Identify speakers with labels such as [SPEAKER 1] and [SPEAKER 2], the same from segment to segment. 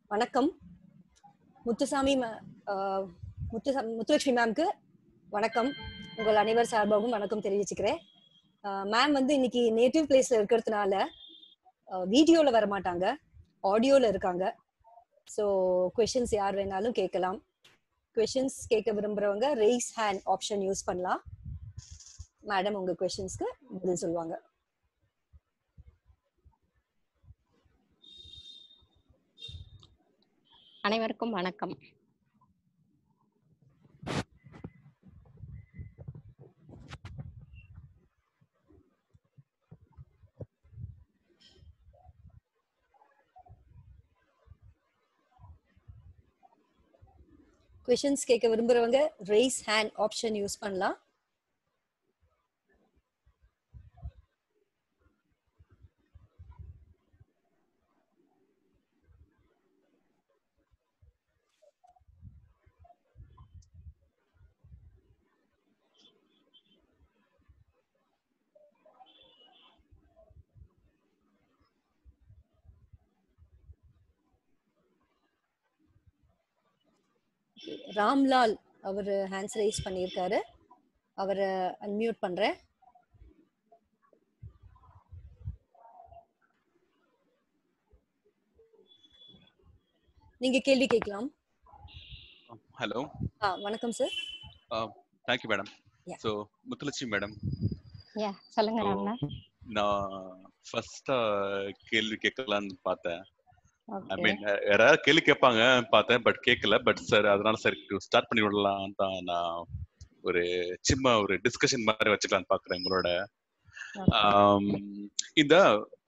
[SPEAKER 1] வணக்கம். முத்துசாமி முத்துலட்சுமி மேம்க்கு வணக்கம். உங்கள் அனைவர் சார்பாகவும் வணக்கம் தெரிவிச்சுக்கிறேன். மேம் வந்து இன்னைக்கு நேட்டிவ் பிளேஸ்ல இருக்கிறதுனால வீடியோல வர மாட்டாங்க, ஆடியோல இருக்காங்க. ஸோ கொஷின்ஸ் யார் வேணாலும் கேட்கலாம். கொஷின்ஸ் கேட்க விரும்புறவங்க ரெய்ஸ் ஹேண்ட் ஆப்ஷன் யூஸ் பண்ணலாம். மேடம் உங்க கொஷின்ஸ்க்கு பதில் சொல்லுவாங்க.
[SPEAKER 2] அனைவருக்கும் வணக்கம்.
[SPEAKER 1] கொஷின்ஸ் கேட்க விரும்புறவங்க ரெய்ஸ் ஹேண்ட் ஆப்ஷன் யூஸ் பண்ணலாம். ராம்லால் அவர் ஹேண்ட்ஸ் ரைஸ் பண்ணியிருக்காரு. அவரை அன்மியூட் பண்றேன். நீங்க கேள்வி கேட்கலாம்.
[SPEAKER 3] ஹலோ.
[SPEAKER 1] வணக்கம் sir.
[SPEAKER 3] Thank you madam. So Muthulakshmi madam.
[SPEAKER 2] சொல்லுங்க ராம்லால்.
[SPEAKER 3] நான் ஃபர்ஸ்டா கேள்வி கேட்கலான்னு பார்த்தேன். ஐ மீன்
[SPEAKER 2] Okay.
[SPEAKER 3] யாராவது கேள்வி கேட்பாங்க பார்த்தேன், பட் கேட்கல. பட் சார் அதனால சார் ஸ்டார்ட் பண்ணி விடலாம் தான் நான் ஒரு சின்ன ஒரு டிஸ்கஷன் மாதிரி வச்சுக்கலான்னு பார்க்குறேன் உங்களோட. இந்த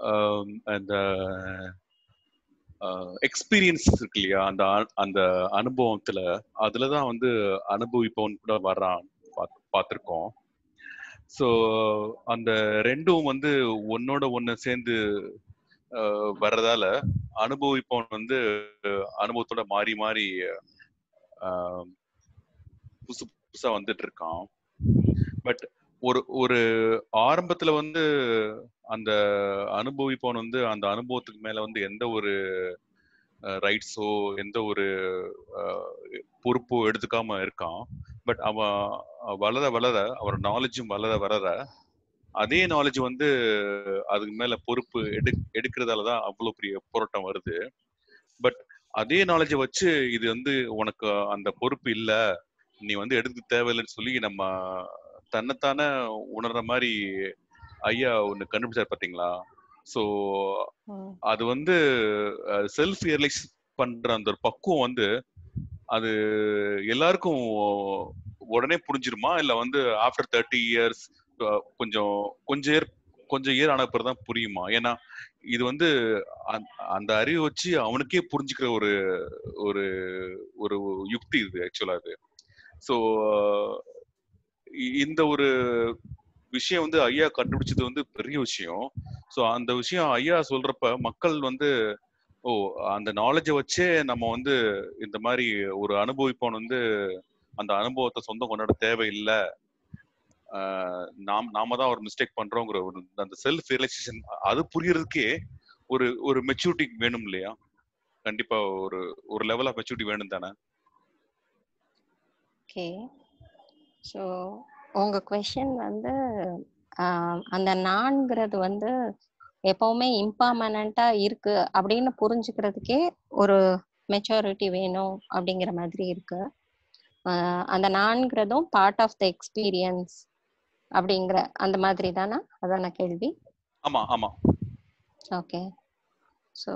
[SPEAKER 3] எக்ஸ்பீரியன்ஸ் இருக்கு இல்லையா, அந்த அனுபவத்துல அதுலதான் வந்து அனுபவிப்பவன் கூட வர்றான் பார்த்துருக்கோம். ஸோ அந்த ரெண்டும் வந்து ஒன்னோட ஒன்று சேர்ந்து வர்றதால அனுபவிப்பவன் வந்து அனுபவத்தோட மாறி மாறி புதுசு புதுசா வந்துட்டு இருக்கான். பட் ஒரு ஆரம்பத்துல வந்து அந்த அனுபவிப்பவன் வந்து அந்த அனுபவத்துக்கு மேல வந்து எந்த ஒரு ரைட்ஸோ எந்த ஒரு பொறுப்போ எடுத்துக்காம இருக்கான். பட் அவன் வளர வளர அவரோட நாலேஜும் வளர வளர அதே நாலேஜ் வந்து அதுக்கு மேல பொறுப்பு எடுக்கிறதாலதான் அவ்வளவு பெரிய போராட்டம் வருது. பட் அதே நாலேஜை வச்சு இது வந்து உனக்கு அந்த பொறுப்பு இல்ல, நீ வந்து எடுக்க தேவையில்லைன்னு சொல்லி நம்ம தன்னைத்தானே உணர்ற மாதிரி ஐயா ஒண்ணு கண்டுபிடிச்சாரு பாத்தீங்களா? சோ அது வந்து செல்ஃப் ரியலைஸ் பண்ற அந்த ஒரு பக்குவம் வந்து அது எல்லாருக்கும் உடனே புரிஞ்சிருமா, இல்ல வந்து ஆஃப்டர் 30 years கொஞ்சம் இயர் ஆன பிறகு தான் புரியுமா? ஏன்னா இது வந்து அந்த அறிவை வச்சு அவனுக்கே புரிஞ்சுக்கிற ஒரு ஒரு ஒரு யுக்தி இது ஆக்சுவலா இது. ஸோ இந்த ஒரு விஷயம் வந்து ஐயா கண்டுபிடிச்சது வந்து பெரிய விஷயம். ஸோ அந்த விஷயம் ஐயா சொல்றப்ப மக்கள் வந்து அந்த நாலேஜை வச்சே நம்ம வந்து இந்த மாதிரி ஒரு அனுபவிப்பவன் வந்து அந்த அனுபவத்தை சொந்தம் கொண்டாட தேவையில்லை, நாம தான் ஒரு மிஸ்டேக் பண்றோங்கிற ஒரு அந்த செல்ஃப் ரியலைசேஷன் அது புரியறதுக்கே ஒரு மெச்சூரிட்டி வேணும் இல்லையா? கண்டிப்பா ஒரு லெவல் ஆஃப் மெச்சூரிட்டி வேணும் தானே?
[SPEAKER 2] ஓகே. ஸோ உங்க கொஷின் வந்து அந்த நான்கிறது வந்து எப்பவுமே இம்பர்மனண்டா இருக்கு அப்படின்னு புரிஞ்சுக்கிறதுக்கே ஒரு மெச்சூரிட்டி வேணும் அப்படிங்கிற மாதிரி இருக்கு. அந்த நான்கிறதும் பார்ட் ஆஃப் த எக்ஸ்பீரியன்ஸ் அப்படிங்கிற அந்த மாதிரி தானே? அதான கேள்வி?
[SPEAKER 3] ஆமா ஆமா.
[SPEAKER 2] ஓகே. ஸோ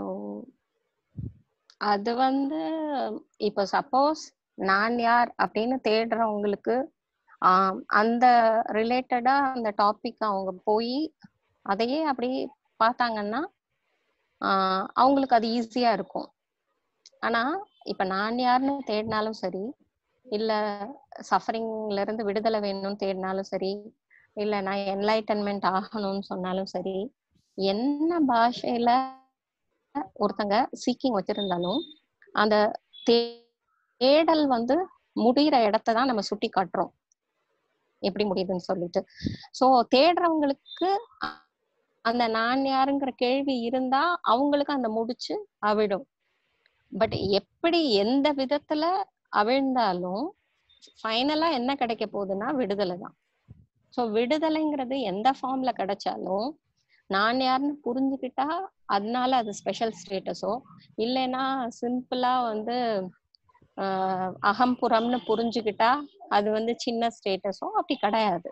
[SPEAKER 2] அது வந்து இப்போ சப்போஸ் நான் யார் அப்படின்னு தேடுறவங்களுக்கு அந்த ரிலேட்டடா அந்த டாபிக் அவங்க போய் அதையே அப்படி பார்த்தாங்கன்னா அவங்களுக்கு அது ஈஸியா இருக்கும். ஆனா இப்ப நான் யாருன்னு தேடினாலும் சரி, இல்ல சஃபரிங்ல இருந்து விடுதலை வேணும்னு தேடினாலும் சரி, இல்ல நான் என்லைட்டன்மெண்ட் ஆகணும்னு சொன்னாலும் சரி, என்ன பாஷையில ஒருத்தங்க சீக்கிங் வச்சிருந்தாலும் அந்த தேடல் வந்து முடிகிற இடத்தை தான் நம்ம சுட்டி காட்டுறோம் எப்படி முடியுதுன்னு சொல்லிட்டு. சோ தேடுறவங்களுக்கு அந்த நான் யாருங்கிற கேள்வி இருந்தா அவங்களுக்கு அந்த முடிச்சு அவிடும். பட் எப்படி எந்த விதத்துல அவிழ்ந்தாலும் ஃபைனலா என்ன கிடைக்க போகுதுன்னா விடுதலை தான். ஸோ விடுதலைங்கிறது எந்த ஃபார்ம்ல கிடைச்சாலும் நான் யாருன்னு புரிஞ்சுக்கிட்டா அதனால அது ஸ்பெஷல் ஸ்டேட்டஸோ, இல்லைன்னா சிம்பிளா வந்து அகம்புறம்னு புரிஞ்சுக்கிட்டா அது வந்து சின்ன ஸ்டேட்டஸோ அப்படி கிடையாது.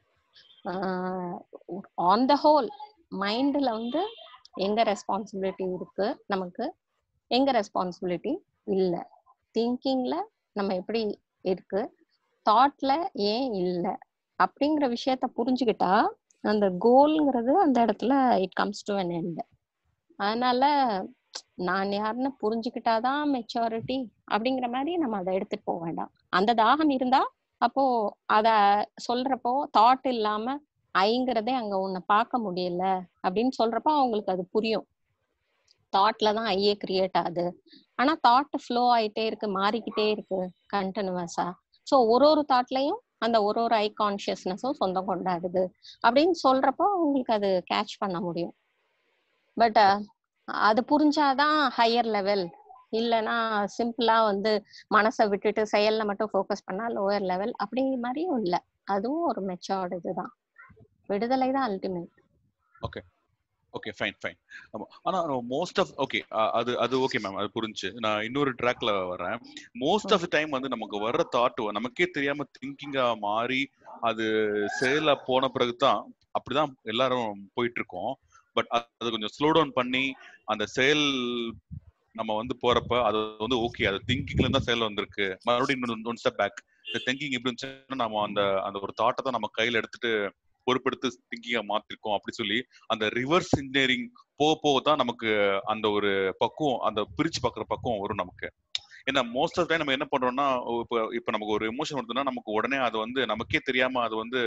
[SPEAKER 2] ஆன் த ஹோல் மைண்ட்ல வந்து எங்க ரெஸ்பான்சிபிலிட்டி இருக்கு நமக்கு, எங்க ரெஸ்பான்சிபிலிட்டி இல்லை, திங்கிங்ல நம்ம எப்படி இருக்கு, தாட்ல ஏன் இல்லை அப்படிங்கிற விஷயத்த புரிஞ்சுக்கிட்டா அந்த கோல்ங்கிறது அந்த இடத்துல it comes to an end. அதனால நான் யாருன்னு புரிஞ்சுக்கிட்டாதான் மெச்சூரிட்டி அப்படிங்கிற மாதிரி நம்ம அதை எடுத்துட்டு போக வேண்டாம். அந்த தாகம் இருந்தா அப்போ அத சொல்றப்போ தாட் இல்லாம ஐங்கிறதே அங்க உன்னை பார்க்க முடியல அப்படின்னு சொல்றப்போ அவங்களுக்கு அது புரியும். தாட்ல தான் ஐயே கிரியேட் ஆகுது, ஆனா தாட் ஃப்ளோ ஆயிட்டே இருக்கு, மாறிக்கிட்டே இருக்கு கண்டினியூஸா. ஸோ ஒரு தாட்லயும் அந்த ஒரு ஐ கான்சியஸ்னஸும் சொந்தம் கொண்டாடுது அப்படின்னு சொல்றப்போ அவங்களுக்கு அது கேட்ச் பண்ண முடியும். பட் அது புரிஞ்சாதான் ஹையர் லெவல், இல்லைன்னா சிம்பிளா வந்து மனசை விட்டுட்டு செயல்ல மட்டும் ஃபோக்கஸ் பண்ணா லோயர் லெவல் அப்படிங்கிற மாதிரியும் இல்லை. அதுவும் ஒரு மெச்சோர்டு இதுதான். விடுதலை தான் ultimate.
[SPEAKER 3] Okay okay fine fine. ஆமா, ஆனா மோஸ்ட் ஆஃப் ஓகே அது அது ஓகே மேம், அது புரிஞ்சு. நான் இன்னொரு ட்ராக்ல வரேன். மோஸ்ட் ஆஃப் த டைம் வந்து நமக்கு வர்ற தாட் நமக்கே தெரியாம திங்கிங்கா மாறி அது செயலா போன பிறகுதான் அப்படிதான் எல்லாரும் போயிட்டு இருக்கோம். பட் அது கொஞ்சம் ஸ்லோ டவுன் பண்ணி அந்த செயல் நம்ம வந்து போறப்ப அது வந்து ஓகே, அது திங்கிங்ல இருந்தா செயல் வந்திருக்கு, மறுபடியும் ஒன் ஸ்டெப் பேக். இந்த திங்கிங் எப்படி இருந்துச்சுன்னா நம்ம அந்த அந்த ஒரு தாட்டை தான் நம்ம கையில எடுத்துட்டு பொறுப்பெடுத்து திங்கிங்கா மாத்திருக்கோம் அப்படி சொல்லி அந்த ரிவர்ஸ் இன்ஜினியரிங் போக தான் நமக்கு அந்த ஒரு பக்குவம், அந்த பிரிச்சு பாக்குற பக்குவம் வரும் நமக்கு. ஏன்னா மோஸ்ட் ஆஃப் டைம் நம்ம என்ன பண்றோம்னா, இப்ப நமக்கு ஒரு எமோஷன் வருதுன்னா நமக்கு உடனே அது வந்து நமக்கே தெரியாம அது வந்து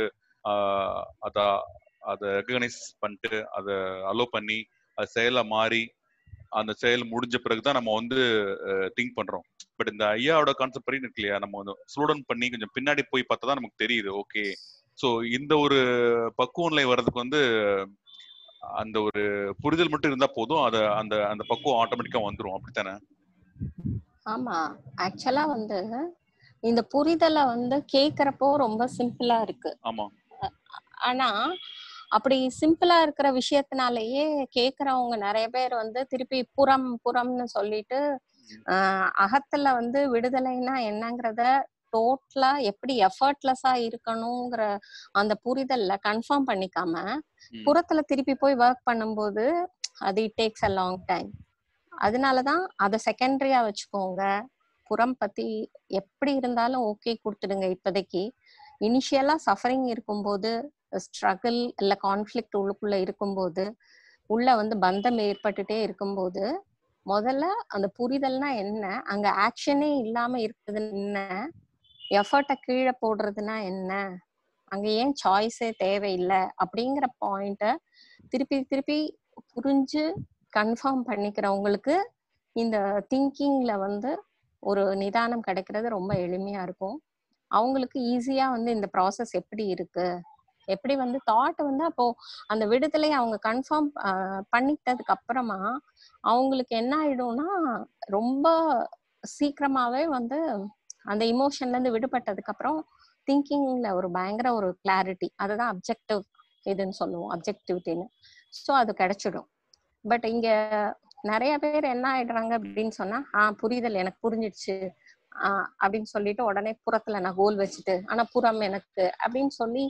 [SPEAKER 3] அத அதை ரெகனைஸ் பண்ணிட்டு அதை அலோ பண்ணி அது செயலா மாறி அந்த செயல் முடிஞ்ச பிறகுதான் நம்ம வந்து திங்க் பண்றோம். பட் இந்த ஐயாவோட கான்செப்ட் படி இருக்கு இல்லையா, நம்ம வந்து ஸ்லோ டவுன் பண்ணி கொஞ்சம் பின்னாடி போய் பார்த்தா தான் நமக்கு தெரியுது. ஓகே, ஸோ இந்த ஒரு பக்குவ நிலை வர்றதுக்கு வந்து அந்த ஒரு புரிதல் மட்டும் இருந்தா போதும், அத அந்த அந்த பக்குவம் ஆட்டோமேட்டிக்கா வந்துரும். அப்படித்தானே?
[SPEAKER 2] ஆமா, ஆக்சுவலா வந்து இந்த புரிதலை வந்து கேக்குறப்போ ரொம்ப சிம்பிளா இருக்கு.
[SPEAKER 3] ஆமா.
[SPEAKER 2] ஆனா அப்படி சிம்பிளா இருக்கிற விஷயத்தினாலேயே கேக்குறவங்க நிறைய பேர் வந்து திருப்பி புறம்னு சொல்லிட்டு அகத்துல வந்து விடுதலைன்னா என்னங்கிறத டோட்டலா எப்படி எஃபர்ட்லெஸ்ஸா இருக்கணுங்கிற அந்த புரிதல்ல கன்ஃபார்ம் பண்ணிக்காம புறத்துல திருப்பி போய் ஒர்க் பண்ணும்போது அது it takes a long time. அதனாலதான் அதை செகண்டரியா வச்சுக்கோங்க. புறம் பத்தி எப்படி இருந்தாலும் ஓகே கொடுத்துடுங்க இப்போதைக்கு. இனிஷியலா சஃபரிங் இருக்கும்போது, ஸ்ட்ரகிள் இல்ல கான்ஃபிளிக்ட் உள்ளுக்குள்ள இருக்கும்போது, உள்ள வந்து பந்தம் ஏற்பட்டுட்டே இருக்கும்போது, முதல்ல அந்த புரிதல்னா என்ன, அங்க ஆக்ஷனே இல்லாம இருக்குதுன்னு என்ன, எஃபர்ட்டை கீழே போடுறதுன்னா என்ன, அங்க ஏன் சாய்ஸே தேவையில்லை அப்படிங்கிற பாயிண்ட திருப்பி திருப்பி புரிஞ்சு கன்ஃபார்ம் பண்ணிக்கிறவங்களுக்கு இந்த திங்கிங்ல வந்து ஒரு நிதானம் கிடைக்கிறது ரொம்ப எளிமையா இருக்கும். அவங்களுக்கு ஈஸியா வந்து இந்த ப்ராசஸ் எப்படி இருக்கு, எப்படி வந்து தாட் வந்து அப்போ அந்த விடுதலை அவங்க கன்ஃபார்ம் பண்ணிட்டதுக்கு அப்புறமா அவங்களுக்கு என்ன ஆயிடும்னா ரொம்ப சீக்கிரமாவே வந்து அந்த இமோஷன்ல இருந்து விடுபட்டதுக்கு அப்புறம் திங்கிங்ல ஒரு பயங்கர ஒரு கிளாரிட்டி, அதுதான் அப்ஜெக்டிவ் இதுன்னு சொல்லுவோம், அப்ஜெக்டிவிட்டின்னு. ஸோ அது கிடைச்சிடும். பட் இங்க நிறைய பேர் என்ன ஆயிடுறாங்க அப்படின்னு சொன்னா, புரிதல் எனக்கு புரிஞ்சிடுச்சு அப்படின்னு சொல்லிட்டு உடனே புறத்துல நான் கோல் வச்சுட்டு, ஆனா புறம் எனக்கு அப்படின்னு சொல்லி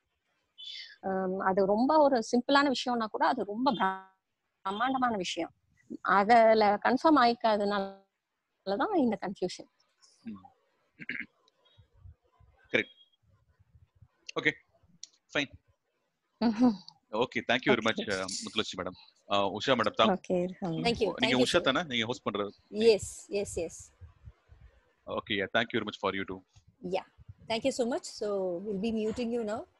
[SPEAKER 2] அது ரொம்ப ஒரு சிம்பிளான விஷயம்னா கூட அது ரொம்ப பிரம்மாண்டமான விஷயம். அதுல கன்ஃபார்ம் ஆயிக்காதனாலதான் இந்த confusion.
[SPEAKER 3] Correct. Okay fine. Okay, thank you very much Muthulakshmi madam. Usha madam தான்.
[SPEAKER 1] Okay, thank you.
[SPEAKER 3] நீங்க உஷா தானே நீங்க ஹோஸ்ட் பண்றது?
[SPEAKER 1] yes.
[SPEAKER 3] Okay, yeah, thank you very much for you too.
[SPEAKER 1] Yeah, thank you so much. So we'll be muting you now.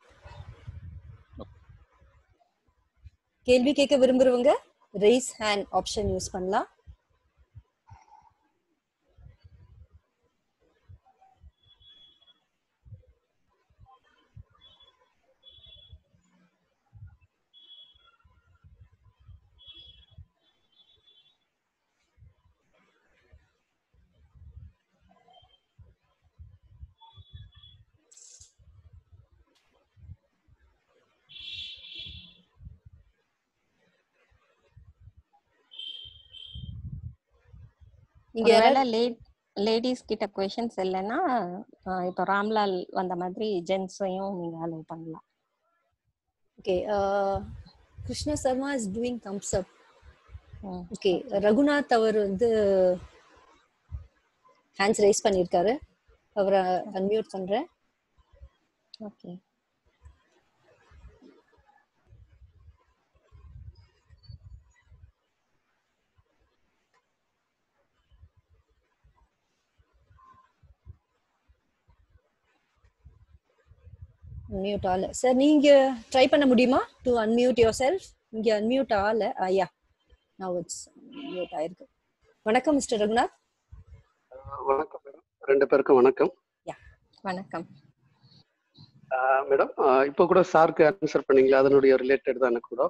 [SPEAKER 1] கேள்வி கேட்க விரும்புறவங்க raise hand option use பண்ணலாம். இங்க
[SPEAKER 2] ஒருவேளை லேடிஸ் கிட்ட கொஷின்ஸ் இல்லைன்னா இப்போ ராம்லால் வந்த மாதிரி ஜென்ஸையும் நீங்க அலோவ் பண்ணலாம்.
[SPEAKER 1] Okay, Krishna Sharma is doing thumbs up. Okay, Raghunath அவர் வந்து ஹேண்ட்ஸ் ரைஸ் பண்ணியிருக்காரு, அவரை அன்மியூட் பண்றேன்.
[SPEAKER 2] Okay,
[SPEAKER 1] unmute all. சார் நீங்க ட்ரை பண்ண முடியுமா டு அன்மியூட் யுவர் செல்ஃப்? இங்க அன்மியூட் ஆல. யா, நவ இட்ஸ் மியூட் ஆயிருக்கு. வணக்கம் மிஸ்டர் ரகுநாத்.
[SPEAKER 4] வணக்கம் மேடம், ரெண்டு பேருக்கும் வணக்கம்.
[SPEAKER 2] வணக்கம்
[SPEAKER 4] மேடம். இப்போ கூட சாருக்கு ஆன்சர் பண்ணீங்களா, அதனுடைய ரிலேட்டட் தான் எனக்கு கூட.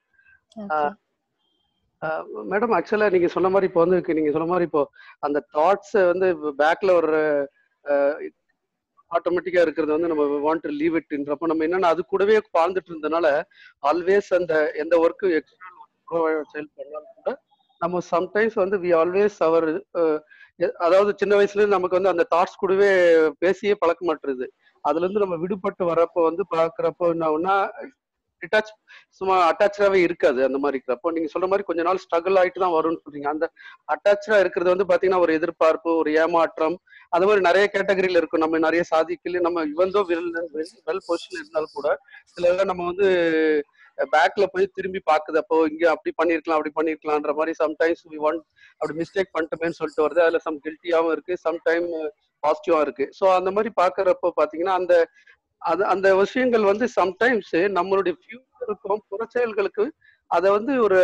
[SPEAKER 4] மேடம் ஆக்சுவலா நீங்க சொன்ன மாதிரி இப்போ வந்து நீங்க சொன்ன மாதிரி இப்போ அந்த தாட்ஸ் வந்து பேக்ல ஒரு ஆட்டோமேட்டிக்கா இருக்கிறது வந்து நம்ம வாண்ட் டு லீவ் இட்ன்றப்போ நம்ம என்னன்னா அது கூடவே வாழ்ந்துட்டு இருந்தனால ஆல்வேஸ் அந்த எந்த ஒர்க்கு எக்ஸ்டர்னல் செயல் பண்ணாலும் கூட நம்ம சம்டைம்ஸ் வந்து வி ஆல்வேஸ் அவர் அதாவது சின்ன வயசுல நமக்கு வந்து அந்த தாட்ஸ் கூடவே பேசியே பழக்க மாட்டுறது. அதுல இருந்து நம்ம விடுபட்டு வரப்போ வந்து பாக்குறப்போ என்ன டிட்டாச் சும்மா அட்டாச்சாவே இருக்காது. அந்த மாதிரி இருக்கிறப்போ நீங்க சொல்ற மாதிரி கொஞ்ச நாள் ஸ்ட்ரகிள் ஆயிட்டு தான் வரும்னு சொல்றீங்க. அந்த அட்டாச்சா இருக்கிறது வந்து பாத்தீங்கன்னா ஒரு எதிர்பார்ப்பு, ஒரு ஏமாற்றம், அது மாதிரி நிறைய கேட்டகரியில இருக்கும். நம்ம நிறைய சாதிக்கல, நம்ம இவந்தோ வெல் பொசிஷன் இருந்தாலும் கூட சில நம்ம வந்து பேக்ல போய் திரும்பி பாக்குது. அப்போ இங்க அப்படி பண்ணிருக்கலாம் அப்படி பண்ணிருக்கலாம்ன்ற மாதிரி சம்டைம்ஸ் வி வாண்ட் அப்படி மிஸ்டேக் பண்ணிட்டோமேன்னு சொல்லிட்டு வருது. அதுல சம் கில்ட்டியாவும் இருக்கு, சம்டைம் பாசிட்டிவா இருக்கு. ஸோ அந்த மாதிரி பாக்குறப்போ பாத்தீங்கன்னா அந்த அந்த விஷயங்கள் வந்து சம்டைம்ஸ் நம்மளுடைய ஃபியூச்சருக்கும் புறச்செயல்களுக்கு அதை வந்து ஒரு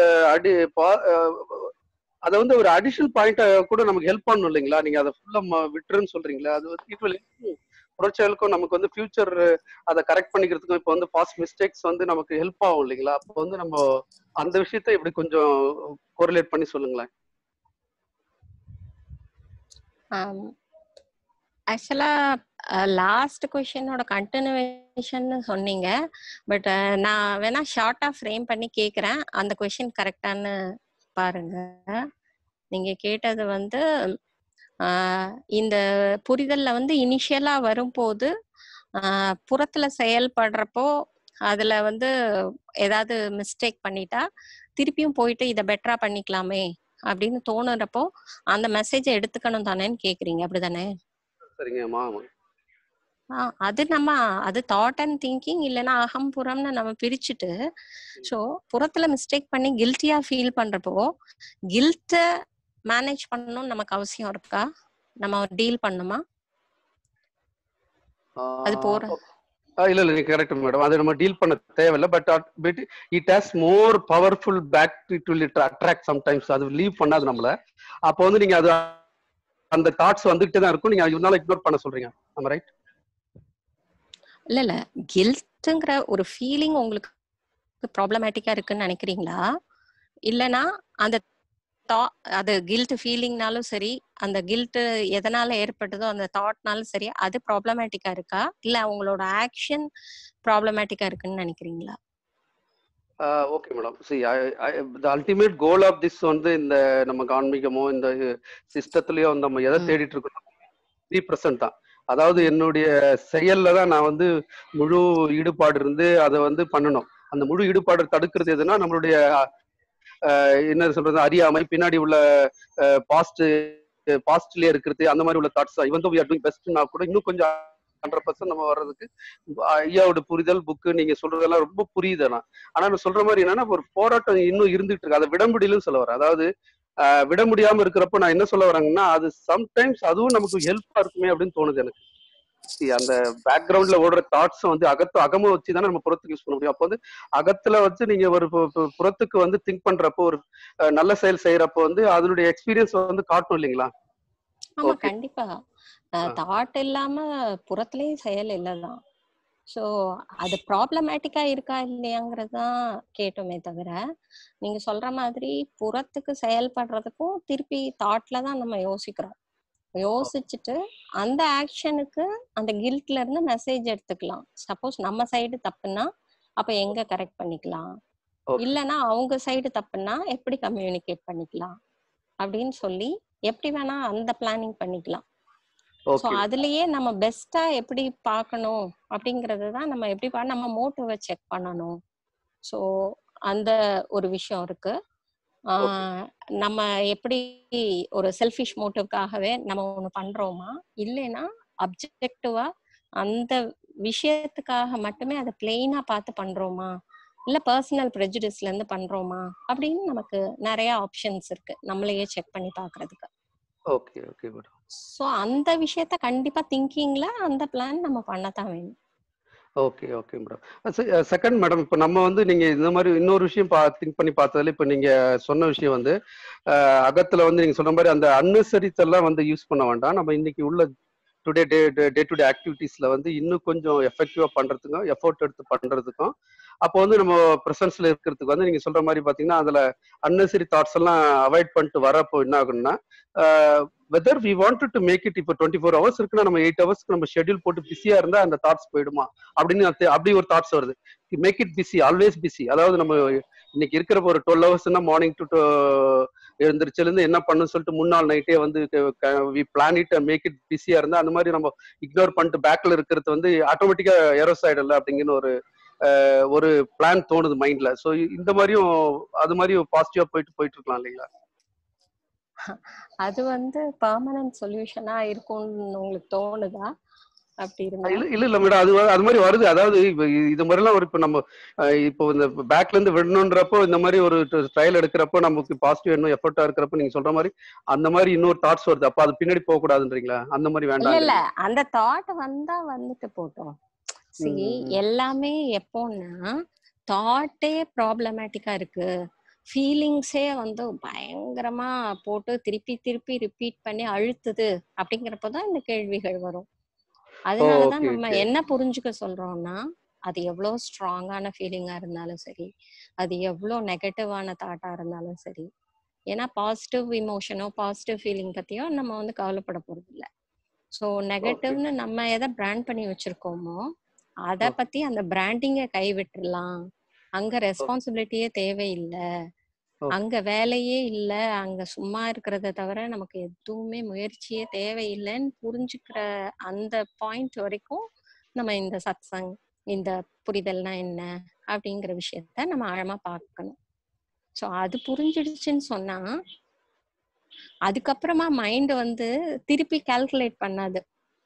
[SPEAKER 4] அதை வந்து ஒரு அடிஷனல் பாயிண்ட் கூட நமக்கு ஹெல்ப் பண்ணணும் இல்லைங்களா? நீங்க அதை ஃபுல்லா விட்டுருன்னு சொல்றீங்களா? அது வந்து ஈக்குவல் புறச்செயலுக்கும் நமக்கு வந்து ஃபியூச்சர் அதை கரெக்ட் பண்ணிக்கிறதுக்கும் இப்போ வந்து பாஸ்ட் மிஸ்டேக்ஸ் வந்து நமக்கு ஹெல்ப் ஆகும் இல்லைங்களா? அப்போ வந்து நம்ம அந்த விஷயத்த இப்படி கொஞ்சம் கோரிலேட் பண்ணி சொல்லுங்களேன்.
[SPEAKER 2] ஆக்சுவலா லாஸ்ட் கொஸ்டினோட கண்டினியூஷன் சொன்னீங்க. பட் நான் வேணா ஷார்ட்டா ஃப்ரேம் பண்ணி கேக்குறேன், அந்த கொஸ்டின் கரெக்டான்னு பாருங்க. நீங்க கேட்டது வந்து இந்த புரிதல்ல வந்து இனிஷியலா வரும்போது புறத்துல செயல்படுறப்போ அதுல வந்து ஏதாவது மிஸ்டேக் பண்ணிட்டா திருப்பியும் போயிட்டு இதை பெட்டரா பண்ணிக்கலாமே அப்படின்னு தோணுறப்போ அந்த மெசேஜை எடுத்துக்கணும் தானேன்னு கேக்குறீங்க, அப்படிதானே?
[SPEAKER 4] சரிங்கம்மா.
[SPEAKER 2] அது நம்ம அது தாட் அண்ட் திங்கிங் இல்லைன்னா அகம்புறம்னு நம்ம பிரிச்சுட்டு, ஸோ புறத்துல மிஸ்டேக் பண்ணி கில்ட்டியா ஃபீல் பண்றப்போ கில்ட்ட மேனேஜ் பண்ணணும்னு நமக்கு அவசியம் இருக்கா? நம்ம டீல் பண்ணுமா? அது போற
[SPEAKER 4] இல்ல இல்ல கரெக்ட் மேடம், அது நம்ம டீல் பண்ண தேவையில்லை. But it has more powerful back to attract sometimes. அது லீவ் பண்ணாது நம்மள. அப்போ வந்து நீங்க அது அந்த தாட்ஸ் வந்துகிட்டே தான் இருக்கும், நீங்க இதனால இக்னோர் பண்ண சொல்றீங்க, ஆமா ரைட்?
[SPEAKER 2] இல்ல கில்ட்ங்கிற ஒரு ஃபீலிங் உங்களுக்கு ப்ராப்ளமேட்டிக்கா இருக்குன்னு நினைக்கிறீங்களா? இல்லைன்னா அந்த அது கில்ட் ஃபீலிங்னாலும் சரி, அந்த கில்ட் எதனால ஏற்பட்டதோ அந்த தாட்னாலும் சரி, அது ப்ராப்ளமேட்டிக்கா இருக்கா இல்ல அவங்களோட ஆக்ஷன் ப்ராப்ளமேட்டிக்கா இருக்குன்னு நினைக்கிறீங்களா?
[SPEAKER 4] Okay madam. The ultimate goal of this வந்து இந்த நம்ம ஆன்மீகமோ இந்த சிஸ்டத்துலயோ நம்ம எதை தேடிட்டு இருக்கோம், 3% தான். அதாவது என்னுடைய செயல்ல தான் நான் வந்து முழு ஈடுபாடு இருந்து அதை வந்து பண்ணணும். அந்த முழு ஈடுபாடு தடுக்கிறது எதுனா நம்மளுடைய என்ன சொல்றது, அறியாமை, பின்னாடி உள்ள பாஸ்ட்லயே இருக்கிறது, அந்த மாதிரி உள்ள தாட்ஸ். இவன் வி ஆர் டூயிங் பெஸ்ட்னா கூட இன்னும் கொஞ்சம் 100% நம்ம வர்றதுக்கு ஐயாவோட புரிதல் புக்கு நீங்க சொல்றதெல்லாம் ரொம்ப புரியுது. ஆனா நான் சொல்ற மாதிரி என்னன்னா ஒரு போராட்டம் இன்னும் இருந்துட்டு இருக்கு. அதை விட முடியலன்னு சொல்ல வரேன். அதாவது விட முடியாம இருக்கிறப்ப நான் என்ன சொல்ல வரேங்கன்னா, அது சம்டைம்ஸ் அதுவும் நமக்கு ஹெல்ப்பா இருக்குமே அப்படின்னு தோணுது எனக்கு. அந்த பேக்ரவுண்ட்ல ஓடுற தாட்ஸ் வந்து அகமும் வச்சு தானே நம்ம புறத்துக்கு யூஸ் பண்ண முடியும். அப்போ வந்து அகத்துல வச்சு நீங்க ஒரு புறத்துக்கு வந்து திங்க் பண்றப்போ, ஒரு நல்ல செயல் செய்யறப்போ வந்து அதனுடைய எக்ஸ்பீரியன்ஸ் வந்து காட்டும் இல்லைங்களா?
[SPEAKER 2] ஆமா, கண்டிப்பா. தாட் இல்லாம புறத்துலயும் செயல் இல்லதான். சோ அது ப்ராப்ளமேட்டிக்கா இருக்கா இல்லையாங்கிறதுதான் கேட்டோமே தவிர, நீங்க சொல்ற மாதிரி புறத்துக்கு செயல்படுறதுக்கும் திருப்பி தாட்ல தான் நம்ம யோசிக்கிறோம். யோசிச்சுட்டு அந்த ஆக்ஷனுக்கு அந்த கில்ட்ல இருந்து மெசேஜ் எடுத்துக்கலாம். சப்போஸ் நம்ம சைடு தப்புன்னா அப்ப எங்க கரெக்ட் பண்ணிக்கலாம், இல்லைன்னா அவங்க சைடு தப்புன்னா எப்படி கம்யூனிகேட் பண்ணிக்கலாம், அப்படின்னு சொல்லி எப்படி வேணா அந்த பிளானிங் பண்ணிக்கலாம். ஸோ
[SPEAKER 4] ஓகே
[SPEAKER 2] அதுலயே நம்ம பெஸ்டா எப்படி பார்க்கணும் அப்படிங்கறது தான் நம்ம எப்படி நம்ம மோட்டிவை செக் பண்ணணும். ஸோ அந்த ஒரு விஷயம் இருக்கு.
[SPEAKER 4] ஓகே
[SPEAKER 2] நம்ம எப்படி ஒரு செல்ஃபிஷ் மோட்டிவ்காகவே நம்ம ஒண்ணு பண்றோமா, இல்லைன்னா அப்ஜெக்டிவா அந்த விஷயத்துக்காக மட்டுமே அதை பிளெயினா பார்த்து பண்றோமா, இல்ல பர்சனல் ப்ரெஜுடிஸ்ல இருந்து பண்றோமா அப்படின்னு நமக்கு நிறைய ஆப்ஷன்ஸ் இருக்கு நம்மளையே செக் பண்ணி பாக்குறதுக்கு.
[SPEAKER 4] Okay okay madam.
[SPEAKER 2] ஸோ அந்த விஷயத்த கண்டிப்பா திங்கிங்ல அந்த பிளான் நம்ம பண்ணத்தான் வேணும்.
[SPEAKER 4] Okay okay madam. Second madam, இப்போ நம்ம வந்து நீங்க இந்த மாதிரி இன்னொரு விஷயம் திங்க் பண்ணி பார்த்ததுல இப்போ நீங்க சொன்ன விஷயம் வந்து அகத்துல வந்து நீங்க சொன்ன மாதிரி அந்த அன்னெசரிஸ் எல்லாம் வந்து யூஸ் பண்ண வேண்டாம். நம்ம இன்னைக்கு உள்ள டுடே டே டு டே ஆக்டிவிட்டீஸ்ல வந்து இன்னும் கொஞ்சம் எஃபெக்டிவா பண்றதுக்கும் எஃபோர்ட் எடுத்து பண்றதுக்கும் அப்போ வந்து நம்ம ப்ரெசன்ஸ்ல இருக்கிறதுக்கு வந்து நீங்க சொல்ற மாதிரி பாத்தீங்கன்னா அதுல அன்னெசரி தாட்ஸ் எல்லாம் அவாய்ட் பண்ணிட்டு வரப்போ என்ன ஆகும்னா whether we wanted to make it இப்போ 24 ஹவர்ஸ் இருக்குன்னா நம்ம 8 ஹவர்ஸ்க்கு நம்ம ஷெட்யூல் போட்டு பிஸியா இருந்தா அந்த தாட்ஸ் போயிடுமா அப்படின்னு அப்படி ஒரு தாட்ஸ் வருது. Make it busy, always busy. அதாவது நம்ம இன்னைக்கு இருக்கிற ஒரு 12 ஹவர்ஸ்னா மார்னிங் டு எழுந்திரிச்சிலிருந்து என்ன பண்ணுன்னு சொல்லிட்டு முன்னாள் நைட்டே வந்து we plan it make it பிஸியா இருந்தா அந்த மாதிரி நம்ம இக்னோர் பண்ணிட்டு பேக்ல இருக்கிறது வந்து ஆட்டோமேட்டிக்கா ஏரோஸ் ஆயிடல அப்படிங்கிற ஒரு பிளான் தோணுது மைண்ட்ல. ஸோ இந்த மாதிரியும் அது மாதிரி பாசிட்டிவா போயிட்டு இருக்கலாம் இல்லைங்களா?
[SPEAKER 2] அது வந்து பெர்மனன்ட் சொல்யூஷனா இருக்கும்னு உங்களுக்கு தோணுதா? அப்படி இருந்தா
[SPEAKER 4] இல்ல மேடம், அது மாதிரி வருது. அதாவது இது மாதிரிலாம் ஒரு இப்போ நம்ம இப்போ இந்த பேக்ல இருந்து விடணுன்றப்போ இந்த மாதிரி ஒரு ட்ரையல் எடுக்கிறப்போ நமக்கு பாசிட்டிவ் இன்னும் எஃபர்ட்டா இருக்கிறப்போ நீங்க சொல்ற மாதிரி அந்த மாதிரி இன்னொரு தாட்ஸ் வருது. அப்ப அது பின்னாடி போக கூடாதுன்றீங்களா? அந்த மாதிரி
[SPEAKER 2] இல்ல
[SPEAKER 4] வேண்டாம்.
[SPEAKER 2] அந்த தாட் வந்தா வந்துட்டு போட்டோம். எல்லாமே எப்போன்னா தாட்டே ப்ராப்ளமேட்டிக்கா இருக்கு, ஃபீலிங்ஸே வந்து பயங்கரமா போட்டு திருப்பி திருப்பி ரிப்பீட் பண்ணி அழுத்துது அப்படிங்கிறப்பதான் இந்த கேள்விகள் வரும். அதனாலதான் நம்ம என்ன புரிஞ்சுக்க சொல்றோம்னா, அது எவ்வளவு ஸ்ட்ராங்கான ஃபீலிங்கா இருந்தாலும் சரி, அது எவ்வளவு நெகட்டிவான தாட்டா இருந்தாலும் சரி, ஏன்னா பாசிட்டிவ் இமோஷனோ பாசிட்டிவ் ஃபீலிங் பத்தியோ நம்ம வந்து கவலைப்பட போறது இல்லை. ஸோ நெகட்டிவ்னு நம்ம எதை பிராண்ட் பண்ணி வச்சிருக்கோமோ அதை பத்தி அந்த பிராண்டிங்கை கைவிட்டுறலாம். அங்க ரெஸ்பான்சிபிலிட்டியே தேவையில்லை, அங்க வேலையே இல்லை, அங்க சும்மா இருக்கிறத தவிர நமக்கு எதுவுமே முயற்சியே தேவையில்லைன்னு புரிஞ்சுக்கிற அந்த பாயிண்ட் வரைக்கும் நம்ம இந்த சத்சங், இந்த புரிதல்னா என்ன அப்படிங்கிற விஷயத்த நம்ம ஆழமா பார்க்கணும். ஸோ அது புரிஞ்சிடுச்சுன்னு சொன்னா அதுக்கப்புறமா மைண்ட் வந்து திருப்பி கால்குலேட் பண்ணாது.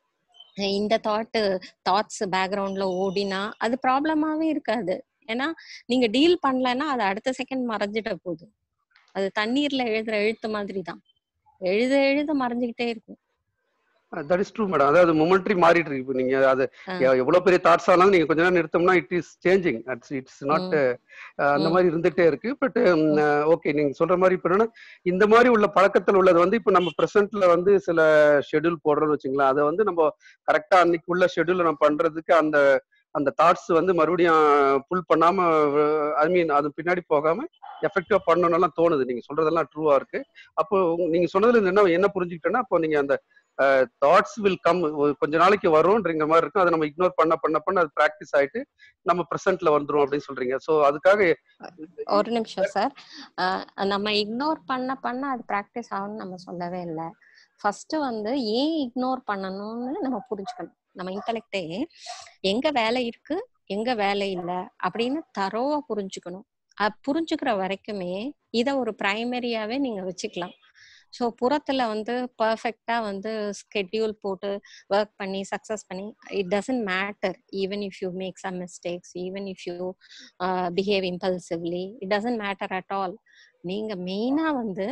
[SPEAKER 2] இந்த தாட்ஸ் பேக்ரவுண்ட்ல ஓடினா அது ப்ராப்ளமாவே இருக்காது. ஏன்னா நீங்க டீல் பண்ணலன்னா அது அடுத்த செகண்ட் மறைஞ்சிட போகுது. அது தண்ணீர்ல எழுதுற எழுத்து மாதிரி தான், எழுத மறைஞ்சுக்கிட்டே இருக்கும்.
[SPEAKER 4] That is true madam. அதாவது மொமெண்ட்ரி மாறிட்டு இருக்கு. இப்போ நீங்க அது எவ்வளவு பெரிய தாட்ஸ் ஆனாலும் நீங்க கொஞ்ச நேரம் நிறுத்தோம்னா it is changing, it's not அந்த மாதிரி இருந்துகிட்டே இருக்கு. பட் ஓகே, நீங்க சொல்ற மாதிரி இப்போ என்னன்னா இந்த மாதிரி உள்ள பழக்கத்தில் உள்ளது வந்து இப்போ நம்ம பிரசன்ட்ல வந்து சில ஷெட்யூல் போடுறோம்னு வச்சுங்களேன், அதை வந்து நம்ம கரெக்டா அன்னைக்கு உள்ள ஷெட்யூல் நம்ம பண்றதுக்கு அந்த தாட்ஸ் வந்து மறுபடியும் புல் பண்ணாம ஐ மீன் அது பின்னாடி போகாம எஃபெக்டிவா பண்ணணும்லாம் தோணுது. நீங்க சொல்றதெல்லாம் ட்ரூவா இருக்கு. அப்போ நீங்க சொன்னதுல என்ன புரிஞ்சுக்கிட்டேன்னா, அப்போ நீங்க அந்த தாட்ஸ் வில் கம் கொஞ்ச நாளைக்கு வரும்ன்ற மாதிரி இருக்கும். அதை நம்ம இக்னோர் பண்ண அது பிராக்டிஸ் ஆயிட்டு நம்ம பிரசன்ட்ல வந்துரும் அப்படின்னு சொல்றீங்க. சோ அதுக்காக
[SPEAKER 2] ஒரு நிமிஷம் சார், நம்ம இக்னோர் பண்ண அது பிராக்டிஸ் ஆகும்னு நம்ம சொல்லவே இல்லை. ஃபர்ஸ்ட் வந்து ஏன் இக்னோர் பண்ணணும்னு நம்ம புரிஞ்சுக்கணும். நம்ம இன்டெலெக்டே எங்க வேலை இருக்கு எங்க வேலை இல்லை அப்படின்னு தரோவா புரிஞ்சுக்கணும். புரிஞ்சுக்கிற வரைக்குமே இதை ஒரு பிரைமரியாவே நீங்க வச்சுக்கலாம். ஸோ புறத்துல வந்து பர்ஃபெக்டா வந்து ஸ்கெட்யூல் போட்டு ஒர்க் பண்ணி சக்சஸ் பண்ணி it doesn't matter. Even if you make some mistakes, even if you behave impulsively, it doesn't matter at all. நீங்க மெயினா வந்து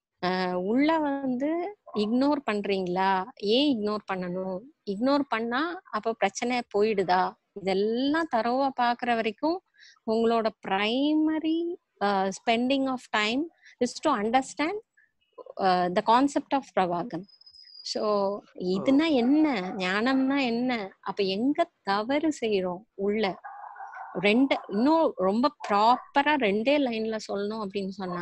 [SPEAKER 2] உள்ள வந்து இக்னோர் பண்றீங்களா, ஏன் இக்னோர் பண்ணணும், இக்னோர் பண்ணா அப்போ பிரச்சனை போயிடுதா, இதெல்லாம் தரோவா பாக்குற வரைக்கும் உங்களோட primary spending of time is to understand the concept of pravagam. So இதுனா என்ன, ஞானம்னா என்ன, அப்ப எங்க தவறு செய்யறோம் உள்ள இன்னும் ரொம்ப ப்ராப்பரா 2 லைன்ல சொல்லணும் அப்படின்னு சொன்னா,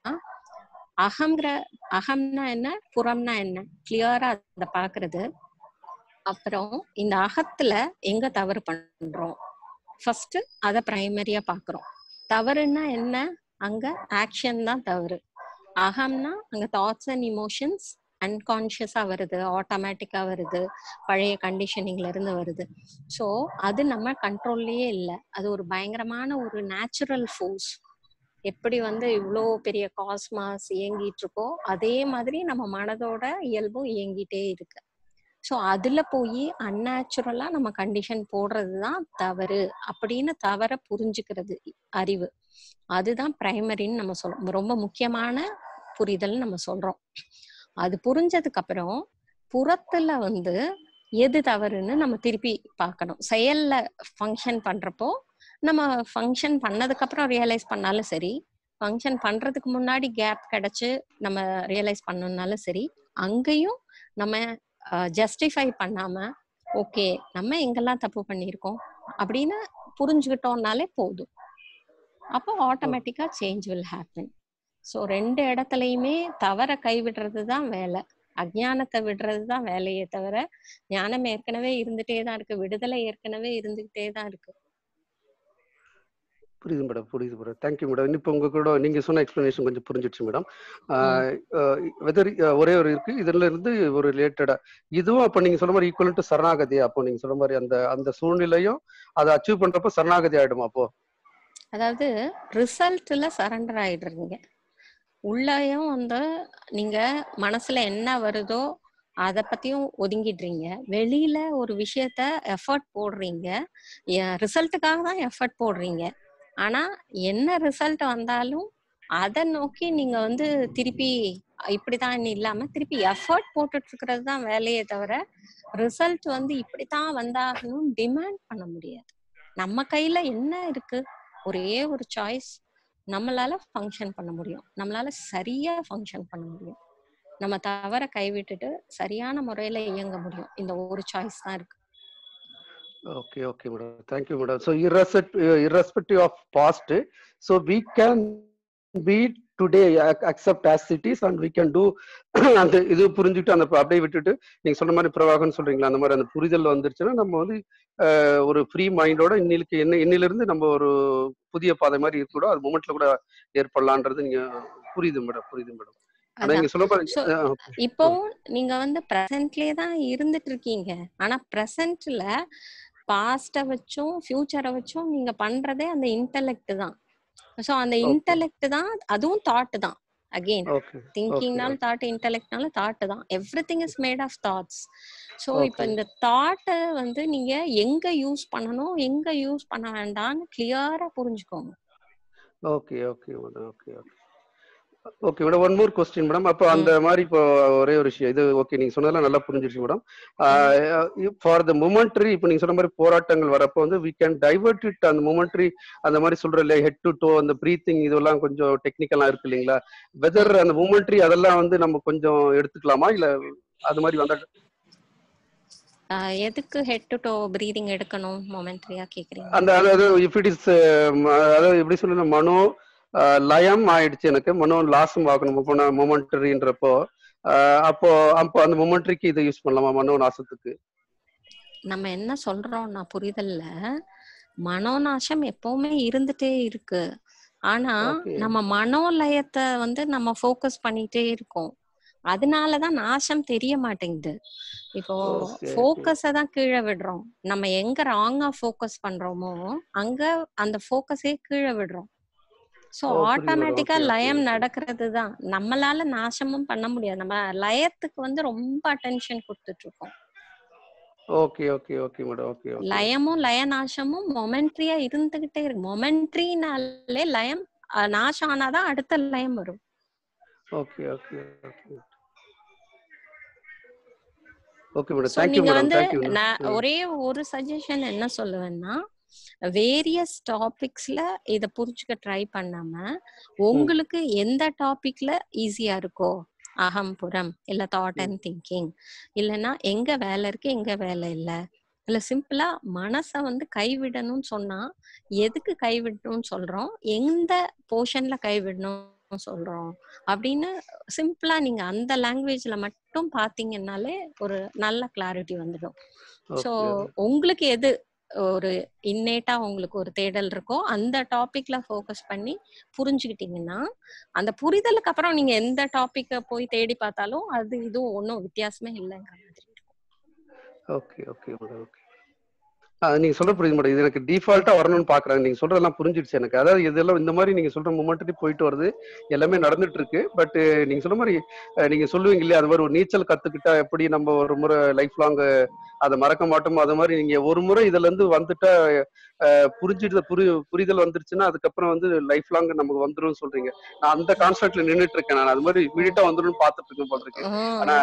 [SPEAKER 2] அகம்னா என்ன, புறம்னா என்ன கிளியரா அதை பாக்குறது. அப்புறம் இந்த அகத்துல எங்க தவறு பண்றோம் ஃபர்ஸ்ட் அதை பிரைமரியா பாக்குறோம். தவறுன்னா என்ன, அங்க ஆக்ஷன் தான் தவறு. அகம்னா அங்க தாட்ஸ் அண்ட் இமோஷன்ஸ் அன்கான்ஷியஸா வருது, ஆட்டோமேட்டிக்கா வருது, பழைய கண்டிஷனிங்ல இருந்து வருது. ஸோ அது நம்ம கண்ட்ரோல்லயே இல்லை. அது ஒரு பயங்கரமான ஒரு நேச்சுரல் ஃபோர்ஸ். எப்படி வந்து இவ்வளோ பெரிய காஸ்மாஸ் இயங்கிட்டு இருக்கோ அதே மாதிரி நம்ம மனதோட இயல்பும் இயங்கிட்டே இருக்கு. ஸோ அதுல போய் அன்நேச்சுரலா நம்ம கண்டிஷன் போடுறதுதான் தவறு அப்படின்னு தவற புரிஞ்சுக்கிறது அறிவு. அதுதான் பிரைமரின்னு நம்ம சொல்றோம், ரொம்ப முக்கியமான புரிதல் நம்ம சொல்றோம். அது புரிஞ்சதுக்கு அப்புறம் புறத்துல வந்து எது தவறுன்னு நம்ம திருப்பி பார்க்கணும். செயல்ல ஃபங்க்ஷன் பண்றப்போ நம்ம ஃபங்க்ஷன் பண்ணதுக்கு அப்புறம் ரியலைஸ் பண்ணாலும் சரி, ஃபங்க்ஷன் பண்றதுக்கு முன்னாடி கேப் கிடைச்சு நம்ம ரியலைஸ் பண்ணணும்னாலும் சரி, அங்கேயும் நம்ம ஜஸ்டிஃபை பண்ணாம ஓகே நம்ம எங்கெல்லாம் தப்பு பண்ணியிருக்கோம் அப்படின்னு புரிஞ்சுக்கிட்டோம்னாலே போதும். அப்போ ஆட்டோமேட்டிக்கா சேஞ்ச் வில் ஹேப்பன். ஸோ 2 இடத்துலையுமே தவற கைவிடுறது தான் வேலை, அஜ்ஞானத்தை விடுறது தான் வேலையே தவிர ஞானம் ஏற்கனவே இருந்துட்டே தான் இருக்கு, விடுதலை ஏற்கனவே இருந்துகிட்டே தான் இருக்கு.
[SPEAKER 4] புரியுது மேடம், புரியுது மேடம். Thank you madam. இப்போ உங்க கூட நீங்க சொன்ன எக்ஸ்பிளனேஷன் கொஞ்சம் புரிஞ்சிடுச்சு மேடம். வெதர் ஒரே ஒரு இருக்கு, இதுல இருந்து ஒரு ரிலேட்டடா இதுவும் அப்போ நீங்க சொன்ன மாதிரி ஈக்குவல் டு சரணாகதி. அப்போ நீங்க சொன்ன மாதிரி அந்த அந்த சூழ்நிலையும் அதை அச்சீவ் பண்றப்போ சரணாகதி ஆயிடுமா? அப்போ
[SPEAKER 2] அதாவது ரிசல்ட்ல சரண்டர் ஆயிடுறீங்க. உள்ளயும் வந்து நீங்க மனசுல என்ன வருதோ அதை பத்தியும் ஒதுங்கிடுறீங்க. வெளியில ஒரு விஷயத்த எஃபர்ட் போடுறீங்க, ரிசல்ட்டுக்காக தான் எஃபர்ட் போடுறீங்க. ஆனா என்ன ரிசல்ட் வந்தாலும் அதை நோக்கி நீங்க வந்து திருப்பி இப்படிதான் இல்லாம திருப்பி எஃபர்ட் போட்டுட்டு இருக்கிறது தான் வேலையே தவிர ரிசல்ட் வந்து இப்படித்தான் வந்தாகணும் டிமாண்ட் பண்ண முடியாது. நம்ம கையில என்ன இருக்கு? ஒரே ஒரு சாய்ஸ். நம்மளால ஃபங்க்ஷன் பண்ண முடியும், நம்மளால சரியா ஃபங்க்ஷன் பண்ண முடியும், நம்ம தவற கைவிட்டுட்டு சரியான முறையில இயங்க முடியும். இந்த ஒரு சாய்ஸ் தான் இருக்கு.
[SPEAKER 4] Okay okay madam, thank you madam. So irrespective of past, so we can be today accept as it is and we can do அந்த இது புரிஞ்சுட்டு அந்த அப்படியே விட்டுட்டு நீங்க சொன்ன மாதிரி பிரவாகம்னு சொல்றீங்களா, அந்த மாதிரி அந்த புரிதல் வந்துருச்சுன்னா நம்ம வந்து ஒரு ஃப்ரீ மைண்டோட இன்னிலிருந்து நம்ம ஒரு புதிய பாதை மாதிரி இருக்கக்கூட அது மூமெண்ட்ல கூட ஏற்படலான்றது நீங்க புரியுது மேடம், புரியுது மேடம். ஆனா
[SPEAKER 2] அதான்.
[SPEAKER 4] நீங்க சொல்ல
[SPEAKER 2] So, இப்போவும் நீங்க வந்து பிரசன்ட்லயே தான் இருந்துட்டு இருக்கீங்க. ஆனா பிரசன்ட்ல பாஸ்ட வச்சும் ஃபியூச்சரை வச்சும் நீங்க பண்றதே அந்த இன்டெலெக்ட் தான். ஸோ அந்த இன்டெலெக்ட் தான், அதுவும் தாட் தான். அகெயின் திங்கிங்னாலும் தாட், இன்டெலெக்ட்னாலும் தாட் தான். Everything is made of thoughts. So இப்போ இந்த தாட்டை வந்து நீங்க எங்க யூஸ் பண்ணணும் எங்க யூஸ் பண்ண வேண்டாம்னு கிளியரா புரிஞ்சுக்கோங்க.
[SPEAKER 4] Okay okay madam, okay okay okay madam. One more question madam. அப்போ அந்த மாதிரி இப்போ ஒரே ஒரு விஷயம் இது ஓகே நீங்க சொன்னதெல்லாம் நல்லா புரிஞ்சிருச்சு மேடம். ஃபார் த மொமெண்ட்ரி இப்போ நீங்க சொன்ன மாதிரி போராட்டங்கள் வரப்போ வந்து வி கேன் டைவர்ட் இட். அந்த மொமெண்ட்ரி அந்த மாதிரி சொல்ற இல்லையா, ஹெட் டு டோ அந்த ப்ரீத்திங் இதெல்லாம் கொஞ்சம் டெக்னிக்கலா இருக்கு இல்லைங்களா, வெதர் அந்த மொமெண்ட்ரி அதெல்லாம் வந்து நம்ம கொஞ்சம் எடுத்துக்கலாமா இல்ல அது மாதிரி வந்தா?
[SPEAKER 2] எதுக்கு ஹெட் டு டோ பிரீதிங் எடுக்கணும் மொமெண்ட்ரியா கேக்குறீங்க?
[SPEAKER 4] அந்த அதாவது இஃப் இட் இஸ் அதாவது எப்படி சொல்லணும், மனோ லயம் ஆயிடுச்சு, எனக்கு மனோ லாஸும் ஆகணும் போன மொமெண்ட்ரின்றப்போ அப்போ அப்போ அந்த மொமெண்ட்ரிக்கு இதை யூஸ் பண்ணலாமா மனோ நாசத்துக்கு?
[SPEAKER 2] நம்ம என்ன சொல்றோம்னா புரிதல்ல மனோநாசம் எப்பவுமே இருந்துட்டே இருக்கு. ஆனா நம்ம மனோலயத்தை வந்து நம்ம ஃபோக்கஸ் பண்ணிட்டே இருக்கோம், அதனாலதான் நாசம் தெரிய மாட்டேங்குது. இப்போ ஃபோக்கஸை தான் கீழே விடுறோம். நம்ம எங்க ராங்கா ஃபோக்கஸ் பண்றோமோ அங்க அந்த ஃபோக்கஸே கீழே விடுறோம். சோ ஆட்டோமேட்டிக்கா லயம் நடக்கிறது தான். நம்மளால நாசமும் பண்ண முடியாது, நம்ம லயத்துக்கு வந்து ரொம்ப அட்டென்ஷன் கொடுத்துட்டு இருக்கோம்.
[SPEAKER 4] Okay okay okay madam, okay okay.
[SPEAKER 2] லயமும் லயநாசமும் மொமெண்ட்ரியா இருந்துகிட்டே இருக்கு. மொமெண்ட்ரினாலே லயம் நாசம் ஆனாதான் அடுத்த லயம் வரும்.
[SPEAKER 4] Okay okay okay okay madam,
[SPEAKER 2] so
[SPEAKER 4] thank you
[SPEAKER 2] நீங்க
[SPEAKER 4] மேடம்,
[SPEAKER 2] வந்து
[SPEAKER 4] थैंक यू.
[SPEAKER 2] நான் ஒரே ஒரு சஜஷன் என்ன சொல்லுவேன்னா, வேரியஸ் டாபிக்ஸ்ல இத புரிஞ்சுக்க ட்ரை பண்ணாம உங்களுக்கு எந்த டாபிக்ல ஈஸியா இருக்கோ, அகம் புறம் இல்ல தாட் அண்ட் திங்கிங், இல்லைன்னா எங்க வேலை இருக்கு எங்க வேலை இல்ல, இல்ல சிம்பிளா மனச வந்து கைவிடணும்னு சொன்னா எதுக்கு கைவிடணும்னு சொல்றோம், எந்த போர்ஷன்ல கைவிடணும் சொல்றோம் அப்படின்னு சிம்பிளா நீங்க அந்த லாங்குவேஜ்ல மட்டும் பாத்தீங்கன்னாலே ஒரு நல்ல கிளாரிட்டி வந்துடும். சோ உங்களுக்கு எது ஒரு இன்னேட்டா உங்களுக்கு ஒரு தேடல் இருக்கோ அந்த டாபிக்ல ஃபோக்கஸ் பண்ணி புரிஞ்சுக்கிட்டீங்கன்னா அந்த புரிதலுக்கு அப்புறம் நீங்க எந்த டாபிக்க போய் தேடி பார்த்தாலும் அது இதுவும் ஒன்றும் வித்தியாசமே இல்லைங்கிற மாதிரி இருக்கும்.
[SPEAKER 4] Okay okay madam okay. நீங்க சொல்ற புரியுது மேடம். இது எனக்கு டிஃபால்ட்டா வரணும்னு பாக்குறாங்க. நீங்க சொல்றதெல்லாம் புரிஞ்சிடுச்சு எனக்கு. அதாவது இதெல்லாம் இந்த மாதிரி நீங்க சொல்ற மொமெண்ட்டு போயிட்டு வருது, எல்லாமே நடந்துட்டு இருக்கு. பட் நீங்க சொல்ற மாதிரி நீங்க சொல்லுவீங்க இல்லையா, அது மாதிரி ஒரு நீச்சல் கத்துக்கிட்டா எப்படி நம்ம ஒரு முறை லைஃப் லாங் அதை மறக்க மாட்டோமோ, அது மாதிரி நீங்க ஒரு முறை இதுல இருந்து வந்துட்டா புரிதல் வந்துருச்சுன்னா அதுக்கப்புறம் வந்து லைஃப் லாங் நமக்கு வந்துடும் சொல்றீங்க. நான் அந்த கான்செப்ட்ல நின்றுட்டு இருக்கேன். நான் அது மாதிரி இமீடியட்டா வந்துடும் பாத்துட்டு இருக்கேன் போல இருக்கு. ஆனா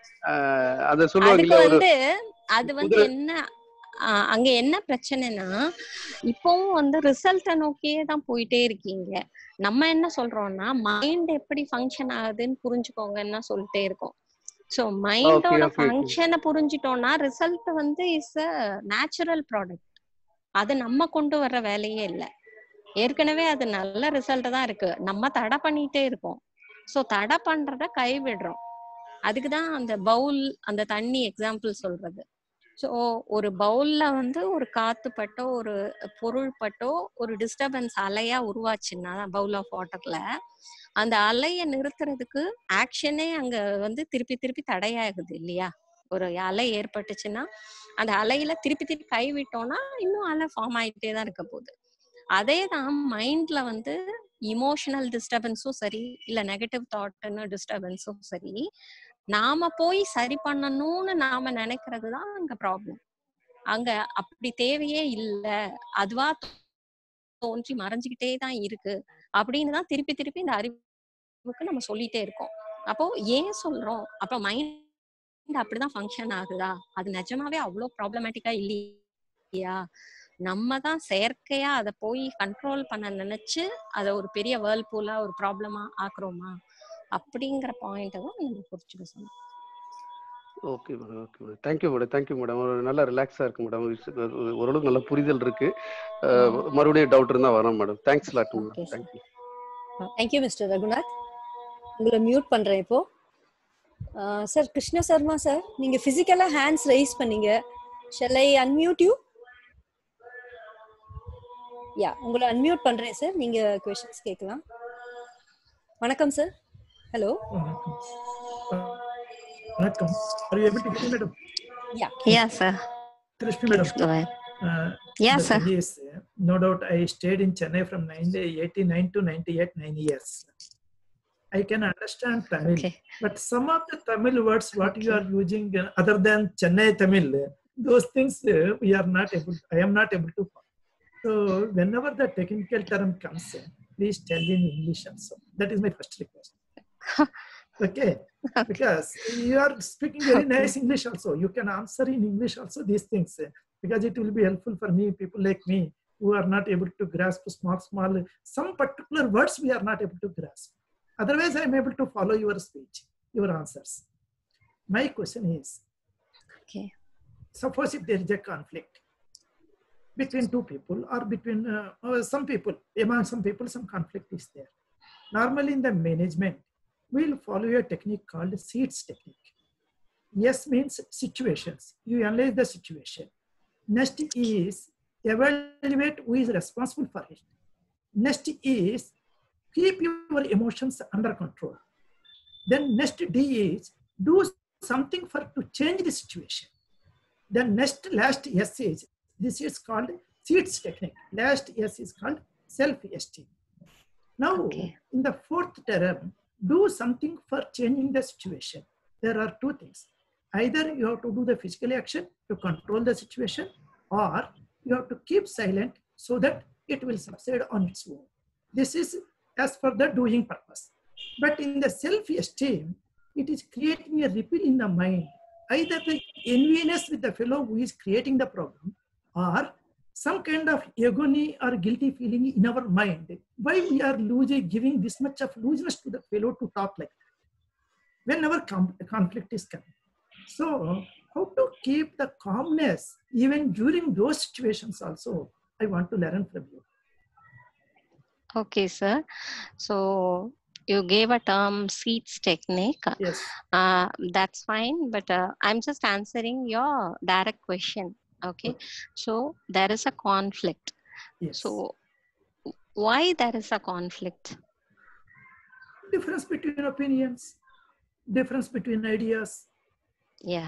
[SPEAKER 4] அத சொல்லுவாங்க
[SPEAKER 2] அதுக்கு
[SPEAKER 4] இல்லையா, ஒரு
[SPEAKER 2] வந்து அது வந்து என்ன அங்க என்ன பிரச்சனைனா இப்பவும் வந்து ரிசல்ட்டை நோக்கியே தான் போயிட்டே இருக்கீங்க. நம்ம என்ன சொல்றோம்னா மைண்ட் எப்படி ஃபங்க்ஷன் ஆகுதுன்னு புரிஞ்சுக்கோங்கன்னா சொல்லிட்டே இருக்கோம். ஸோ மைண்டோட ஃபங்க்ஷனை புரிஞ்சிட்டோம்னா ரிசல்ட் வந்து இஸ் அ நேச்சுரல் ப்ராடக்ட். அது நம்ம கொண்டு வர்ற வேலையே இல்லை. ஏற்கனவே அது நல்ல ரிசல்ட் தான் இருக்கு, நம்ம தடை பண்ணிட்டே இருக்கோம். ஸோ தடை பண்றத கைவிடுறோம். அதுக்குதான் அந்த பவுல் அந்த தண்ணி எக்ஸாம்பிள் சொல்றது. ஸோ ஒரு பவுல்ல வந்து ஒரு காத்து பட்டோ ஒரு பொருள் பட்டோ ஒரு டிஸ்டர்பன்ஸ் அலையா உருவாச்சுன்னா பவுல் ஆஃப் வாட்டர்ல அந்த அலையை நிறுத்துறதுக்கு ஆக்ஷனே அங்க வந்து திருப்பி திருப்பி தடையாகுது இல்லையா? ஒரு அலை ஏற்பட்டுச்சுன்னா அந்த அலையில திருப்பி திருப்பி கை விட்டோம்னா இன்னும் அலை ஃபார்ம் ஆயிட்டே தான் இருக்க போகுது. அதே தான் மைண்ட்ல வந்து இமோஷனல் டிஸ்டர்பன்ஸும் சரி இல்ல நெகட்டிவ் தாட்னு டிஸ்டர்பன்ஸும் சரி நாம போய் சரி பண்ணணும்னு நாம நினைக்கிறதுதான் அங்க ப்ராப்ளம். அங்க அப்படி தேவையே இல்ல, அதுவா தோன்றி மறைஞ்சுக்கிட்டே தான் இருக்கு அப்படின்னு தான் திருப்பி திருப்பி இந்த அறிவுக்கு நம்ம சொல்லிட்டே இருக்கோம். அப்போ ஏன் சொல்றோம்? அப்ப மைண்ட் அப்படிதான் ஃபங்க்ஷன் ஆகுதா? அது நிஜமாவே அவ்வளவு ப்ராப்ளமேட்டிக்கா இல்லையா? நம்ம தான் செயற்கையா அதை போய் கண்ட்ரோல் பண்ண நினைச்சு அதை ஒரு பெரிய வேர்ல்பூலா ஒரு ப்ராப்ளமா ஆக்குறோமா அப்படிங்கிற பாயிண்ட தான் நம்ம புரிச்சுக்க சொன்னோம்.
[SPEAKER 4] Okay madam okay madam. Thank you madam thank you madam. ஒரு நல்லா ரிலாக்ஸா இருக்கு மேடம். ஓரளவுக்கு நல்ல புரிதல் இருக்கு. மறுபடியும் டவுட் இருந்தா வரோம் மேடம். Thanks lot madam. Thank you.
[SPEAKER 1] Thank you mister Raghunath. உங்களை மியூட் பண்றேன் இப்போ. சார் கிருஷ்ண சர்மா சார், நீங்க பிசிக்கலா ஹேண்ட்ஸ் ரைஸ் பண்ணீங்க. Shall I unmute you? Yeah, உங்களை அன்மியூட் பண்றேன் சார். நீங்க क्वेश्चंस கேட்கலாம். வணக்கம் சார். ஹலோ.
[SPEAKER 5] வணக்கம். Are you able to hear me, madam?
[SPEAKER 2] Yeah sir.
[SPEAKER 5] Krishna madam.
[SPEAKER 2] Go ahead. Yeah sir.
[SPEAKER 5] Yes, no doubt I stayed in Chennai from 1989 to 98, 9 years. I can understand Tamil, okay. But some of the Tamil words what you are using other than Chennai Tamil, those things I am not able to follow. So whenever the technical term comes, please tell in English also. That is my first request. Okay, because you are speaking very nice English also. You can answer in English also these things, because it will be helpful for me, people like me, who are not able to grasp small, some particular words we are not able to grasp. Otherwise, I am able to follow your speech, your answers. My question is,
[SPEAKER 2] okay,
[SPEAKER 5] suppose if there is a conflict between two people or between some people, among some people, some conflict is there. Normally in the management, we'll follow a technique called SEATS technique. Yes means situations. You analyze the situation. Next is evaluate who is responsible for it. Next is keep your emotions under control. Then next D is do something to change the situation. Then last S is, this is called SEATS technique. Last S is called self-esteem. Now, okay, in the fourth term, do something for changing the situation. There are two things. Either you have to do the physical action to control the situation, or you have to keep silent so that it will subside on its own. This is as for the doing purpose. But in the self-esteem, it is creating a ripple in the mind. Either the enviness with the fellow who is creating the problem, or some kind of agony or guilty feeling in our mind. Why we are giving this much of looseness to the fellow to talk like that whenever conflict is coming. So how to keep the calmness even during those situations also, I want to learn from you.
[SPEAKER 2] Okay sir, so you gave a term SEATS technique.
[SPEAKER 5] Yes.
[SPEAKER 2] That's fine, but I'm just answering your direct question. Okay.
[SPEAKER 5] Okay.
[SPEAKER 2] So there is a conflict.
[SPEAKER 5] Yes.
[SPEAKER 2] So why there is a conflict?
[SPEAKER 5] Difference between opinions, difference between ideas.
[SPEAKER 2] Yeah.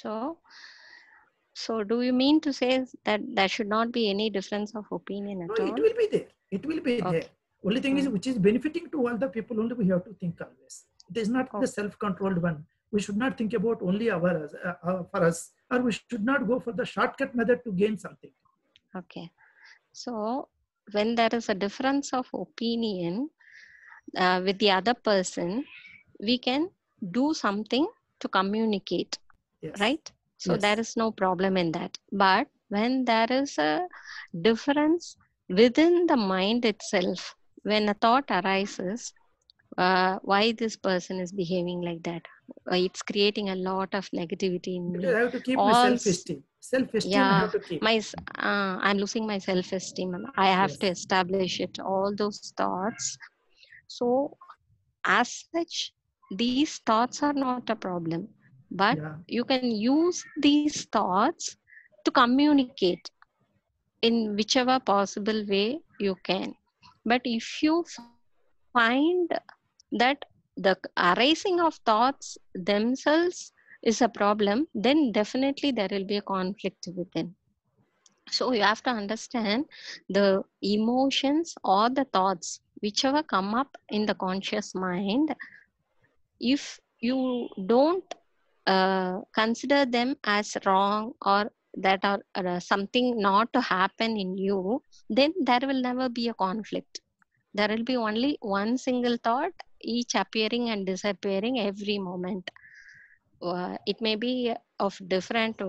[SPEAKER 2] So do you mean to say that there should not be any difference of opinion
[SPEAKER 5] No,
[SPEAKER 2] at
[SPEAKER 5] it
[SPEAKER 2] all?
[SPEAKER 5] will be there. It will be there.
[SPEAKER 2] Okay.
[SPEAKER 5] Only thing is,
[SPEAKER 2] Mm.
[SPEAKER 5] which is benefiting to all the people, only we have to think always. It is not the
[SPEAKER 2] Okay.
[SPEAKER 5] self-controlled one. We should not think about only for us, or we should not go for the shortcut method to gain something.
[SPEAKER 2] Okay. So when there is a difference of opinion with the other person, we can do something to communicate,
[SPEAKER 5] Yes.
[SPEAKER 2] right? So
[SPEAKER 5] Yes.
[SPEAKER 2] there is no problem in that. But when there is a difference within the mind itself, when a thought arises, why this person is behaving like that? It's creating a lot of negativity in
[SPEAKER 5] Because
[SPEAKER 2] me.
[SPEAKER 5] I have to keep my
[SPEAKER 2] All
[SPEAKER 5] self-esteem. Self-esteem I
[SPEAKER 2] yeah,
[SPEAKER 5] have to keep.
[SPEAKER 2] I'm losing my self-esteem. I have
[SPEAKER 5] Yes.
[SPEAKER 2] to establish it. All those thoughts. So as such, these thoughts are not a problem, but
[SPEAKER 5] Yeah.
[SPEAKER 2] you can use these thoughts to communicate in whichever possible way you can. But if you find that the arising of thoughts themselves is a problem, then definitely there will be a conflict within. So you have to understand the emotions or the thoughts, whichever come up in the conscious mind, if you don't consider them as wrong or that are something not to happen in you, then there will never be a conflict. There will be only one single thought, each appearing and disappearing every moment. It may be of different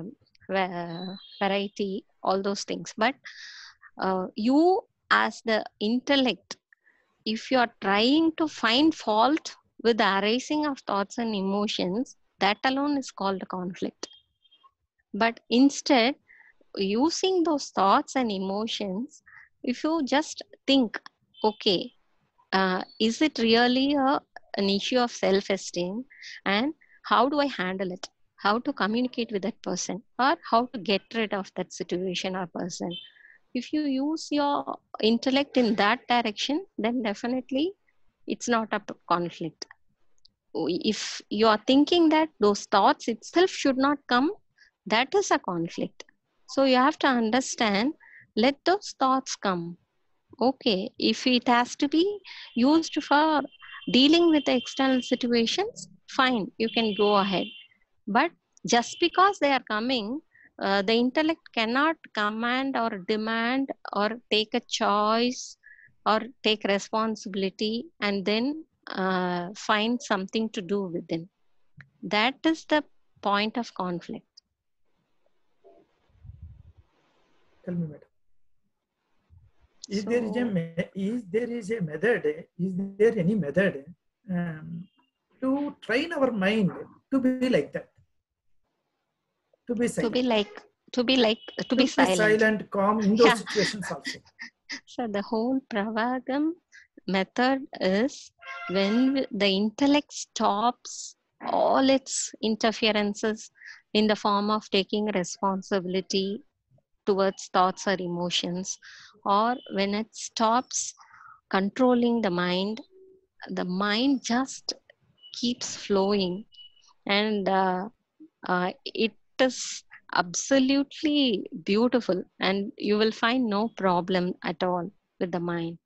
[SPEAKER 2] variety, all those things. But you, as the intellect, if you are trying to find fault with the arising of thoughts and emotions, that alone is called a conflict. But instead, using those thoughts and emotions, if you just think, okay, is it really an issue of self-esteem, and how do I handle it? How to communicate with that person, or how to get rid of that situation or person? If you use your intellect in that direction, then definitely it's not a conflict. If you are thinking that those thoughts itself should not come, that is a conflict. So you have to understand, let those thoughts come. Okay, if it has to be used for dealing with the external situations, fine, you can go ahead. But just because they are coming, the intellect cannot command or demand or take a choice or take responsibility and then find something to do within. That is the point of conflict.
[SPEAKER 5] Tell me, madam. Is
[SPEAKER 2] So,
[SPEAKER 5] there is a method? Is there any method to train our mind to be like that? To be
[SPEAKER 2] to
[SPEAKER 5] silent.
[SPEAKER 2] be like, to be like, to
[SPEAKER 5] To
[SPEAKER 2] be
[SPEAKER 5] be
[SPEAKER 2] silent.
[SPEAKER 5] silent, calm in those
[SPEAKER 2] Yeah.
[SPEAKER 5] situations also.
[SPEAKER 2] So the whole Pravagam method is when the intellect stops all its interferences in the form of taking responsibility towards thoughts or emotions, or when it stops controlling the mind just keeps flowing, and it is absolutely beautiful, and you will find no problem at all with the mind.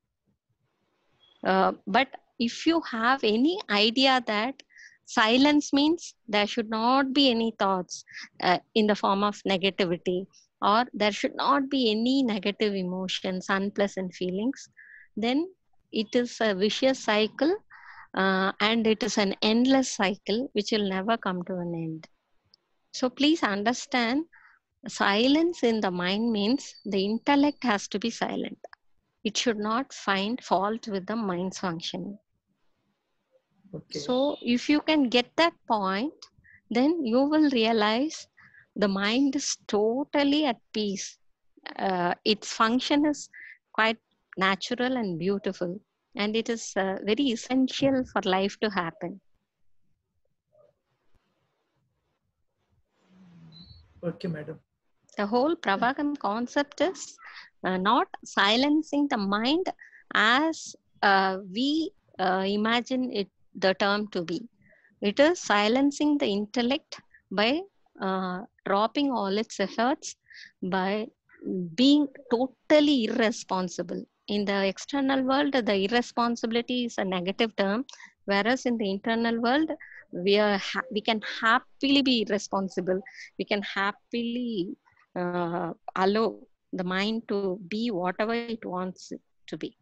[SPEAKER 2] But if you have any idea that silence means there should not be any thoughts in the form of negativity, or there should not be any negative emotions, unpleasant feelings, then it is a vicious cycle, and it is an endless cycle which will never come to an end. So please understand, silence in the mind means the intellect has to be silent. It should not find fault with the mind's functioning.
[SPEAKER 5] Okay.
[SPEAKER 2] So if you can get that point, then you will realize the mind is totally at peace. Its function is quite natural and beautiful, and it is very essential for life to happen.
[SPEAKER 5] Okay, madam.
[SPEAKER 2] The whole Pravagam concept is not silencing the mind as we imagine it the term to be. It is silencing the intellect by dropping all its efforts, by being totally irresponsible. In the external world, the irresponsibility is a negative term, whereas in the internal world, we can happily be irresponsible. We can happily allow the mind to be whatever it wants it to be.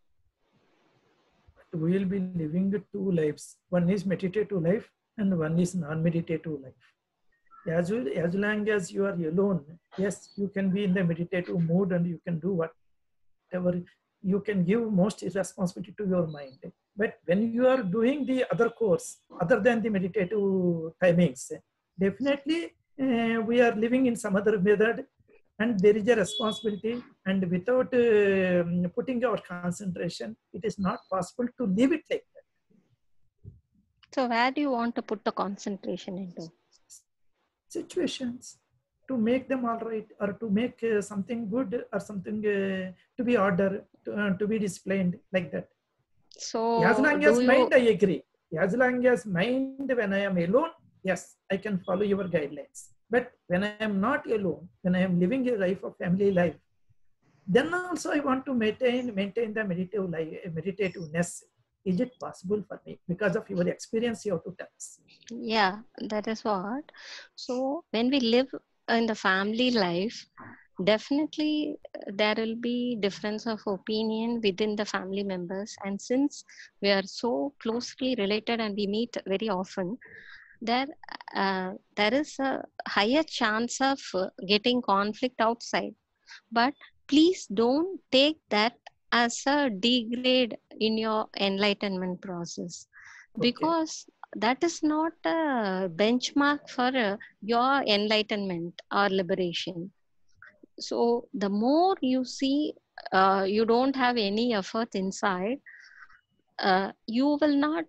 [SPEAKER 5] We will be living two lives. One is meditative life and one is non-meditative life. As long as you are alone, yes, you can be in the meditative mood and you can do whatever. You can give most responsibility to your mind. But when you are doing the other course, other than the meditative timings, definitely we are living in some other method, and there is a responsibility, and without putting our concentration, it is not possible to leave it like that.
[SPEAKER 2] So where do you want to put the concentration into?
[SPEAKER 5] Situations, to make them all right, or to make something good, or something to be ordered, to be disciplined, like that.
[SPEAKER 2] So
[SPEAKER 5] As long as mind, I agree. As long as mind, when I am alone, yes, I can follow your guidelines. But when I am not alone, when I am living a life of family life, then also I want to maintain the meditativeness. Is it possible for me? Because of your experience, you have to tell us.
[SPEAKER 2] Yeah, that is what. So when we live in the family life, definitely there will be difference of opinion within the family members. And since we are so closely related and we meet very often, there is a higher chance of getting conflict outside. But please don't take that as a degrade in your enlightenment process, because that is not a benchmark for your enlightenment or liberation. So the more you see you don't have any effort inside, you will not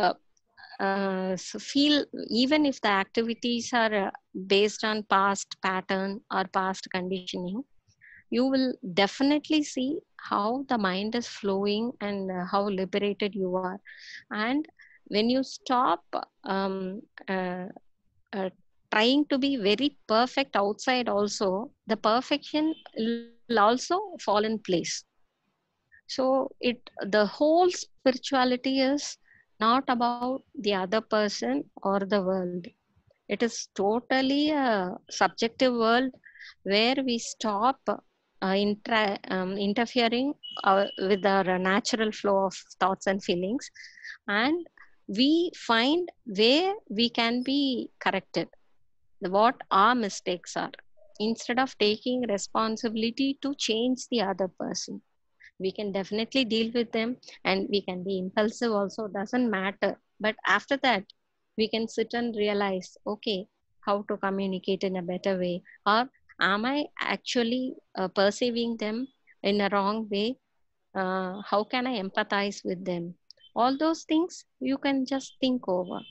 [SPEAKER 2] feel, even if the activities are based on past pattern or past conditioning, you will definitely see how the mind is flowing and how liberated you are. And when you stop uh, trying to be very perfect outside also, the perfection will also fall in place. So the whole spirituality is not about the other person or the world. It is totally a subjective world where we stop interfering with our natural flow of thoughts and feelings, and we find where we can be corrected, what our mistakes are, instead of taking responsibility to change the other person. We can definitely deal with them, and we can be impulsive also, doesn't matter. But after that, we can sit and realize, okay, how to communicate in a better way, or am I actually perceiving them in a wrong way? How can I empathize with them? All those things you can just think over.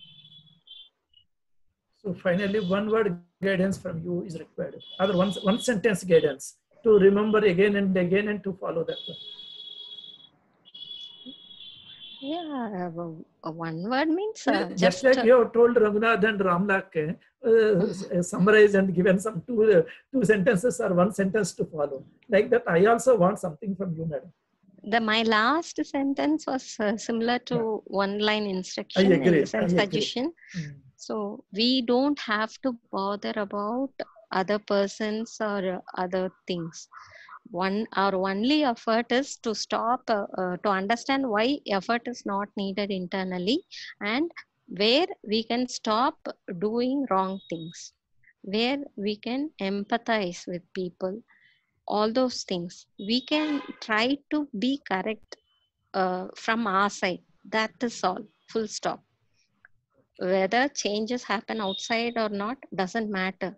[SPEAKER 5] So finally, one word guidance from you is required. Other one sentence guidance to remember again and again and to follow that one.
[SPEAKER 2] Yeah, one word means
[SPEAKER 5] just like you have told Raghunath and Ramlak, summarize and given some two sentences or one sentence to follow. Like that, I also want something from you, madam.
[SPEAKER 2] My last sentence was similar to one-line instruction,
[SPEAKER 5] I agree,
[SPEAKER 2] in the sense suggestion. So we don't have to bother about other persons or other things. Our only effort is to stop, to understand why effort is not needed internally, and where we can stop doing wrong things, where we can empathize with people. All those things we can try to be correct from our side. That is all, full stop. Whether changes happen outside or not doesn't matter.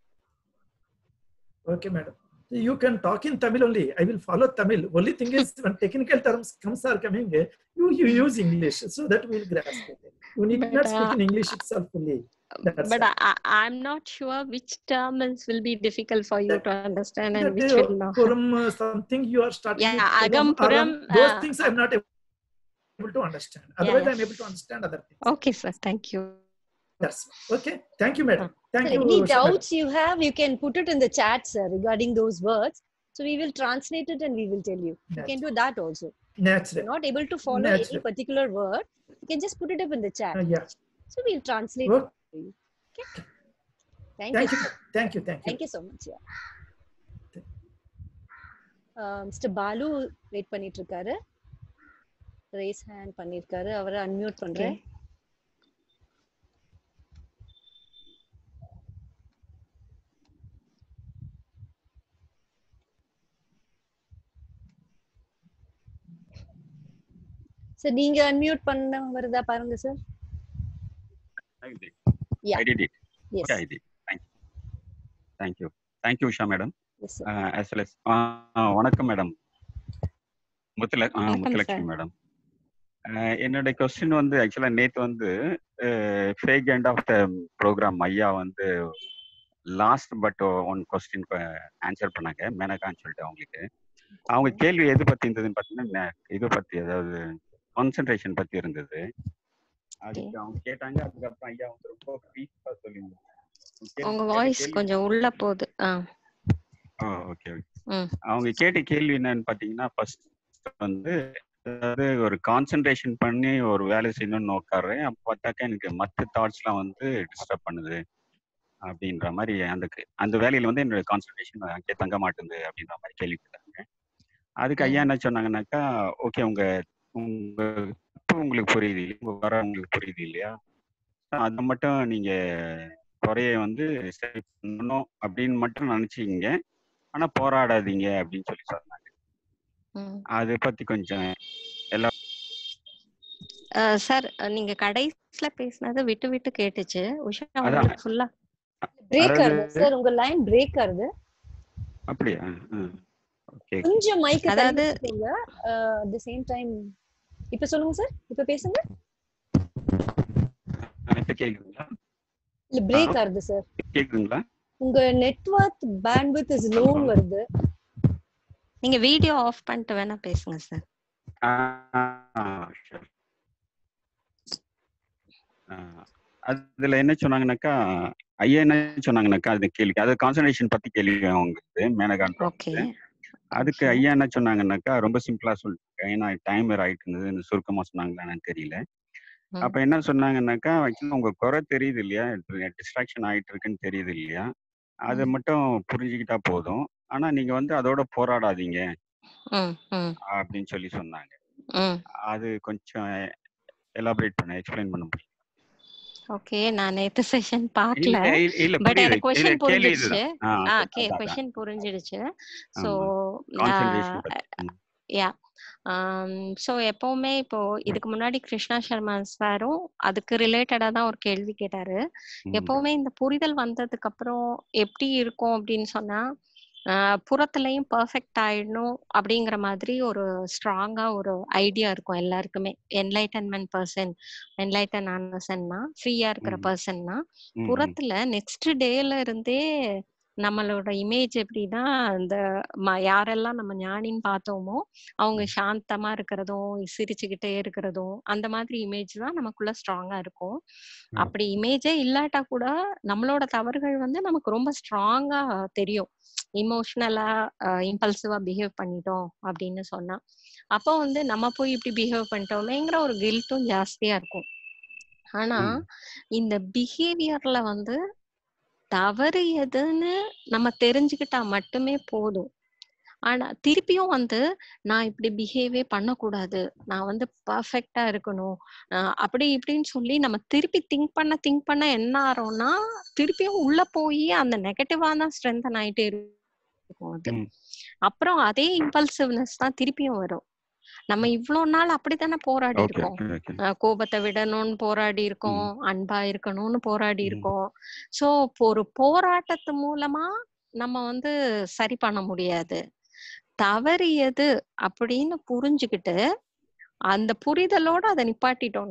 [SPEAKER 5] Okay, madam. You can talk in Tamil only. I will follow Tamil. Only thing is, when technical terms are coming, you use English, so that we will grasp it. You need not speak in English itself fully. That's
[SPEAKER 2] but
[SPEAKER 5] right.
[SPEAKER 2] I'm not sure which terms will be difficult for you
[SPEAKER 5] That,
[SPEAKER 2] to understand and
[SPEAKER 5] that
[SPEAKER 2] which will not.
[SPEAKER 5] Puram, something you are starting
[SPEAKER 2] Yeah,
[SPEAKER 5] with Puram,
[SPEAKER 2] Agampuram.
[SPEAKER 5] Aram, those things I'm not able to understand. Otherwise,
[SPEAKER 2] Yeah.
[SPEAKER 5] I'm able to understand other things.
[SPEAKER 2] Okay, sir. Thank you.
[SPEAKER 5] That's okay. Thank you, madam. Thank
[SPEAKER 1] Sir,
[SPEAKER 5] you.
[SPEAKER 1] any
[SPEAKER 5] madam.
[SPEAKER 1] doubts you have, you can put it in the chat, sir, regarding those words. So we will translate it and we will tell you. You can do that also. If
[SPEAKER 5] Natural.
[SPEAKER 1] you're not able to follow any
[SPEAKER 5] Natural.
[SPEAKER 1] particular word, you can just put it up in the chat.
[SPEAKER 5] Yeah.
[SPEAKER 1] So we'll translate
[SPEAKER 5] Okay.
[SPEAKER 1] it for you. Okay. Thank
[SPEAKER 5] Thank
[SPEAKER 1] you.
[SPEAKER 5] you. Thank you. Thank you.
[SPEAKER 1] Thank you so much. Yeah. Mr. Balu wait பண்ணிட்டு இருக்காரு. Raise hand பண்ணிருக்காரு. அவரை unmute பண்றேன்.
[SPEAKER 2] Okay.
[SPEAKER 1] Sir நீங்க unmute பண்ண வருதா பாருங்க sir.
[SPEAKER 6] I did.
[SPEAKER 1] Yeah.
[SPEAKER 6] I did it.
[SPEAKER 1] Yes.
[SPEAKER 6] Okay, I did. Thank you. Thank you, Usha madam.
[SPEAKER 1] Yes, sir.
[SPEAKER 6] As well as வணக்கம் மேடம்.
[SPEAKER 2] வணக்கம்
[SPEAKER 6] முத்துலட்சுமி
[SPEAKER 2] சார்.
[SPEAKER 6] மேடம். என்னோட கொஸ்டின் வந்து ஆக்சுவலா நேத்து வந்து fag end of the programme ஐயா வந்து last but one question answer பண்ணாங்க மேனகான்னு சொல்லிட்டு அவங்களுக்கு. அவங்க கேள்வி எது பத்தி இருந்ததுன்னு பார்த்தீங்கன்னா இது பத்தி அதாவது கான்சென்ட்ரேஷன் பத்தி இருந்தது. அதுக்கு அவங்க கேட்டாங்க. அதுக்கப்புறம் ஐயா வந்து ரொம்ப பிரீஃபா சொல்லியிருந்தாங்க.
[SPEAKER 2] உங்க வாய்ஸ் கொஞ்சம் உள்ள போகுது.
[SPEAKER 6] ஓகே. அவங்க கேட்ட கேள்வி என்னன்னு பாத்தீங்கன்னா ஃபர்ஸ்ட் வந்து அதாவது ஒரு கான்சென்ட்ரேஷன் பண்ணி ஒரு வேலை செய்யணும்னு உட்காடுறேன். அப்போ பார்த்தாக்கா எனக்கு மற்ற தாட்ஸ்லாம் வந்து டிஸ்டர்ப் பண்ணுது அப்படின்ற மாதிரி அந்த வேலையில வந்து என்னோட கான்சென்ட்ரேஷன் அங்கே தங்க மாட்டேங்குது அப்படின்ற மாதிரி கேள்வி கேட்டாங்க. அதுக்கு ஐயா என்ன சொன்னாங்கன்னாக்கா ஓகே உங்க உங்களுக்கு புரியுது இல்லையா, உங்க வர உங்களுக்கு புரியுது இல்லையா, அதை மட்டும் நீங்க குறைய வந்து சரி பண்ணணும் அப்படின்னு மட்டும் நினைச்சீங்க, ஆனா போராடாதீங்க அப்படின்னு சொல்லி சொன்னாங்க. அதை பத்தி கொஞ்சம் எல்லாம்
[SPEAKER 2] சார் நீங்க கடைசில பேசினது விட்டு விட்டு கேட்டுச்சு. உஷா உங்களுக்கு ஃபுல்லா
[SPEAKER 1] பிரேக் ஆகுது சார், உங்க லைன் பிரேக் ஆகுது.
[SPEAKER 6] அப்படியா? ஓகே.
[SPEAKER 1] கொஞ்சம் மைக்
[SPEAKER 2] அதாவது
[SPEAKER 1] at the same time இப்ப சொல்லுங்க சார், இப்ப பேசுங்க.
[SPEAKER 6] இப்ப கேக்குதுங்களா?
[SPEAKER 1] இல்ல பிரேக் ஆகுது சார்.
[SPEAKER 6] கேக்குதுங்களா?
[SPEAKER 1] உங்க நெட்வொர்க் பேண்ட்விட்த் இஸ் லோ வருது.
[SPEAKER 2] நீங்க வீடியோ ஆஃப் பண்ணிட்டு வேணா பேசுங்க சார்.
[SPEAKER 6] அதுல என்ன சொன்னாங்கன்னாக்கா ஐயா என்ன சொன்னாங்கன்னாக்கா அது கேள்வி அது கான்சன்ட்ரேஷன் பத்தி கேள்வி அவங்களுக்கு மேனகான். அதுக்கு ஐயா என்ன சொன்னாங்கன்னாக்கா ரொம்ப சிம்பிளா சொல்லிட்டு, ஏன்னா டைம் வேற ஆயிட்டு இருந்தது, சுருக்கமா சொன்னாங்களான்னு தெரியல. அப்ப என்ன சொன்னாங்கன்னாக்கா உங்க குறை தெரியுது இல்லையா, டிஸ்ட்ராக்ஷன் ஆயிட்டு இருக்குன்னு தெரியுது இல்லையா, அதை மட்டும் புரிஞ்சுக்கிட்டா போதும், ஆனா நீங்க வந்து அதோட போராடாதீங்க அப்படின்னு சொல்லி சொன்னாங்க. அது கொஞ்சம் எலாபரேட் பண்ண எக்ஸ்பிளைன் பண்ண முடியும்?
[SPEAKER 2] ஓகே, நான் நேத்து செஷன் பார்க்கல, பட் எனக்கு क्वेश्चन புரிஞ்சிடுச்சு. क्वेश्चन புரிஞ்சிடுச்சு. சோ யா சோ எப்பவுமே இப்போ இதுக்கு முன்னாடி கிருஷ்ணா சர்மா சாரும் அதுக்கு ரிலேட்டடா தான் ஒரு கேள்வி கேட்டாரு. எப்பவுமே இந்த புரிதல் வந்ததுக்கு அப்புறம் எப்படி இருக்கும் அப்படின்னு சொன்னா புறத்துலயும் பெர்ஃபெக்ட் ஆயிடணும் அப்படிங்கிற மாதிரி ஒரு ஸ்ட்ராங்கா ஒரு ஐடியா இருக்கும் எல்லாருக்குமே. என்லைட்டன்மெண்ட் பர்சன், என்லைட்டன் ஆனர்சன்னா ஃப்ரீயா இருக்கிற பர்சன்னா புறத்துல நெக்ஸ்ட் டேல இருந்தே நம்மளோட இமேஜ் எப்படின்னா இந்த யாரெல்லாம் நம்ம ஞானின்னு பார்த்தோமோ அவங்க சாந்தமா இருக்கிறதும் சிரிச்சுக்கிட்டே இருக்கிறதும் அந்த மாதிரி இமேஜ் தான் நமக்குள்ள ஸ்ட்ராங்கா இருக்கும். அப்படி இமேஜே இல்லாட்டா கூட நம்மளோட தவறுகள் வந்து நமக்கு ரொம்ப ஸ்ட்ராங்கா தெரியும். இமோஷனலா இம்பல்சிவா பிஹேவ் பண்ணிட்டோம் அப்படின்னு சொன்னா அப்போ வந்து நம்ம போய் இப்படி பிஹேவ் பண்ணிட்டோமேங்கிற ஒரு கில்ட்டும் ஜாஸ்தியா இருக்கும். ஆனா இந்த பிஹேவியர்ல வந்து தவறு எதுன்னு நம்ம தெரிஞ்சுக்கிட்டா மட்டுமே போதும். ஆனா திருப்பியும் வந்து நான் இப்படி பிஹேவே பண்ணக்கூடாது, நான் வந்து பர்ஃபெக்டா இருக்கணும் அப்படி இப்படின்னு சொல்லி நம்ம திருப்பி திங்க் பண்ண என்ன ஆறோம்னா திருப்பியும் உள்ள போய் அந்த நெகட்டிவா தான் ஸ்ட்ரென்தன் ஆயிட்டே இருக்கும். அது அப்புறம் அதே இம்பல்சிவ்னஸ் தான் திருப்பியும் வரும். நம்ம இவ்வளவு நாள் அப்படித்தானே போராடி இருக்கோம். கோபத்தை விடணும்னு போராடி இருக்கோம், அன்பா இருக்கணும்னு போராடி இருக்கோம். சோ ஒரு போராட்டத்து மூலமா நம்ம வந்து சரி பண்ண முடியாது. தவறு எது அப்படின்னு புரிஞ்சுக்கிட்டு அந்த புரிதலோட அதை நிப்பாட்டிட்டோம்னா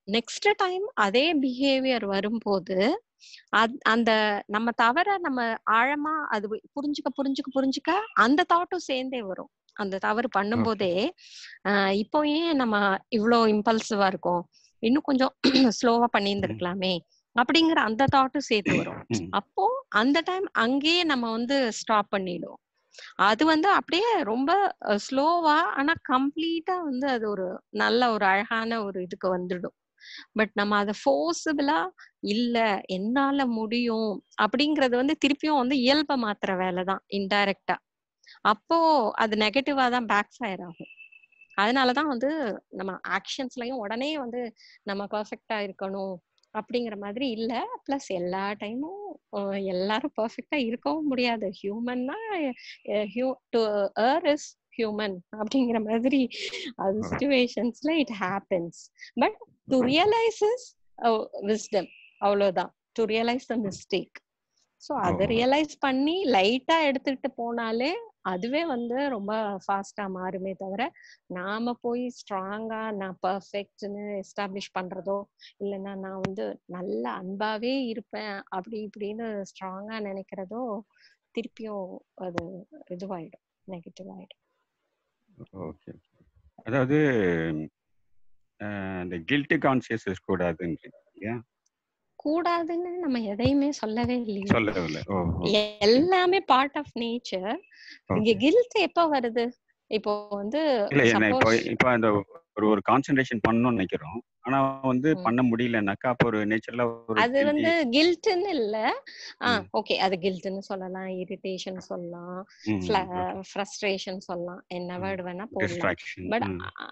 [SPEAKER 2] நெக்ஸ்ட் டைம் அதே பிஹேவியர் வரும்போது அந்த நம்ம தவிர நம்ம ஆழமா அது புரிஞ்சுக்க அந்த தாட்டும் சேர்ந்தே வரும். அந்த தவறு பண்ணும்போதே இப்போ ஏன் நம்ம இவ்வளோ இம்பல்சிவா இருக்கோம், இன்னும் கொஞ்சம் ஸ்லோவா பண்ணியிருந்திருக்கலாமே அப்படிங்கிற அந்த தாட்டும் சேர்த்து வரும். அப்போ அந்த டைம் அங்கேயே நம்ம வந்து ஸ்டாப் பண்ணிடுவோம். அது வந்து அப்படியே ரொம்ப ஸ்லோவா ஆனா கம்ப்ளீட்டா வந்து அது ஒரு நல்ல ஒரு அழகான ஒரு இதுக்கு வந்துடும். பட் நம்ம அதை ஃபோர்ஸபிளா இல்ல என்னால முடியும் அப்படிங்கறது வந்து திருப்பியும் வந்து இயல்பை மாத்துற வேலைதான் இன்டைரக்டா. அப்போ அது நெகட்டிவா தான் பேக் ஃபயர் ஆகும். அதனாலதான் வந்து நம்ம ஆக்ஷன்ஸ்லயும் உடனே வந்து நம்ம பர்ஃபெக்டா இருக்கணும் அப்படிங்கிற மாதிரி இல்ல. பிளஸ் எல்லா டைமும் எல்லாரும் பர்ஃபெக்டா இருக்கவும் முடியாது. ஹியூமன்னா டு எர்ர் இஸ் ஹியூமன் அப்படிங்கிற மாதிரி அது சிச்சுவேஷன்ஸ்ல it happens. But to realise is wisdom, அவ்வளவுதான். To realise the mistake. So அதை ரியலைஸ் பண்ணி லைட்டா எடுத்துட்டு போனாலே அதுவே வந்து ரொம்ப ஃபாஸ்டா மாறுமே தவிர நாம போய் ஸ்ட்ராங்கா நான் பர்ஃபெக்ட்னு எஸ்டாப்ளிஷ் பண்றதோ இல்லைன்னா நான் வந்து நல்ல அன்பாவே இருப்பேன் அப்படி இப்படின்னு ஸ்ட்ராங்கா நினைக்கிறதோ திருப்பியும் அது இதுவாயிடும், நெகட்டிவ் ஆயிடும்.
[SPEAKER 6] ஓகே. அதாவது இந்த கில்ட்டி கான்சியஸ் கூடாதுன்றீங்க.
[SPEAKER 2] கூடாதுன்னு நம்ம எதையுமே சொல்லவே இல்லையே.
[SPEAKER 6] சொல்லவில்லை.
[SPEAKER 2] எல்லாமே பார்ட் ஆஃப் நேச்சர். இங்க கில்ட் எப்ப வருது? இப்போ வந்து
[SPEAKER 6] இல்ல என்ன இப்போ அந்த ஒரு கான்சென்ட்ரேஷன் பண்ணணும்னு நினைக்கிறோம், ஆனா வந்து பண்ண முடியலனாக்கா அப்போ ஒரு நேச்சரலா
[SPEAKER 2] அது வந்து கில்ட்னு இல்ல. ஓகே, அது கில்ட்னு சொல்லலாம், இரிட்டேஷன் சொல்லலாம், ஃப்ரஸ்ட்ரேஷன் சொல்லலாம், என்ன வேர்ட் வேணா போடலாம். பட்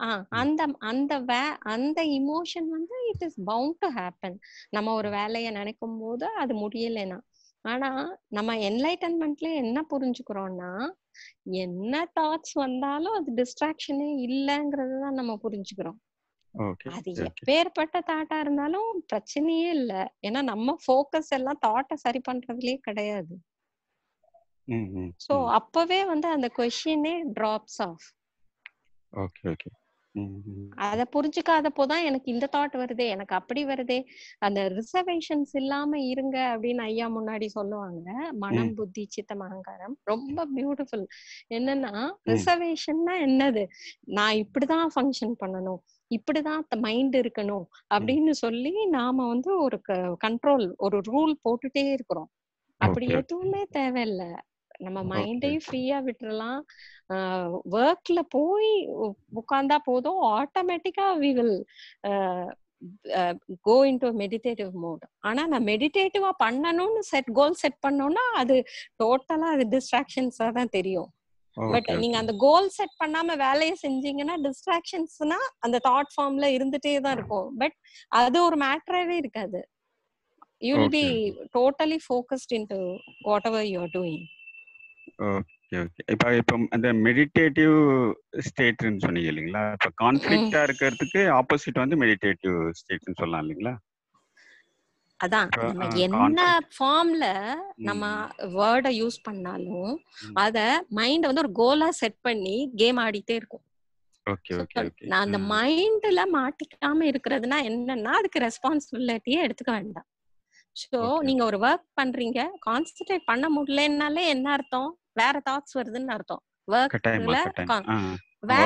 [SPEAKER 2] அந்த இமோஷன் வந்து it is bound to happen. நம்ம ஒரு வேலையை நினைக்கும் போது அது முடியலைன்னா. ஆனா நம்ம என்லைட்டன்மெண்ட்ல என்ன புரிஞ்சுக்கிறோம்னா என்ன தாட்ஸ் வந்தாலும் அது டிஸ்ட்ராக்ஷனே இல்லைங்கிறது தான் நம்ம புரிஞ்சுக்கிறோம். அது எப்பேற்பட்ட தாட்டா இருந்தாலும் பிரச்சனையே இல்ல. ஏன்னா நம்ம ஃபோக்கஸ் எல்லாம் தாட்டை சரி பண்றதுலயே கிடையாது. சோ அப்பவே வந்து அந்த கொஸ்டினே டிராப்ஸ் ஆஃப்.
[SPEAKER 6] Okay okay.
[SPEAKER 2] அத புரிஞ்சுக்காதப்போதான் எனக்கு இந்த தாட் வருதே, எனக்கு அப்படி வருதே. அந்த ரிசர்வேஷன்ஸ் இல்லாம இருங்க அப்படின்னு ஐயா முன்னாடி சொல்லுவாங்க. மனம், புத்தி, சித்தம், அகங்காரம் ரொம்ப பியூட்டிஃபுல். என்னன்னா ரிசர்வேஷன்னா என்னது, நான் இப்படிதான் ஃபங்க்ஷன் பண்ணணும், இப்படிதான் மைண்ட் இருக்கணும் அப்படின்னு சொல்லி நாம வந்து ஒரு கண்ட்ரோல், ஒரு ரூல் போட்டுட்டே இருக்கிறோம். அப்படி எதுவுமே தேவையில்லை. நம்ம மைண்டையும் ஃப்ரீயா விட்டுறலாம். ஒர்க்ல போய் உட்கார்ந்தா போதும், ஆட்டோமேட்டிக்கா we will go into meditative mode. ஆனா நான் மெடிடேட்டிவா பண்ணணும்னு கோல் செட் பண்ணோம்னா அது டோட்டலா அது டிஸ்ட்ராக்ஷன்ஸா தான் தெரியும். பட் நீங்க அந்த கோல் செட் பண்ணாம வேலையை செஞ்சீங்கன்னா டிஸ்ட்ராக்ஷன்ஸ்னா அந்த தாட் ஃபார்ம்ல இருந்துட்டே தான் இருக்கும். பட் அது ஒரு மேட்டராவே இருக்காது. You will be totally focused into whatever you are doing.
[SPEAKER 6] Okay okay. இப்போ அந்த மெடிடேட்டிவ் ஸ்டேட்னு சொன்னீங்க இல்லைங்களா? இப்போ கான்ஃப்ளிக்டா இருக்கிறதுக்கு ஆப்போசிட் வந்து மெடிடேட்டிவ் ஸ்டேட்னு சொல்லலாம் இல்லைங்களா?
[SPEAKER 2] அதான் நம்ம என்ன ஃபார்ம்ல நம்ம வேர்டை யூஸ் பண்ணாலும் அத மைண்ட் வந்து ஒரு கோலா செட் பண்ணி கேம் ஆடிட்டே இருக்கும். நான் அந்த மைண்ட்ல மாட்டிக்காம இருக்கிறதுனா என்னன்னா அதுக்கு ரெஸ்பான்சிபிலிட்டியே எடுத்துக்க வேண்டாம். சோ நீங்க ஒரு ஒர்க் பண்றீங்க, கான்சென்ட்ரேட் பண்ண முடியலனாலே என்ன அர்த்தம்? வேற தாட்ஸ் வருதுன்னு அர்த்தம். ஒர்க்ல வேற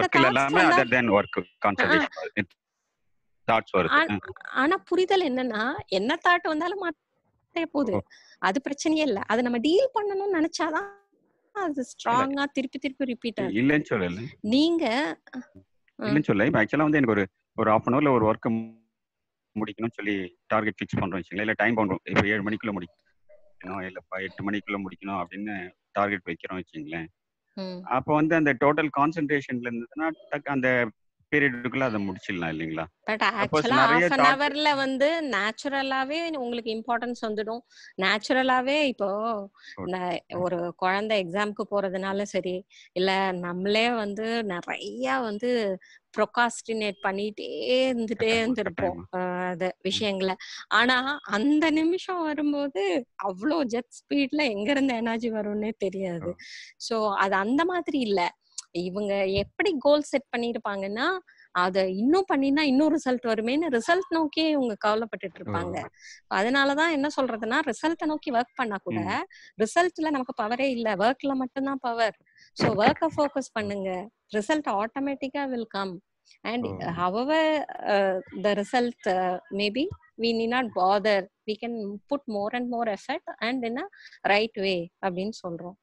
[SPEAKER 2] தாட்ஸ் வருது. ஆனா புரிதல் என்னன்னா என்ன தாட் வந்தாலும் மாட்டே போகுது, அது பிரச்சனையே இல்ல. அது நம்ம டீல் பண்ணணும்னு நினைச்சாதான் அது ஸ்ட்ராங்கா திருப்பி திருப்பி ரிப்பீட் ஆகுது.
[SPEAKER 6] இல்லன்னு சொல்லல,
[SPEAKER 2] நீங்க
[SPEAKER 6] இல்லன்னு சொல்ல. ஆக்சுவலா வந்து எனக்கு ஒரு half an hourல ஒரு ஒர்க் முடிக்கணும்னு சொல்லி டார்கெட் ஃபிக்ஸ் பண்றோம் வச்சுங்களேன். இல்ல டைம் பண்றோம், இப்போ 7 மணிக்குள்ள முடிக்கணும் இல்ல 8 மணிக்குள்ள முடிக்கணும் அப்படின்னு டார்கெட் வைக்கிறோம் வச்சுங்களேன். அப்போ வந்து அந்த டோட்டல் கான்சென்ட்ரேஷன்ல இருந்ததுன்னா அந்த பீரியடுக்குள்ள அதை முடிச்சிடலாம் இல்லைங்களா?
[SPEAKER 2] பட் ஆக்சுவலா half an hourல வந்து நேச்சுரலாவே உங்களுக்கு இம்பார்ட்டன்ஸ் வந்துடும். நேச்சுரலாவே இப்போ ஒரு குழந்தை எக்ஸாம்க்கு போறதுனால சரி, இல்ல நம்மளே வந்து நிறைய வந்து ப்ரொகாஸ்டினேட் பண்ணிட்டே இருந்திருப்போம் அது விஷயங்களை. ஆனா அந்த நிமிஷம் வரும்போது அவ்வளோ ஜெட் ஸ்பீட்ல எங்க இருந்து எனர்ஜி வரும்னே தெரியாது. சோ அது அந்த மாதிரி இல்ல. இவங்க எப்படி கோல் செட் பண்ணிருப்பாங்கன்னா அத இன்னும் பண்ணினா இன்னும் ரிசல்ட் வருமேன்னு ரிசல்ட் நோக்கியே இவங்க கவலைப்பட்டுட்டு இருப்பாங்க. அதனாலதான் என்ன சொல்றதுன்னா, ரிசல்ட்டை நோக்கி ஒர்க் பண்ணா கூட ரிசல்ட்ல நமக்கு பவரே இல்ல, ஒர்க்ல மட்டும்தான் பவர். ஸோ ஒர்க்கை ஃபோக்கஸ் பண்ணுங்க, ரிசல்ட் ஆட்டோமேட்டிக்கா will come. And however the result maybe we need not bother, we can put more and more effort and in a right way அப்படின்னு சொல்றோம்.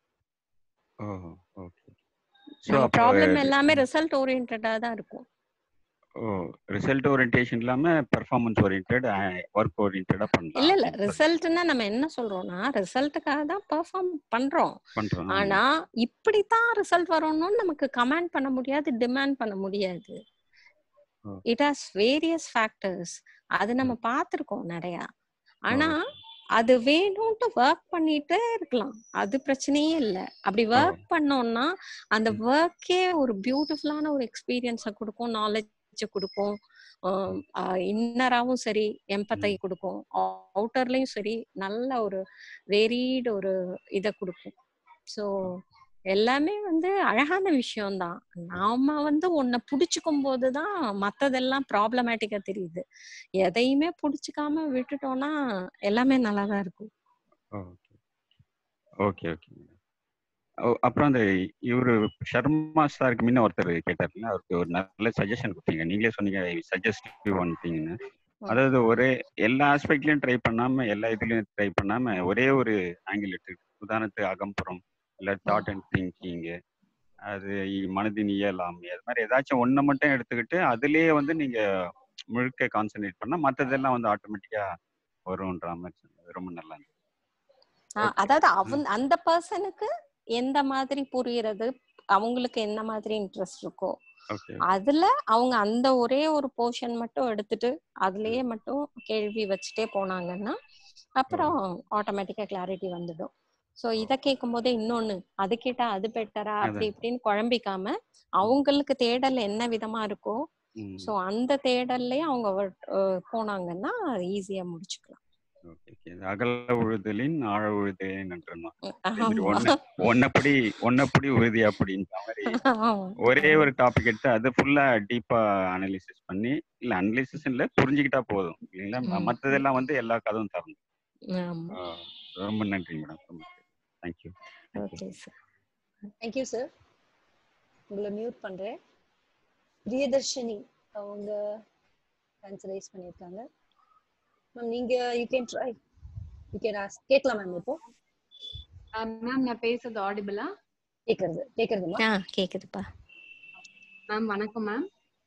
[SPEAKER 2] நம்ம ப்ராப்ளம் எல்லாமே ரிசல்ட் ஓரியன்டா தான் இருக்கும்.
[SPEAKER 6] ரிசல்ட் ஓரியன்டேஷன் இல்லாம பெர்ஃபார்மன்ஸ் ஓரியன்டட், வொர்க் ஓரியன்டடா பண்ணலாம்.
[SPEAKER 2] இல்ல ரிசல்ட்னா நம்ம என்ன சொல்றோம்னா, ரிசல்ட்டுக்காக தான் பெர்ஃபார்ம் பண்றோம். ஆனா இப்படித்தான் ரிசல்ட் வரணும்னு நமக்கு கமாண்ட் பண்ண முடியாது, டிமாண்ட் பண்ண முடியாது. It has various factors. அது நம்ம பார்த்திருக்கோம் நிறைய. ஆனா அது வேணும்ட்டு ஒர்க் பண்ணிட்டே இருக்கலாம், அது பிரச்சனையே இல்லை. அப்படி ஒர்க் பண்ணோம்னா அந்த ஒர்க்கே ஒரு பியூட்டிஃபுல்லான ஒரு எக்ஸ்பீரியன்ஸை கொடுக்கும், நாலேஜ் கொடுக்கும், இன்னராவும் சரி எம்பத்தை கொடுக்கும், அவுட்டர்லயும் சரி நல்ல ஒரு வேரியட் ஒரு இதை கொடுக்கும். ஸோ எல்லாமே அழகான விஷயம்தான். நாம ஒன்ன புடிச்சுக்கும் போதுதான் மத்ததெல்லாம் ப்ராப்ளமேட்டிக்கா தெரியுது. எதையுமே புடிச்சுக்காம விட்டுட்டோம்னா எல்லாமே நல்லாதான் இருக்கும்.
[SPEAKER 6] Okay okay. அப்புறம் அந்த இவரு ஷர்மா சாருக்கு முன்ன ஒருத்தர் கேட்டாருல, அவருக்கு ஒரு நல்ல சஜஷன் கொடுத்தீங்க. நீங்களே சொன்னீங்க சஜஸ்ட் ஒன் திங்னு. அதாவது ஒரே எல்லா ஆஸ்பெக்ட்லயும் ட்ரை பண்ணாம, எல்லா இதுலயும் ட்ரை பண்ணாம ஒரே ஒரு ஆங்கிள் எடுத்து, உதாரணத்துக்கு அகம்புறம் இல்லை தாட் அண்ட் திங்கிங், அது மனதின் இயலாமை, அது மாதிரி ஏதாச்சும் ஒன்றை மட்டும் எடுத்துக்கிட்டு அதுலேயே நீங்க முழுக்க கான்சென்ட்ரேட் பண்ணா மற்றதெல்லாம் ஆட்டோமேட்டிக்கா வரும்ன்ற மாதிரி ரொம்ப நல்லா இருந்துச்சு.
[SPEAKER 2] அதாவது அந்த பர்சனுக்கு எந்த மாதிரி புரியுறது, அவங்களுக்கு என்ன மாதிரி இன்ட்ரெஸ்ட் இருக்கோ அதுல அவங்க அந்த ஒரே ஒரு போர்ஷன் மட்டும் எடுத்துட்டு அதுலயே மட்டும் கேள்வி வச்சுட்டே போனாங்கன்னா அப்புறம் ஆட்டோமேட்டிக்கா கிளாரிட்டி வந்துடும். சோ இத கேட்கும் போதே இன்னொன்னு அது கேட்டா அது பெட்டரா அப்படி இப்படின்னு குழம்பிக்காம அவங்களுக்கு தேடல் என்ன விதமா இருக்கோ சோ அந்த தேடல்லயே அவங்க போனாங்கன்னா ஈஸியா முடிச்சுக்கலாம்.
[SPEAKER 6] அகல உழுதலின் ஆழ உழுதலின் ஒன்னப்படி உறுதி அப்படின்ற மாதிரி ஒரே ஒரு டாபிக் எடுத்து அது ஃபுல்லா டீப்பா அனலிசிஸ் பண்ணி, இல்ல அனலிசிஸ் இல்ல புரிஞ்சுக்கிட்டா போதும் இல்லைங்களா, மற்றதெல்லாம் எல்லா கதவும் தரணும். ரொம்ப நன்றி மேடம், ரொம்ப thank you.
[SPEAKER 1] Okay sir, thank you sir. உங்களை மியூட் பண்றேன். பிரியதர்ஷினி அவங்க ஆன்சர் ரைஸ் பண்ணிருக்காங்க. மேம் நீங்க you can try, you can ask. கேட்கலாம் மேம். இப்போ
[SPEAKER 7] மேம் நான் பேசுறது ஆடிபிளா?
[SPEAKER 1] கேக்குதுமா?
[SPEAKER 2] கேக்குதுப்பா
[SPEAKER 7] மேம். வணக்கம் மேம்.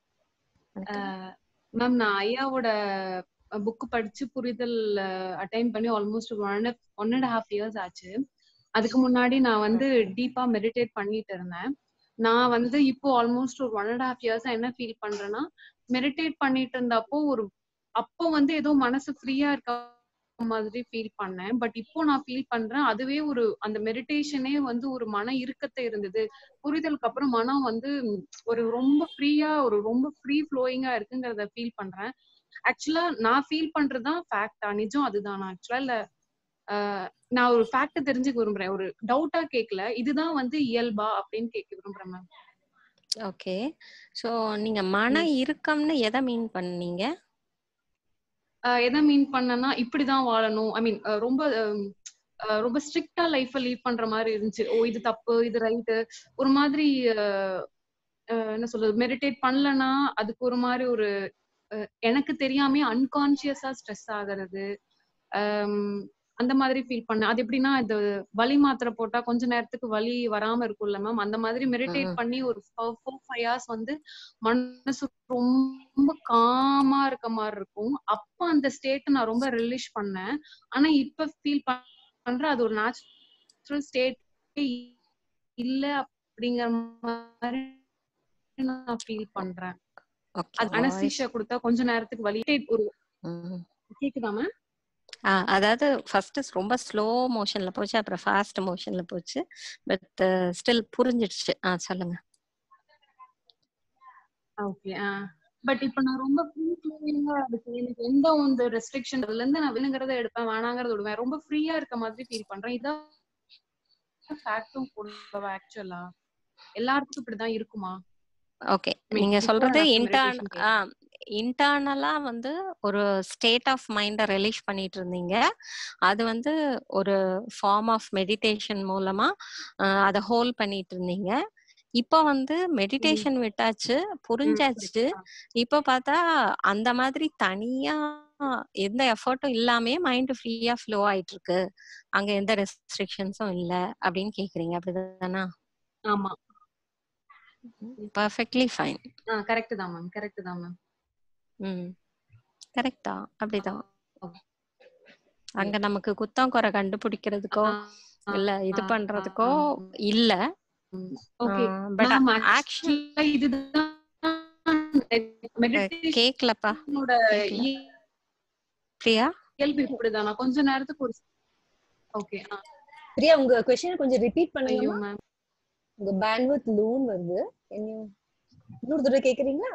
[SPEAKER 7] மேம் நான் ஐயாவோட புக் படிச்சு புரிதல் அட்டைன் பண்ணி ஆல்மோஸ்ட் 1.5 years ஆச்சு. அதுக்கு முன்னாடி நான் டீப்பா மெடிடேட் பண்ணிட்டு இருந்தேன். நான் இப்போ ஆல்மோஸ்ட் ஒரு 1.5 years என்ன ஃபீல் பண்றேன்னா, மெடிடேட் பண்ணிட்டு இருந்தப்போ அப்போ ஏதோ மனசு ஃப்ரீயா இருக்க மாதிரி ஃபீல் பண்ணேன். பட் இப்போ நான் ஃபீல் பண்றேன் அதுவே அந்த மெடிடேஷனே ஒரு மன இறுக்கத்தை இருந்தது. புரிதலுக்கு அப்புறம் மனம் ஒரு ரொம்ப ஃப்ரீயா ரொம்ப ஃப்ரீ ஃப்ளோயிங்கா இருக்குங்கிறத ஃபீல் பண்றேன். ஆக்சுவலா நான் ஃபீல் பண்றதுதான் ஃபேக்டா, நிஜம் அதுதானா ஆக்சுவலா இல்ல நான் ஒரு ஃபேக்ட் தெரிஞ்சுக்க விரும்புறேன், ஒரு டவுட்டா கேட்கல, இதுதான் இயல்பா அப்படின்னு கேட்க விரும்புறேன் மேம்.
[SPEAKER 2] ஓகே. சோ நீங்க மன இறுக்கம்னு எதை மீன் பண்ணீங்க?
[SPEAKER 7] எதை மீன் பண்ணனா இப்படிதான் வாழணும், ஐ மீன் ரொம்ப ஸ்ட்ரிக்டா லைஃப லீவ் பண்ற மாதிரி இருந்துச்சு. ஓ இது தப்பு இது ரைட்டு, ஒரு மாதிரி என்ன சொல்றது, மெடிடேட் பண்ணலன்னா அதுக்கு ஒரு மாதிரி ஒரு எனக்கு தெரியாமே அன்கான்சியஸா ஸ்ட்ரெஸ் ஆகுறது, அந்த மாதிரி ஃபீல் பண்ணேன். அது எப்படின்னா இந்த வலி மாத்திரை போட்டா கொஞ்ச நேரத்துக்கு வலி வராம இருக்கும்ல மேம், அந்த மாதிரி மெடிடேட் பண்ணி ஒரு 4-5 hours மனசு ரொம்ப காமா இருக்க மாதிரி இருக்கும். அப்ப அந்த ஸ்டேட் நான் ரொம்ப ரிலீஸ் பண்ணேன். ஆனா இப்ப ஃபீல் பண்றேன் அது ஒரு நேச்சுரல் ஸ்டேட் இல்ல அப்படிங்கிற மாதிரி நான் ஃபீல் பண்றேன். அது அனஸ்தீசியா கொடுத்தா கொஞ்ச நேரத்துக்கு வலி ஒரு கேக்குதா மேம்?
[SPEAKER 2] அதாவது ஃபர்ஸ்ட் ரொம்ப ஸ்லோ மோஷன்ல போச்சு, அப்புறம் ஃபாஸ்ட் மோஷன்ல போச்சு, பட் ஸ்டில் புரிஞ்சிடுச்சு. சொல்லுங்க.
[SPEAKER 7] ஓகே. பட் இப்ப நான் ரொம்ப ஃப்ரீ ஃப்ளோயிங்கா இருக்கு, எனக்கு எந்த ஒரு ரெஸ்ட்ரிக்ஷன் அதுல இருந்து நான் வேணுங்கிறத எடுப்பேன் வேணாங்கிறத விடுவேன், ரொம்ப ஃப்ரீயா இருக்க மாதிரி ஃபீல் பண்றேன். இதான் ஃபேக்டும் கூட ஆக்சுவலா எல்லாருக்கும் இப்படிதான் இருக்குமா?
[SPEAKER 2] ஓகே. நீங்க
[SPEAKER 7] before
[SPEAKER 2] சொல்றது
[SPEAKER 7] and after meditation கேட்டேன்.
[SPEAKER 2] இன்டர்னலா வந்து ஒரு ஸ்டேட் ஆஃப் மைண்டை ரிலீஸ் பண்ணிட்டு இருந்தீங்க. அது வந்து ஒரு ஃபார்ம் ஆஃப் மெடிடேஷன் மூலமா அதை ஹோல்ட் பண்ணிட்டு இருந்தீங்க. இப்போ வந்து மெடிடேஷன் விட்டாச்சு, புரிஞ்சாச்சு. இப்போ பார்த்தா அந்த மாதிரி தனியா எந்த எஃபர்ட்டும் இல்லாமே மைண்ட் ஃப்ரீயா ஃப்ளோ ஆயிட்டு இருக்கு, அங்க எந்த ரெஸ்ட்ரிக்ஷன்ஸும் இல்ல அப்படின்னு கேக்குறீங்க, அப்படிதானா?
[SPEAKER 7] ஆமா,
[SPEAKER 2] பர்ஃபெக்ட்லி ஃபைன்.
[SPEAKER 7] கரெக்ட் தான் மேம், கரெக்ட் தான் மேம்.
[SPEAKER 2] கரெக்டா? அப்படிதான். அங்க நமக்கு குத்தம் குறை கண்டுபிடிக்கிறதுக்கோ இல்ல இது பண்றதுக்கோ இல்ல. பட் ஆக்சுவலா
[SPEAKER 7] இதுதான்
[SPEAKER 2] கேக்கலப்பா. பிரியா
[SPEAKER 7] கேள்வி இப்படிதான். நான் கொஞ்ச நேரத்துக்கு ஒரு ஓகே
[SPEAKER 1] பிரியா உங்க क्वेश्चन கொஞ்சம் ரிப்பீட் பண்ணுங்க.
[SPEAKER 7] ஐயோ மேம்,
[SPEAKER 1] உங்க பேண்ட்வித் லோன் வருது. இன்னொரு தடவை கேக்குறீங்களா?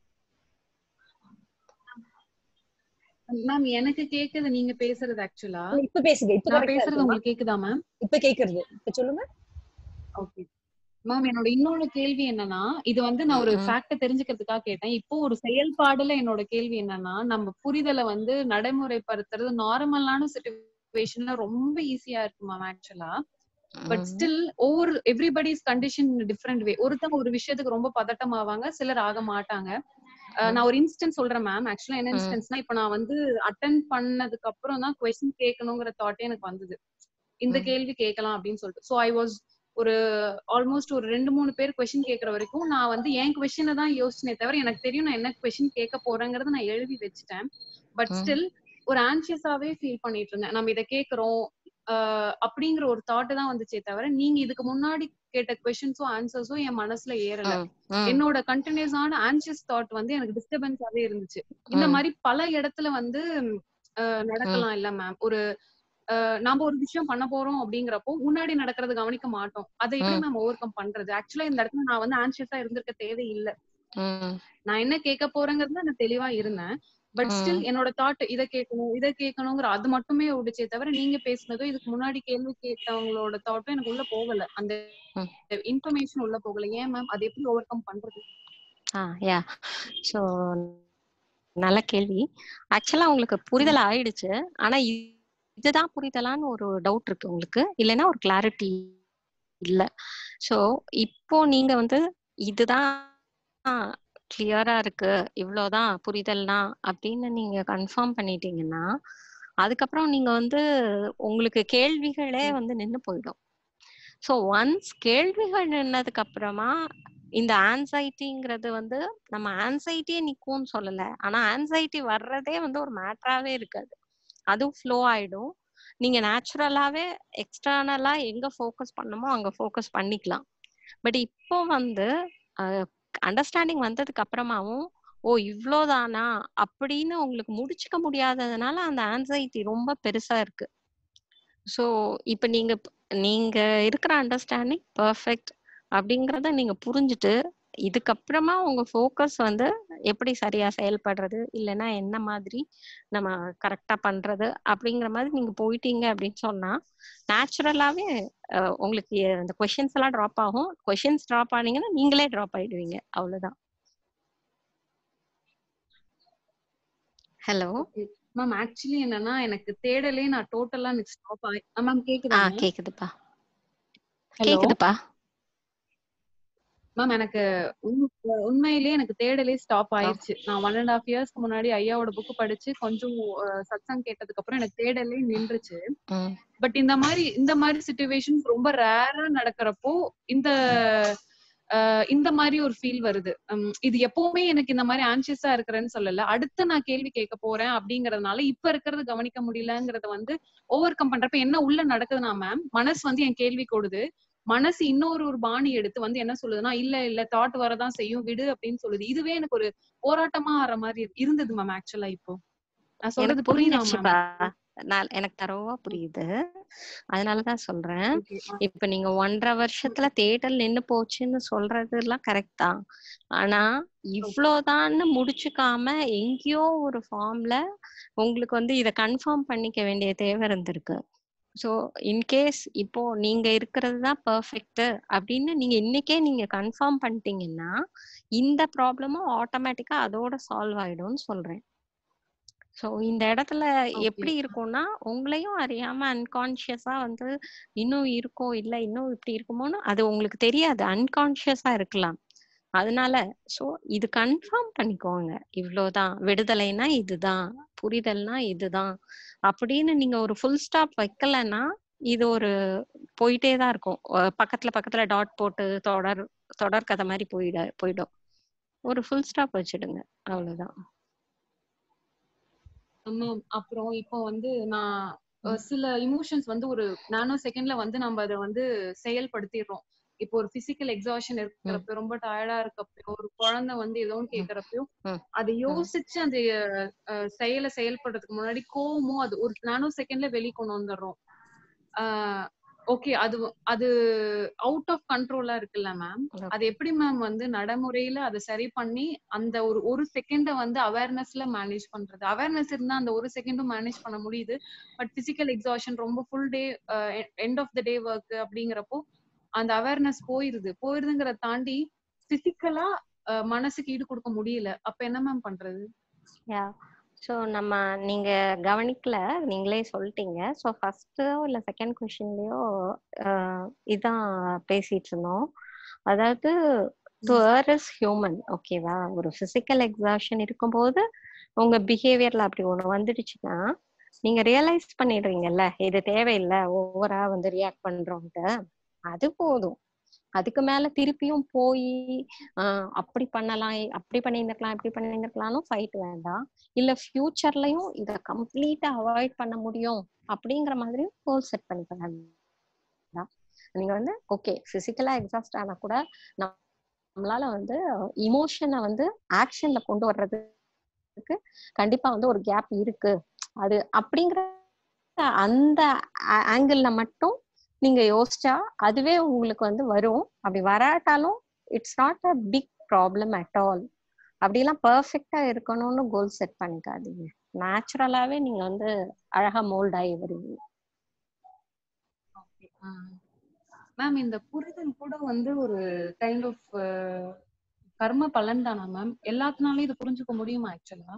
[SPEAKER 7] மேம் எனக்கு கேக்குது நீங்க பேசுறது. ஆக்சுவலா
[SPEAKER 1] இப்ப பேசுங்க. இப்ப
[SPEAKER 7] நான் பேசுறது உங்களுக்கு கேக்குதா மேம்?
[SPEAKER 1] இப்ப கேக்குறது. இப்ப சொல்லுங்க.
[SPEAKER 7] ஓகே மேம், என்னோட இன்னொரு கேள்வி என்னன்னா, இது வந்து நான் ஒரு ஃபேக்ட தெரிஞ்சுக்கிறதுக்காக கேட்டேன். இப்போ ஒரு செயல்பாடுல என்னோட கேள்வி என்னன்னா, நம்ம புரிதலை வந்து நடைமுறைப்படுத்துறது நார்மலான சிச்சுவேஷன்ல ரொம்ப ஈஸியா இருக்கு மேம் ஆக்சுவலா. But still everybody's condition different way. ஒருத்தவங்க ஒரு விஷயத்துக்கு ரொம்ப பதட்டம் ஆவாங்க, சிலர் ஆக மாட்டாங்க. நான் ஒரு இன்ஸ்டன்ஸ் சொல்றேன் மேம். ஆக்சுவலா என்ன இன்ஸ்டன்ஸ்னா, இப்ப நான் வந்து அட்டென்ட் பண்ணதுக்கு அப்புறம் தான் क्वेश्चन கேட்கணுங்கிற தாட்டே எனக்கு வந்தது. இந்த கேள்வி கேட்கலாம் அப்படின்னு சொல்லிட்டு. சோ ஐ வாஸ் ஒரு ஆல்மோஸ்ட் ஒரு 2-3 பேர் क्वेश्चन கேட்கற வரைக்கும் நான் வந்து என் क्वेश्चனை தான் யோசிச்சனே தவிர, எனக்கு தெரியும் நான் என்ன क्वेश्चन கேட்க போறேங்கறத நான் எழுதி வச்சுட்டேன். பட் ஸ்டில் ஒரு ஆன்ஷியஸாவே ஃபீல் பண்ணிட்டு இருந்தேன். நம்ம இத கேக்குறோம் அப்படிங்கிற ஒரு தாட் தான் வந்துச்சே தவிர, நீங்க இதுக்கு முன்னாடி கேட்ட क्वेश्चंஸும் ஆன்சர்ஸும் என் மனசுல ஏறல. என்னோட கண்டினியூஸான ஆன்ஷியஸ் தாட் வந்து எனக்கு டிஸ்டர்பன்ஸாவே இருந்துச்சு. இந்த மாதிரி பல இடத்துல வந்து நடக்கலாம் இல்ல மேம். ஒரு நாம ஒரு விஷயம் பண்ண போறோம் அப்படிங்கிறப்போ முன்னாடி நடக்கிறது கவனிக்க மாட்டோம். அதை எப்படி மேம் ஓவர் கம் பண்றது? ஆக்சுவலா இந்த இடத்துல நான் வந்து ஆன்ஷியஸா இருந்திருக்க தேவையில்லை. நான் என்ன கேட்க போறேங்கிறது நான் தெளிவா இருந்தேன். பட் ஸ்டில் என்னோட தாட் இதை கேட்கணுங்கிற அது மட்டுமே ஓடிச்சே தவிர, நீங்க பேசுனதோ இதுக்கு முன்னாடி கேள்வி கேட்டவங்களோட தாட்டும் எனக்கு உள்ள போகல. அந்த இன்ஃபர்மேஷன் உள்ள போகல. ஏன் மேம் அது எப்படி ஓவர் கம் பண்றது?
[SPEAKER 2] சோ நல்ல கேள்வி. ஆக்சுவலா உங்களுக்கு புரிதல் ஆயிடுச்சு. ஆனா இதுதான் புரிதலான்னு ஒரு டவுட் இருக்கு உங்களுக்கு, இல்லைன்னா ஒரு கிளாரிட்டி இல்ல. சோ இப்போ நீங்க வந்து இதுதான் கிளியரா இருக்கு, இவ்வளவுதான் புரிதல்னா அப்படின்னு நீங்க கன்ஃபார்ம் பண்ணிட்டீங்கன்னா, அதுக்கப்புறம் நீங்க வந்து உங்களுக்கு கேள்விகளே வந்து நின்னு போயிடும். சோ ஒன்ஸ் கேள்விகள் நின்னதுக்கு அப்புறமா இந்த ஆன்சைட்டிங்கிறது வந்து நம்ம ஆன்சைட்டியே நிக்கும்னு சொல்லல, ஆனா ஆன்சைட்டி வர்றதே வந்து ஒரு மேட்டராவே இருக்காது, அதுவும் ஃப்ளோ ஆயிடும். நீங்க நேச்சுரலாவே எக்ஸ்டர்னலா எங்க ஃபோக்கஸ் பண்ணுமோ அங்க ஃபோக்கஸ் பண்ணிக்கலாம். பட் இப்போ வந்து அண்டர்ஸ்டாண்டிங் வந்ததுக்கு அப்புறமாவும் இவ்வளோதானா அப்படின்னு உங்களுக்கு முடிச்சுக்க முடியாததுனால அந்த ஆன்சைட்டி ரொம்ப பெருசா இருக்கு. ஸோ இப்போ நீங்க இருக்கிற அண்டர்ஸ்டாண்டிங் பர்ஃபெக்ட் அப்படிங்கிறத நீங்க புரிஞ்சுட்டு, இதுக்கப்புறமா உங்க ஃபோக்கஸ் வந்து எப்படி சரியா செயல்படுறது, இல்லைன்னா என்ன மாதிரி நம்ம கரெக்டா பண்றது அப்படிங்கிற மாதிரி நீங்க போயிட்டீங்க அப்படின்னு சொன்னா, நேச்சுரலாவே உங்களுக்கு அந்த கொஸ்டின்ஸ் எல்லாம் ட்ராப் ஆகும். கொஸ்டின்ஸ் ட்ராப் ஆனீங்கன்னா நீங்களே ட்ராப் ஆயிடுவீங்க, அவ்வளவுதான். ஹலோ
[SPEAKER 7] மேம், ஆக்சுவலி என்னன்னா எனக்கு தேடலே நான் டோட்டலா ஸ்டாப் ஆயி. மேம் கேக்குதா?
[SPEAKER 2] கேக்குதுப்பா, கேக்குதுப்பா
[SPEAKER 7] மேம். எனக்கு உண்மையிலேயே எனக்கு தேடலே ஸ்டாப் ஆயிருச்சு. நான் 1.5 இயர்ஸ்க்கு முன்னாடி ஐயாவோட புக் படிச்சு கொஞ்சம் சத்சங் கேட்டதுக்கு அப்புறம் எனக்கு தேடலே நின்றுச்சு. பட் இந்த மாதிரி சிச்சுவேஷன் ரொம்ப ரேரா நடக்கிறப்போ இந்த மாதிரி ஒரு ஃபீல் வருது. இது எப்பவுமே எனக்கு இந்த மாதிரி ஆன்சியஸா இருக்கிறேன்னு சொல்லல, அடுத்து நான் கேள்வி கேட்க போறேன் அப்படிங்கறதுனால இப்ப இருக்கிறது கவனிக்க முடியலங்கறத வந்து ஓவர் கம் பண்றப்ப என்ன உள்ள நடக்குதுன்னா மேம், மனசு வந்து என் கேள்வி கொடுது. மனசு இன்னொரு பாணி எடுத்து வந்து என்ன சொல்லுதுன்னா, இல்ல தாட் வரதான் செய்யும், விடு அப்படின்னு சொல்லுது. இதுவே எனக்கு ஒரு போராட்டமா ஆற மாதிரி இருந்தது மேம். ஆக்சுவலா இப்போ நான் சொல்றது புரியுதா மேம்?
[SPEAKER 2] எனக்கு தரவா புரியுது, அதனாலதான் சொல்றேன். இப்ப நீங்க 1.5 வருஷத்துல தேடல் நின்னு போச்சுன்னு சொல்றது எல்லாம் கரெக்ட் தான். ஆனா இவ்வளவுதான்னு முடிச்சுக்காம எங்கேயோ ஒரு ஃபார்ம்ல உங்களுக்கு வந்து இத கன்ஃபார்ம் பண்ணிக்க வேண்டிய தேவை இருந்திருக்கு. ஸோ இன்கேஸ் இப்போ நீங்க இருக்கிறது தான் பெர்ஃபெக்ட் அப்படின்னு நீங்க இன்னைக்கே நீங்க கன்ஃபார்ம் பண்ணிட்டீங்கன்னா இந்த ப்ராப்ளமும் ஆட்டோமேட்டிக்கா அதோட சால்வ் ஆயிடும்னு சொல்றேன். ஸோ இந்த இடத்துல
[SPEAKER 7] ஓகே.
[SPEAKER 2] எப்படி இருக்கும்னா உங்களையும் அறியாம அன்கான்ஷியஸா வந்து இன்னும் இருக்கோ இல்ல இன்னும் இப்படி இருக்குமோன்னு அது உங்களுக்கு தெரியாது, அன்கான்ஷியஸா இருக்கலாம். அதனால சோ இது கன்ஃபார்ம் பண்ணிக்கோங்க, இவ்வளவுதான் விடுதலைனா இதுதான், புரிதல்னா இதுதான் அப்படின்னு நீங்க ஒரு ஃபுல் ஸ்டாப் வைக்கலன்னா இது ஒரு போயிட்டே தான் இருக்கும். பக்கத்துல பக்கத்துல டாட் போட்டு தொடர் கதை மாதிரி போயிடும். ஒரு ஃபுல் ஸ்டாப் வச்சிடுங்க, அவ்வளவுதான்.
[SPEAKER 7] மேம் அப்புறம் இப்போ வந்து நான் சில இமோஷன்ஸ் வந்து ஒரு நானோ செகண்ட்ல வந்து நம்ம அதை வந்து செயல்படுத்திடுறோம். இப்போ ஒரு பிசிக்கல் எக்ஸாஷன் இருக்கிறப்ப, ரொம்ப டயர்டா இருக்கப்போ, ஒரு குழந்தை வந்து ஏதோ ஒன்று கேட்கறப்போ அதை யோசிச்சு அந்த செயலை செயல்படுறதுக்கு முன்னாடி கோவமும் அது ஒரு நானோ செகண்ட்ல வெளியே கொண்டு வந்துடுறோம். ஓகே, அது அது அவுட் ஆஃப் கண்ட்ரோலா இருக்குல்ல மேம், அது எப்படி மேம் வந்து நடைமுறையில அதை சரி பண்ணி அந்த ஒரு செகண்ட வந்து அவேர்னஸ்ல மேனேஜ் பண்றது? அவேர்னஸ் இருந்தா அந்த ஒரு செகண்டும் மேனேஜ் பண்ண முடியுது. பட் பிசிக்கல் எக்ஸாஷன் ரொம்ப full day end of the day work அப்படிங்கிறப்போ அந்த அவேர்னஸ் போயிருதுங்கிறத தாண்டி பிசிக்கலா மனசுக்கு ஈடு கொடுக்க முடியல. அப்ப என்ன மேம் பண்றது?
[SPEAKER 2] ஸோ நீங்க கவனிக்கல, நீங்களே சொல்லிட்டீங்க. ஸோ ஃபர்ஸ்டோ இல்ல செகண்ட் கொஸ்டின்லயோ இதான் பேசிட்டு இருந்தோம். அதாவது டு எர்ர் இஸ் ஹியூமன், ஓகேவா? ஒரு பிசிக்கல் எக்ஸாஷன் இருக்கும்போது உங்க பிஹேவியர்ல அப்படி ஒண்ணு வந்துடுச்சுன்னா நீங்க ரியலைஸ் பண்ணிடுறீங்கல்ல, இது தேவையில்லை, ஓவரா வந்து ரியாக்ட் பண்றோம்ட்டு, அது போதும். அதுக்கு மேல திருப்பியும் போய் அப்படி பண்ணலாம், அப்படி பண்ணிருக்கலாம், இப்படி பண்ணிருக்கலாம்னு ஃபைட் வேண்டாம். இல்ல ஃபியூச்சர்லயும் இத கம்ப்ளீட்டா அவாய்ட் பண்ண முடியும் அப்படிங்கிற மாதிரி கோல் செட் பண்ணிக்கலாம். நீங்க வந்து ஓகே பிசிக்கலா எக்ஸாஸ்ட் ஆனா கூட நம்மளால வந்து இமோஷனை வந்து ஆக்ஷன்ல கொண்டு வர்றதுக்கு கண்டிப்பா வந்து ஒரு கேப் இருக்கு. அது அப்படிங்கிற அந்த ஆங்கிள் மட்டும் நீங்க யோசிச்சா அதுவே உங்களுக்கு வந்து வரும். அப்படி வராட்டாலும் it's not a big problem at all. அப்படிலாம் பெர்ஃபெக்டா இருக்கணும்னு கோல் செட் பண்ணிக்காதீங்க. நேச்சுரலாவே நீங்க வந்து அழகா மோல்ட் ஆகி வருவீங்க.
[SPEAKER 7] மேம் இந்த புரிதல் கூட வந்து ஒரு கைண்ட் ஆஃப் கர்ம பலன் தானா மேம்? எல்லாத்தினாலும் இது புரிஞ்சுக்க முடியுமா ஆக்சுவலா?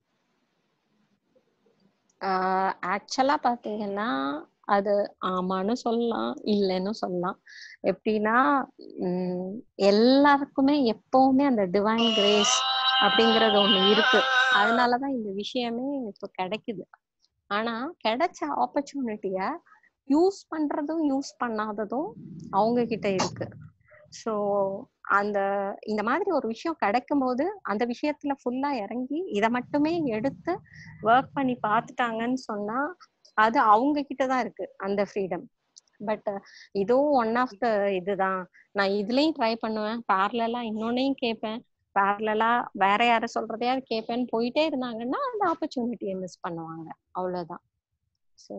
[SPEAKER 2] ஆக்சுவலா பாத்தீங்கன்னா அது ஆமான்னு சொல்லலாம், இல்லைன்னு சொல்லலாம். எப்படின்னா எல்லாருக்குமே எப்பவுமே அந்த டிவைன் கிரேஸ் அப்படிங்கறது ஒண்ணு இருக்கு. அதனாலதான் இந்த விஷயமே இப்ப கிடைக்குது. ஆனா கிடைச்ச ஆப்பர்ச்சுனிட்டிய யூஸ் பண்றதும் யூஸ் பண்ணாததும் அவங்க கிட்ட இருக்கு. ஸோ இந்த மாதிரி ஒரு விஷயம் கிடைக்கும் போது அந்த விஷயத்துல ஃபுல்லா இறங்கி இதை மட்டுமே எடுத்து ஒர்க் பண்ணி பார்த்துட்டாங்கன்னு சொன்னா அது அவங்க கிட்டதான் இருக்கு அந்த ஃப்ரீடம். பட் இதுவும் ஒன் ஆஃப் த இதுதான். நான் இதுலயும் ட்ரை பண்ணுவேன், பேரலா இன்னொன்னையும் கேட்பேன், பேரலா வேற யார சொல்றதையாவது கேட்பேன்னு போயிட்டே இருந்தாங்கன்னா அந்த ஆப்பர்ச்சுனிட்டியை மிஸ் பண்ணுவாங்க, அவ்வளவுதான். ஸோ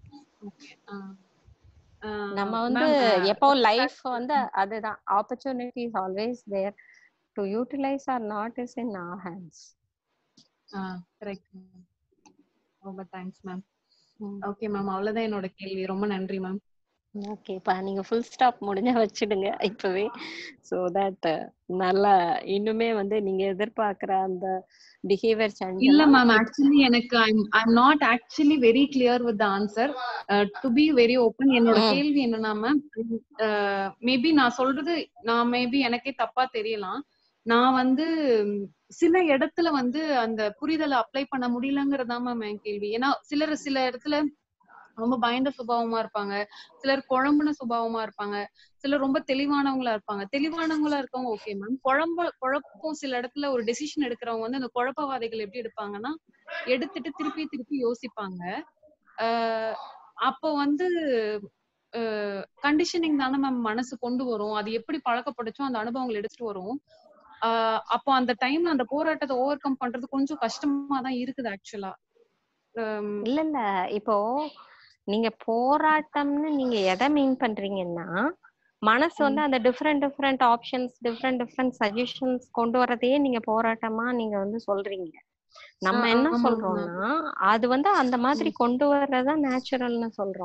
[SPEAKER 2] நம்ம வந்து எப்போ லைஃப் வந்து அதுதான், opportunity is always there, to utilise or not is in our hands.
[SPEAKER 7] Correct. ரொம்ப தேங்க்ஸ் மேம். ஓகே மேம், அவ்வளவுதான் என்னோட கேள்வி. ரொம்ப நன்றி மேம்.
[SPEAKER 2] ஓகேப்பா, நீங்க ஃபுல் ஸ்டாப் முடிஞ்ச வச்சிடுங்க இப்பவே. சோ தட் நல்லா இன்னுமே வந்து நீங்க எதிர்பார்க்கிற அந்த பிஹேவியர் சேஞ்ச்.
[SPEAKER 7] இல்ல மேம், ஆக்சுவலி எனக்கு I'm not actually very clear with the answer. To be very open, என்னோட கேள்வி என்னன்னா மேம், மேபி நான் சொல்றது நான் மேபி எனக்கே தப்பா தெரியலாம். நான் வந்து சில இடத்துல வந்து அந்த புரிதலை அப்ளை பண்ண முடியலங்கிறதா மேம் என் கேள்வி. ஏன்னா சில இடத்துல ரொம்ப பயந்த சுபாவமா இருப்பாங்க, சிலர் குழம்புன சுபாவமா இருப்பாங்க, சிலர் ரொம்ப தெளிவானவங்களா இருப்பாங்க. தெளிவானவங்களா இருக்கவங்க ஓகே மேம். குழப்பம் சில இடத்துல ஒரு டெசிஷன் எடுக்கிறவங்க வந்து அந்த குழப்பவாதிகள் எப்படி எடுப்பாங்கன்னா எடுத்துட்டு திருப்பி யோசிப்பாங்க. அப்போ வந்து கண்டிஷனிங் தானே மேம் மனசு கொண்டு வரும். அது எப்படி பழக்கப்படுச்சோ அந்த அனுபவங்கள் எடுத்துட்டு வரும். அப்போ அந்த டைம்ல அந்த போராட்டத்தை ஓவர் கம் பண்றது கொஞ்சம் கஷ்டமா தான் இருக்குது ஆக்சுவலா.
[SPEAKER 2] இல்ல இப்போ நீங்க போராட்டம்னு நீங்க எதை மீன் பண்றீங்கன்னா, மனசு வந்து அந்த டிஃப்ரெண்ட் ஆப்ஷன்ஸ், டிஃப்ரெண்ட் சஜஷன்ஸ் கொண்டு வரதையே நீங்க போராட்டமா நீங்க வந்து சொல்றீங்க. நம்ம என்ன சொல்றோம்னா அது வந்து அந்த மாதிரி கொண்டு வர்றதா நேச்சுரல்னு சொல்றோம்.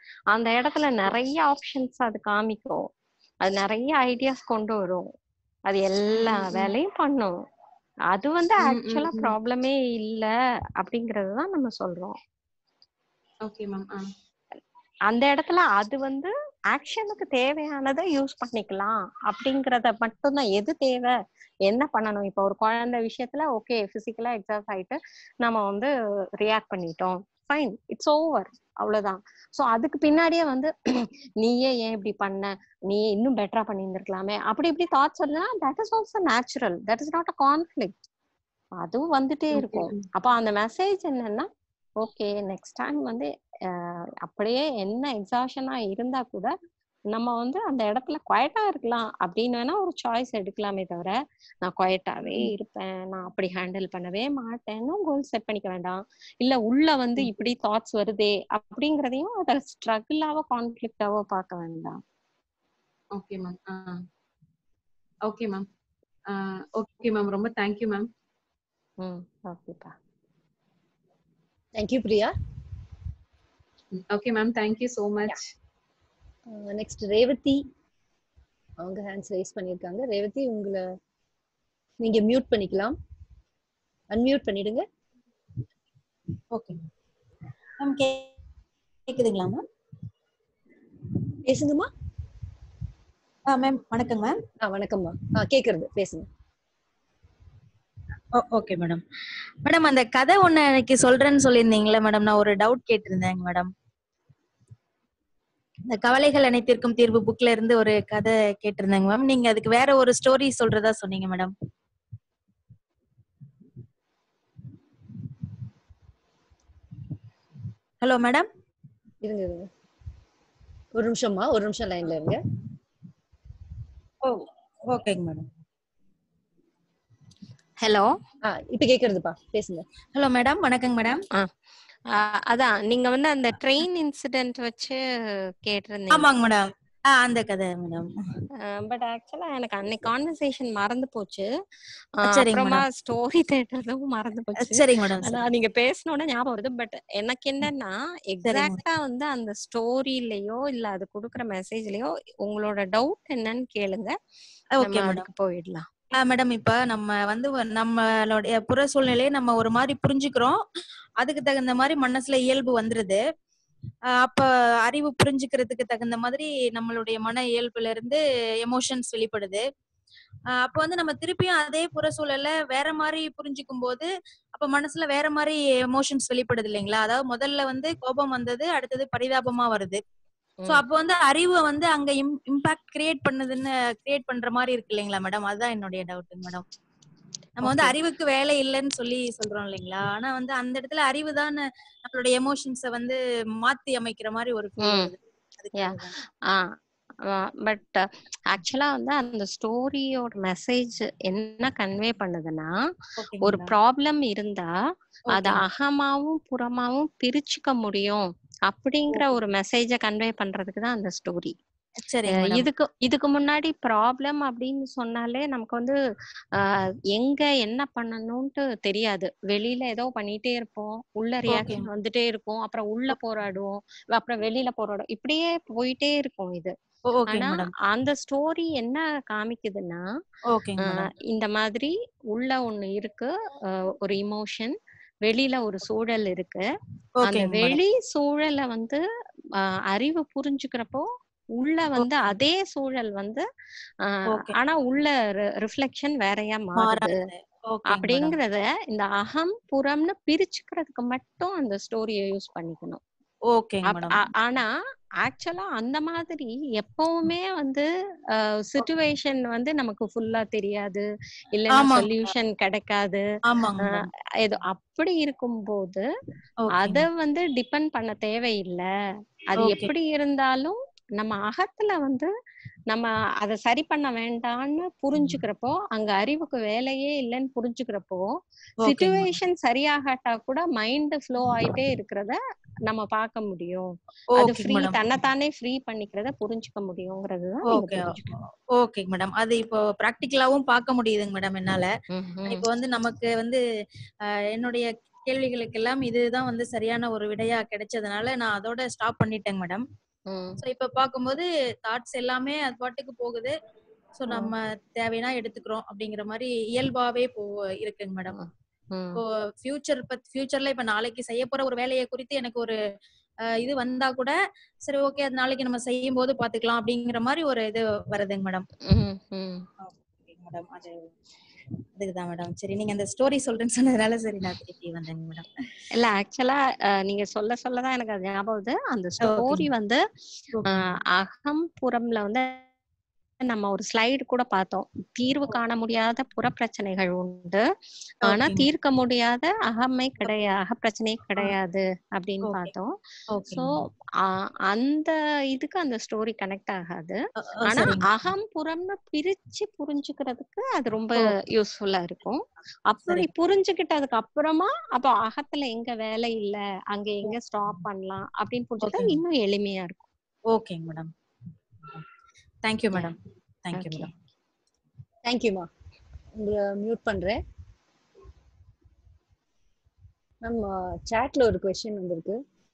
[SPEAKER 2] அந்த இடத்துல நிறைய ஆப்ஷன்ஸ் அது காமிக்கும், அது நிறைய ஐடியாஸ் கொண்டு வரும், அது எல்லா வேலையும் பண்ணும். அது வந்து ஆக்சுவலா ப்ராப்ளமே இல்ல அப்படிங்கறது தான் நம்ம சொல்றோம்.
[SPEAKER 7] Okay ma'am.
[SPEAKER 2] அந்த இடத்துல அது வந்து ஆக்ஷனுக்கு தேவையானதை யூஸ் பண்ணிக்கலாம் அப்படிங்கறத மட்டும்தான். எது தேவை, என்ன பண்ணணும். இப்ப ஒரு குழந்தை விஷயத்துல ஓகே பிசிக்கலா எக்ஸாஸ்ட் ஆயிட்டு நம்ம வந்து ரியாக்ட் பண்ணிட்டோம், ஃபைன், இட்ஸ் ஓவர், அவ்வளவுதான். சோ அதுக்கு பின்னாடியே வந்து நீயே ஏன் இப்படி பண்ண, நீ இன்னும் பெட்டரா பண்ணியிருந்திருக்கலாமே, அப்படி இப்படி தாட்ஸ் இருந்தா that is also natural, that is not a conflict. அதுவும் வந்துட்டே இருக்கும். அப்ப அந்த மெசேஜ் என்னன்னா, ஓகே நெக்ஸ்ட் டைம் வந்து அப்படியே என்ன எக்ஸாஷனா இருந்தா கூட நம்ம வந்து அந்த இடத்துல குவைட்டா இருக்கலாம் அப்படின்னு வேணா ஒரு சாய்ஸ் எடுக்கலாமே தவிர, நான் குவைட்டாவே இருப்பேன், நான் அப்படி ஹேண்டில் பண்ணவே மாட்டேன்னு கோல் செட் பண்ணிக்க வேண்டாம். இல்ல உள்ள வந்து இப்படி தாட்ஸ் வருதே அப்படிங்கறதையும் அதை ஸ்ட்ரகிளாவோ கான்ஃபிளிக்டாவோ பார்க்க வேண்டாம்.
[SPEAKER 7] Okay ma'am. Okay ma'am. Okay ma'am, ரொம்ப தேங்க்யூ மேம்.
[SPEAKER 2] ஓகேப்பா.
[SPEAKER 1] Thank you Priya.
[SPEAKER 7] Okay ma'am, thank you so much.
[SPEAKER 1] Next Revathi, அவங்க ஹேண்ட்ஸ் ரைஸ் பண்ணிருக்காங்க. ரேவதி, உங்களை நீங்க மியூட் பண்ணிக்கலாம், அன்மியூட் பண்ணிடுங்க.
[SPEAKER 8] Okay ma'am. கேக்குதுங்களா மேம்?
[SPEAKER 1] பேசுங்கம்மா.
[SPEAKER 8] மேம் வணக்கம் மேம்.
[SPEAKER 1] வணக்கம்மா. கேக்குறது, பேசுங்க.
[SPEAKER 8] Okay madam. மேடம் அந்த கதை ஒண்ணு எனக்கு சொல்றேன்னு சொல்லியிருந்தீங்களா மேடம், நான் ஒரு டவுட் கேட்டிருந்தேங்க மேடம். இந்த கவலைகள் அனைத்திற்கும் தீர்வு புக்ல இருந்து ஒரு கதை கேட்டிருந்தேங்க மேம். நீங்க அதுக்கு வேற ஒரு ஸ்டோரி சொல்றதா சொன்னீங்க மேடம். Hello madam.
[SPEAKER 1] இருங்க ஒரு நிமிஷம்மா, ஒரு நிமிஷம் லைன்ல இருங்க.
[SPEAKER 8] ஓகேங்க மேடம். ஹலோ.
[SPEAKER 1] இப்ப கேக்குறதுப்பா, பேசுங்க.
[SPEAKER 8] ஹலோ மேடம், வணக்கங்க மேடம்.
[SPEAKER 2] அதான் நீங்க வந்து அந்த ட்ரெயின் இன்சிடென்ட் வச்சு கேட்டிருந்தீங்க.
[SPEAKER 8] ஆமாங்க மேடம், அந்த கதை மேடம்.
[SPEAKER 2] பட் ஆக்சுவலா எனக்கு அன்னைக்கு கான்வர்சேஷன் மறந்து போச்சு.
[SPEAKER 8] சரிங்க
[SPEAKER 2] அப்புறமா
[SPEAKER 8] மேடம்.
[SPEAKER 2] ஸ்டோரி தேடுறதும் மறந்து போச்சு.
[SPEAKER 8] சரிங்க மேடம்.
[SPEAKER 2] ஆனா நீங்க பேசணும்னா ஞாபகம் வருது. பட் எனக்கு என்னன்னா எக்ஸாக்டா வந்து அந்த ஸ்டோரியிலயோ இல்ல அது கொடுக்குற மெசேஜ்லயோ உங்களோட டவுட் என்னன்னு கேளுங்க,
[SPEAKER 8] ஓகே மேடம்.
[SPEAKER 2] அதுக்கு போயிடலாம்.
[SPEAKER 8] மேடம் இப்ப நம்ம வந்து நம்மளுடைய புற சூழ்நிலையை நம்ம ஒரு மாதிரி புரிஞ்சுக்கிறோம், அதுக்கு தகுந்த மாதிரி மனசுல இயல்பு வந்துருது. அப்ப அறிவு புரிஞ்சுக்கிறதுக்கு தகுந்த மாதிரி நம்மளுடைய மன இயல்புல இருந்து எமோஷன்ஸ் வெளிப்படுது. அப்ப வந்து நம்ம திருப்பியும் அதே புற சூழல வேற மாதிரி புரிஞ்சுக்கும் போது அப்ப மனசுல வேற மாதிரி எமோஷன்ஸ் வெளிப்படுது இல்லைங்களா? அதாவது முதல்ல வந்து கோபம் வந்தது, அடுத்தது பரிதாபமா வருது. சோ அப்ப வந்து அறிவு வந்து அங்க இம்பாக்ட் கிரியேட் பண்ற மாதிரி இருக்கு இல்லைங்களா மேடம்? அதுதான் என்னுடைய டவுட் மேடம். நம்ம வந்து அறிவுக்கு வேலை இல்லைன்னு சொல்றோம் இல்லைங்களா? ஆனா வந்து அந்த இடத்துல அறிவு தான் நம்மளுடைய எமோஷன்ஸ வந்து மாத்தி அமைக்கிற மாதிரி ஒரு ஃபீல் வருது.
[SPEAKER 2] பட் ஆக்சுவலா வந்து அந்த ஸ்டோரியோட மெசேஜ் என்ன கன்வே பண்ணுதுன்னா, ஒரு ப்ராப்ளம் இருந்தா அத அகமாவும் புறமாவும் பிரிச்சுக்க முடியும் அப்படிங்கிற ஒரு மெசேஜ கன்வே பண்றதுக்கு தான் அந்த ஸ்டோரி. இதுக்கு முன்னாடி ப்ராப்ளம் அப்படின்னு சொன்னாலே நமக்கு வந்து எங்க என்ன பண்ணணும்ட்டு தெரியாது. வெளியில ஏதோ பண்ணிட்டே இருப்போம், உள்ள ரியாக்ஷன் வந்துட்டே இருக்கும், அப்புறம் உள்ள போராடுவோம், அப்புறம் வெளியில போராடுவோம், இப்படியே போயிட்டே இருக்கும் இது. ஆனா அந்த ஸ்டோரி என்ன காமிக்குதுன்னா, இந்த மாதிரி உள்ள ஒண்ணு இருக்கு, ஒரு இமோஷன், வெளியில ஒரு சூழல் இருக்கு. அந்த வெளி சூழலை வந்து அறிவு புரிஞ்சுக்கிறப்போ உள்ள வந்து அதே சூழல் வந்து ஆனா உள்ள ரிஃப்ளெக்ஷன் வேறையா மாறுது. அப்படிங்கறத இந்த அகம் புறம்னு பிரிச்சுக்கிறதுக்கு மட்டும் அந்த ஸ்டோரியை யூஸ் பண்ணிக்கணும். ஆனா ஆக்சுவலா அந்த மாதிரி எப்பவுமே வந்து சிச்சுவேஷன் வந்து நமக்கு ஃபுல்லா தெரியாது, இல்லைன்னா சொல்யூஷன் கிடைக்காது. அப்படி இருக்கும்போது அத வந்து டிபெண்ட் பண்ண தேவையில்லை. அது எப்படி இருந்தாலும் நம்ம அகத்துல வந்து நம்ம அதை சரி பண்ண வேண்டாம்னு புரிஞ்சுக்கிறப்போ, அங்க அறிவுக்கு வேலையே இல்லைன்னு புரிஞ்சுக்கிறப்போ, சிச்சுவேஷன் சரியாகட்டா கூட மைண்ட் ஃப்ளோ ஆயிட்டே இருக்கிறத நம்ம பார்க்க முடியும். அது ஃப்ரீ, தன்னைத்தானே ஃப்ரீ பண்ணிக்கிறத புரிஞ்சுக்க முடியுங்கிறது தான் நீங்க புரிஞ்சுக்கணும்.
[SPEAKER 8] Okay madam. அது இப்போ பிராக்டிகலாவும் பார்க்க முடியுதுங்க மேடம் என்னால. இப்போ வந்து நமக்கு வந்து என்னுடைய கேள்விகளுக்கெல்லாம் இதுதான் வந்து சரியான ஒரு விடையா கிடைச்சதுனால நான் அதோட ஸ்டாப் பண்ணிட்டேங்க மேடம். சோ இப்ப பாக்கும்போது தாட்ஸ் எல்லாமே அது பாட்டுக்கு போகுது. சோ நம்ம தேவைனா எடுத்துக்கிறோம் அப்படிங்கிற மாதிரி இயல்பாவே இருக்குங்க மேடம். இப்போ ஃபியூச்சர்ல இப்ப நாளைக்கு செய்ய போற ஒரு வேலையை குறித்து எனக்கு ஒரு இது வந்தா கூட சரி ஓகே அது நாளைக்கு நம்ம செய்யும் போது பாத்துக்கலாம் அப்படிங்கிற மாதிரி ஒரு இது வருதுங்க மேடம். மேடம் அதுக்குதான் மேடம். சரி நீங்க அந்த ஸ்டோரி சொல்றேன்னு சொன்னதுனால சரி நான் திருப்பி வந்தேங்க மேடம்.
[SPEAKER 2] இல்ல ஆக்சுவலா நீங்க சொல்லதான் எனக்கு அது ஞாபகம் வருது. அந்த ஸ்டோரி வந்து அகம் புறம்ல வந்து நம்ம ஒரு ஸ்லைடு கூட பார்த்தோம். தீர்வு காண முடியாத புறப்பிரச்சனைகள் உண்டு, ஆனா தீர்க்க முடியாத அகப்பிரச்சனையே கிடையாது அப்படின்னு பார்த்தோம். சோ அந்த இதுக்கு அந்த ஸ்டோரி கனெக்ட் ஆகாது. ஆனா அகம் புறம்னு பிரிச்சு புரிஞ்சுக்கிறதுக்கு அது ரொம்ப யூஸ்ஃபுல்லா இருக்கும். அப்படி புரிஞ்சுக்கிட்டதுக்கு அப்புறமா அப்ப அகத்துல எங்க வேலை இல்ல, அங்க எங்க ஸ்டாப் பண்ணலாம் அப்படின்னு புரிஞ்சுக்கிட்டா இன்னும் எளிமையா இருக்கும்.
[SPEAKER 8] ஓகேங்க madam. Thank you madam. Thank you madam.
[SPEAKER 1] தேங்க்யூமா. உங்களை மியூட் பண்றேன். நம்ம சாட்ல ஒரு क्वेश्चन வந்திருக்கு.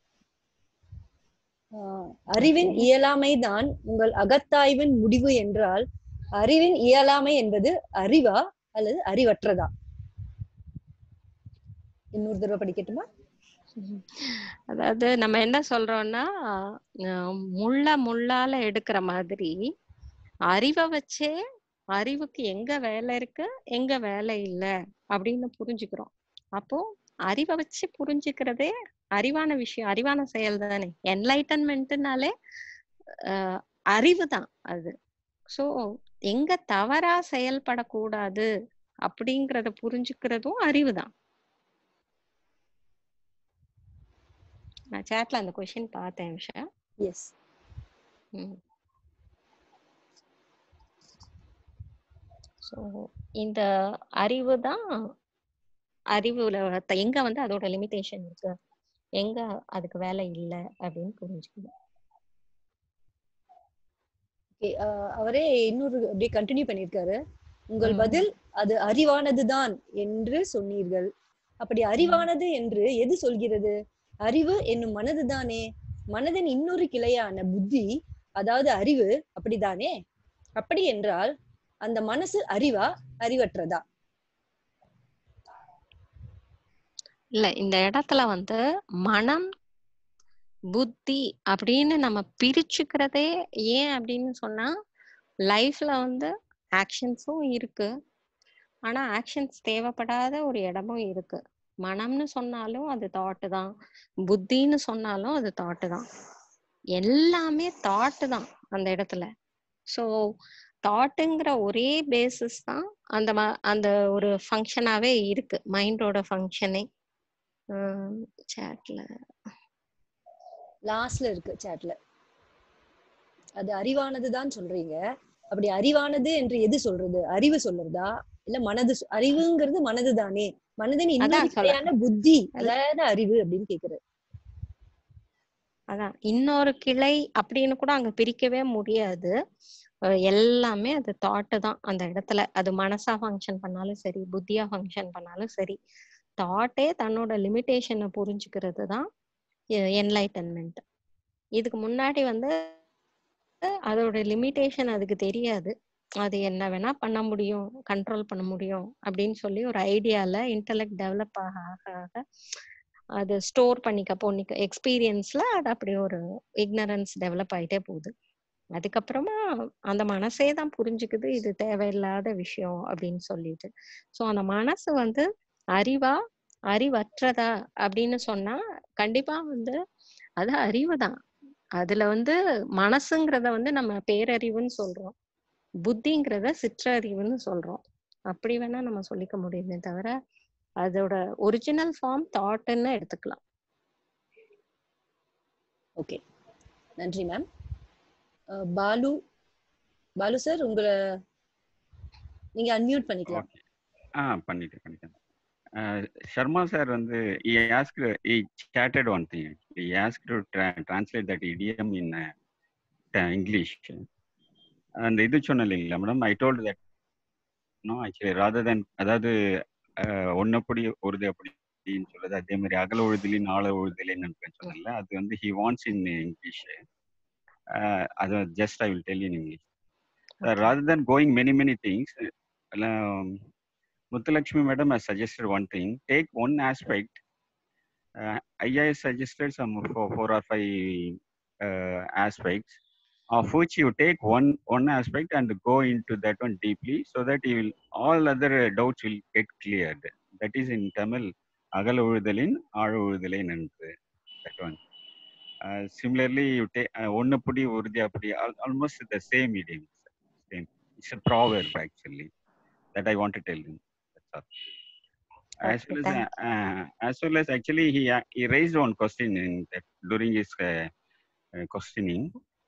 [SPEAKER 1] அறிவின் இயலாமை தான் உங்கள் அகத்தாய்வின் முடிவு என்றால் அறிவின் இயலாமை என்பது அறிவா அல்லது அறிவற்றதா? இன்னொரு தடவை படிக்கட்டுமா?
[SPEAKER 2] அதாவது நம்ம என்ன சொல்றோம்னா முள்ளால எடுக்கிற மாதிரி அறிவை வச்சே அறிவுக்கு எங்க வேலை இருக்கு எங்க வேலை இல்ல அப்படின்னு புரிஞ்சுக்கிறோம். அப்போ அறிவை வச்சு புரிஞ்சுக்கிறதே அறிவான விஷயம், அறிவான செயல் தானே. என்லைட்டன்மெண்ட்னாலே அறிவு தான் அது. சோ எங்க தவறா செயல்படக்கூடாது அப்படிங்கறத புரிஞ்சுக்கிறதும் அறிவு தான். நான் சாட்ல அந்த क्वेश्चन பார்த்தேன் விஷயம்.
[SPEAKER 1] எஸ்.
[SPEAKER 2] ஸோ இந்த அறிவு தான் அறிவுல எங்க வந்து அதோட லிமிடேஷன் இருக்கு, எங்க அதுக்கு வேலை இல்லை அப்படின்னு புரிஞ்சுக்கணும்.
[SPEAKER 1] அவரே இன்னொரு அப்படியே கண்டினியூ பண்ணியிருக்காரு. உங்கள் பதில் அது அறிவானதுதான் என்று சொன்னீர்கள். அப்படி அறிவானது என்று எது சொல்கிறது? அறிவு என்னும் மனதுதானே. மனதின் இன்னொரு கிளையான புத்தி அதாவது அறிவு அப்படிதானே. அப்படி என்றால் அந்த மனசு அறிவா அறிவற்றதா?
[SPEAKER 2] இல்ல இந்த இடத்துல வந்து மனம் புத்தி அப்படின்னு நம்ம பிரிச்சுக்கிறதே ஏன் அப்படின்னு சொன்னா லைஃப்ல வந்து ஆக்ஷன்ஸும் இருக்கு, ஆனா ஆக்ஷன்ஸ் தேவைப்படாத ஒரு இடமும் இருக்கு. மனம்னு சொன்னாலும் அது தாட்டு தான், புத்தின்னு சொன்னாலும் அது தாட்டு தான், எல்லாமே தாட்டு தான் அந்த இடத்துல. ஸோ தாட்டுங்கிற ஒரே பேசிஸ் தான் அந்த ஒரு ஃபங்க்ஷனாவே இருக்கு, மைண்டோட ஃபங்க்ஷனே. சாட்ல
[SPEAKER 1] லாஸ்ட்ல இருக்கு சாட்ல. அது அறிவானதுதான் சொல்றீங்க. அப்படி அறிவானது என்று எது சொல்றது? அறிவு சொல்றதா இல்ல மனது? அறிவுங்கிறது மனது தானே. மனதின் இன்னொரு கிளையான புத்தி அதாவது அறிவு அப்படின்னு கேக்குறது.
[SPEAKER 2] அதான் இன்னொரு கிளை அப்படின்னு கூட அங்க பிரிக்கவே முடியாது. எல்லாமே அது தாட்டு தான் அந்த இடத்துல. அது மனசா ஃபங்க்ஷன் பண்ணாலும் சரி, புத்தியா ஃபங்க்ஷன் பண்ணாலும் சரி, தாட்டே தன்னோட லிமிட்டேஷனை புரிஞ்சுக்கிறது தான் என்லைட்டன்மெண்ட். இதுக்கு முன்னாடி வந்து அதோட லிமிட்டேஷன் அதுக்கு தெரியாது. அது என்ன வேணா பண்ண முடியும், கண்ட்ரோல் பண்ண முடியும் அப்படின்னு சொல்லி ஒரு ஐடியால இன்டெலெக்ட் டெவலப் ஆக ஆக அது ஸ்டோர் பண்ணிக்க எக்ஸ்பீரியன்ஸ்ல அது அப்படி ஒரு இக்னரன்ஸ் டெவலப் ஆயிட்டே போகுது. அதுக்கப்புறமா அந்த மனசே தான் புரிஞ்சுக்குது இது தேவையில்லாத விஷயம் அப்படின்னு சொல்லிட்டு. ஸோ அந்த மனசு வந்து அறிவா அறிவற்றதா அப்படின்னு சொன்னா கண்டிப்பா வந்து அது அறிவு தான். அதுல வந்து மனசுங்கிறத வந்து நம்ம பேரறிவுன்னு சொல்றோம், புத்திங்கிறத சிற்றறிவுன்னு சொல்றோம். அப்படி வேணா நம்ம சொல்லிக்க முடியுமே தவிர அதோட ஒரிஜினல் ஃபார்ம் தாட்ன்னு எடுத்துக்கலாம்.
[SPEAKER 1] ஓகே, நன்றி மேம். பாலு சார் உங்களை நீங்க அன்மியூட் பண்ணிக்கலாம்.
[SPEAKER 6] பண்ணிட்டேன். Sharma sir வந்து he chatted one thing. He asked to translate that idiom in English. And இது சொன்ன இல்லைங்களா madam, I told that no actually rather than அதாவது ஒன்னப்படி ஒருது அப்படின்னு சொல்றது, அதே மாதிரி அகல உழுதிலி நாள உழுதிலின்னு சொன்னல, அது வந்து he wants in English. Just I will tell you in English. Rather than going many things, Muthulakshmi madam has suggested one thing. Take one aspect. I suggested some 4 or 5 aspects, of which you take one aspect and go into that one deeply, so that you will, all other doubts will get cleared. That is in Tamil, Agal Urudalin, Aal Urudalin, and that one. Similarly, you take Onna Pudi Urudya Pudi, almost the same idiom. Same. It's a proverb actually that I want to tell you. That's all. As well as actually he raised one question in that during his questioning.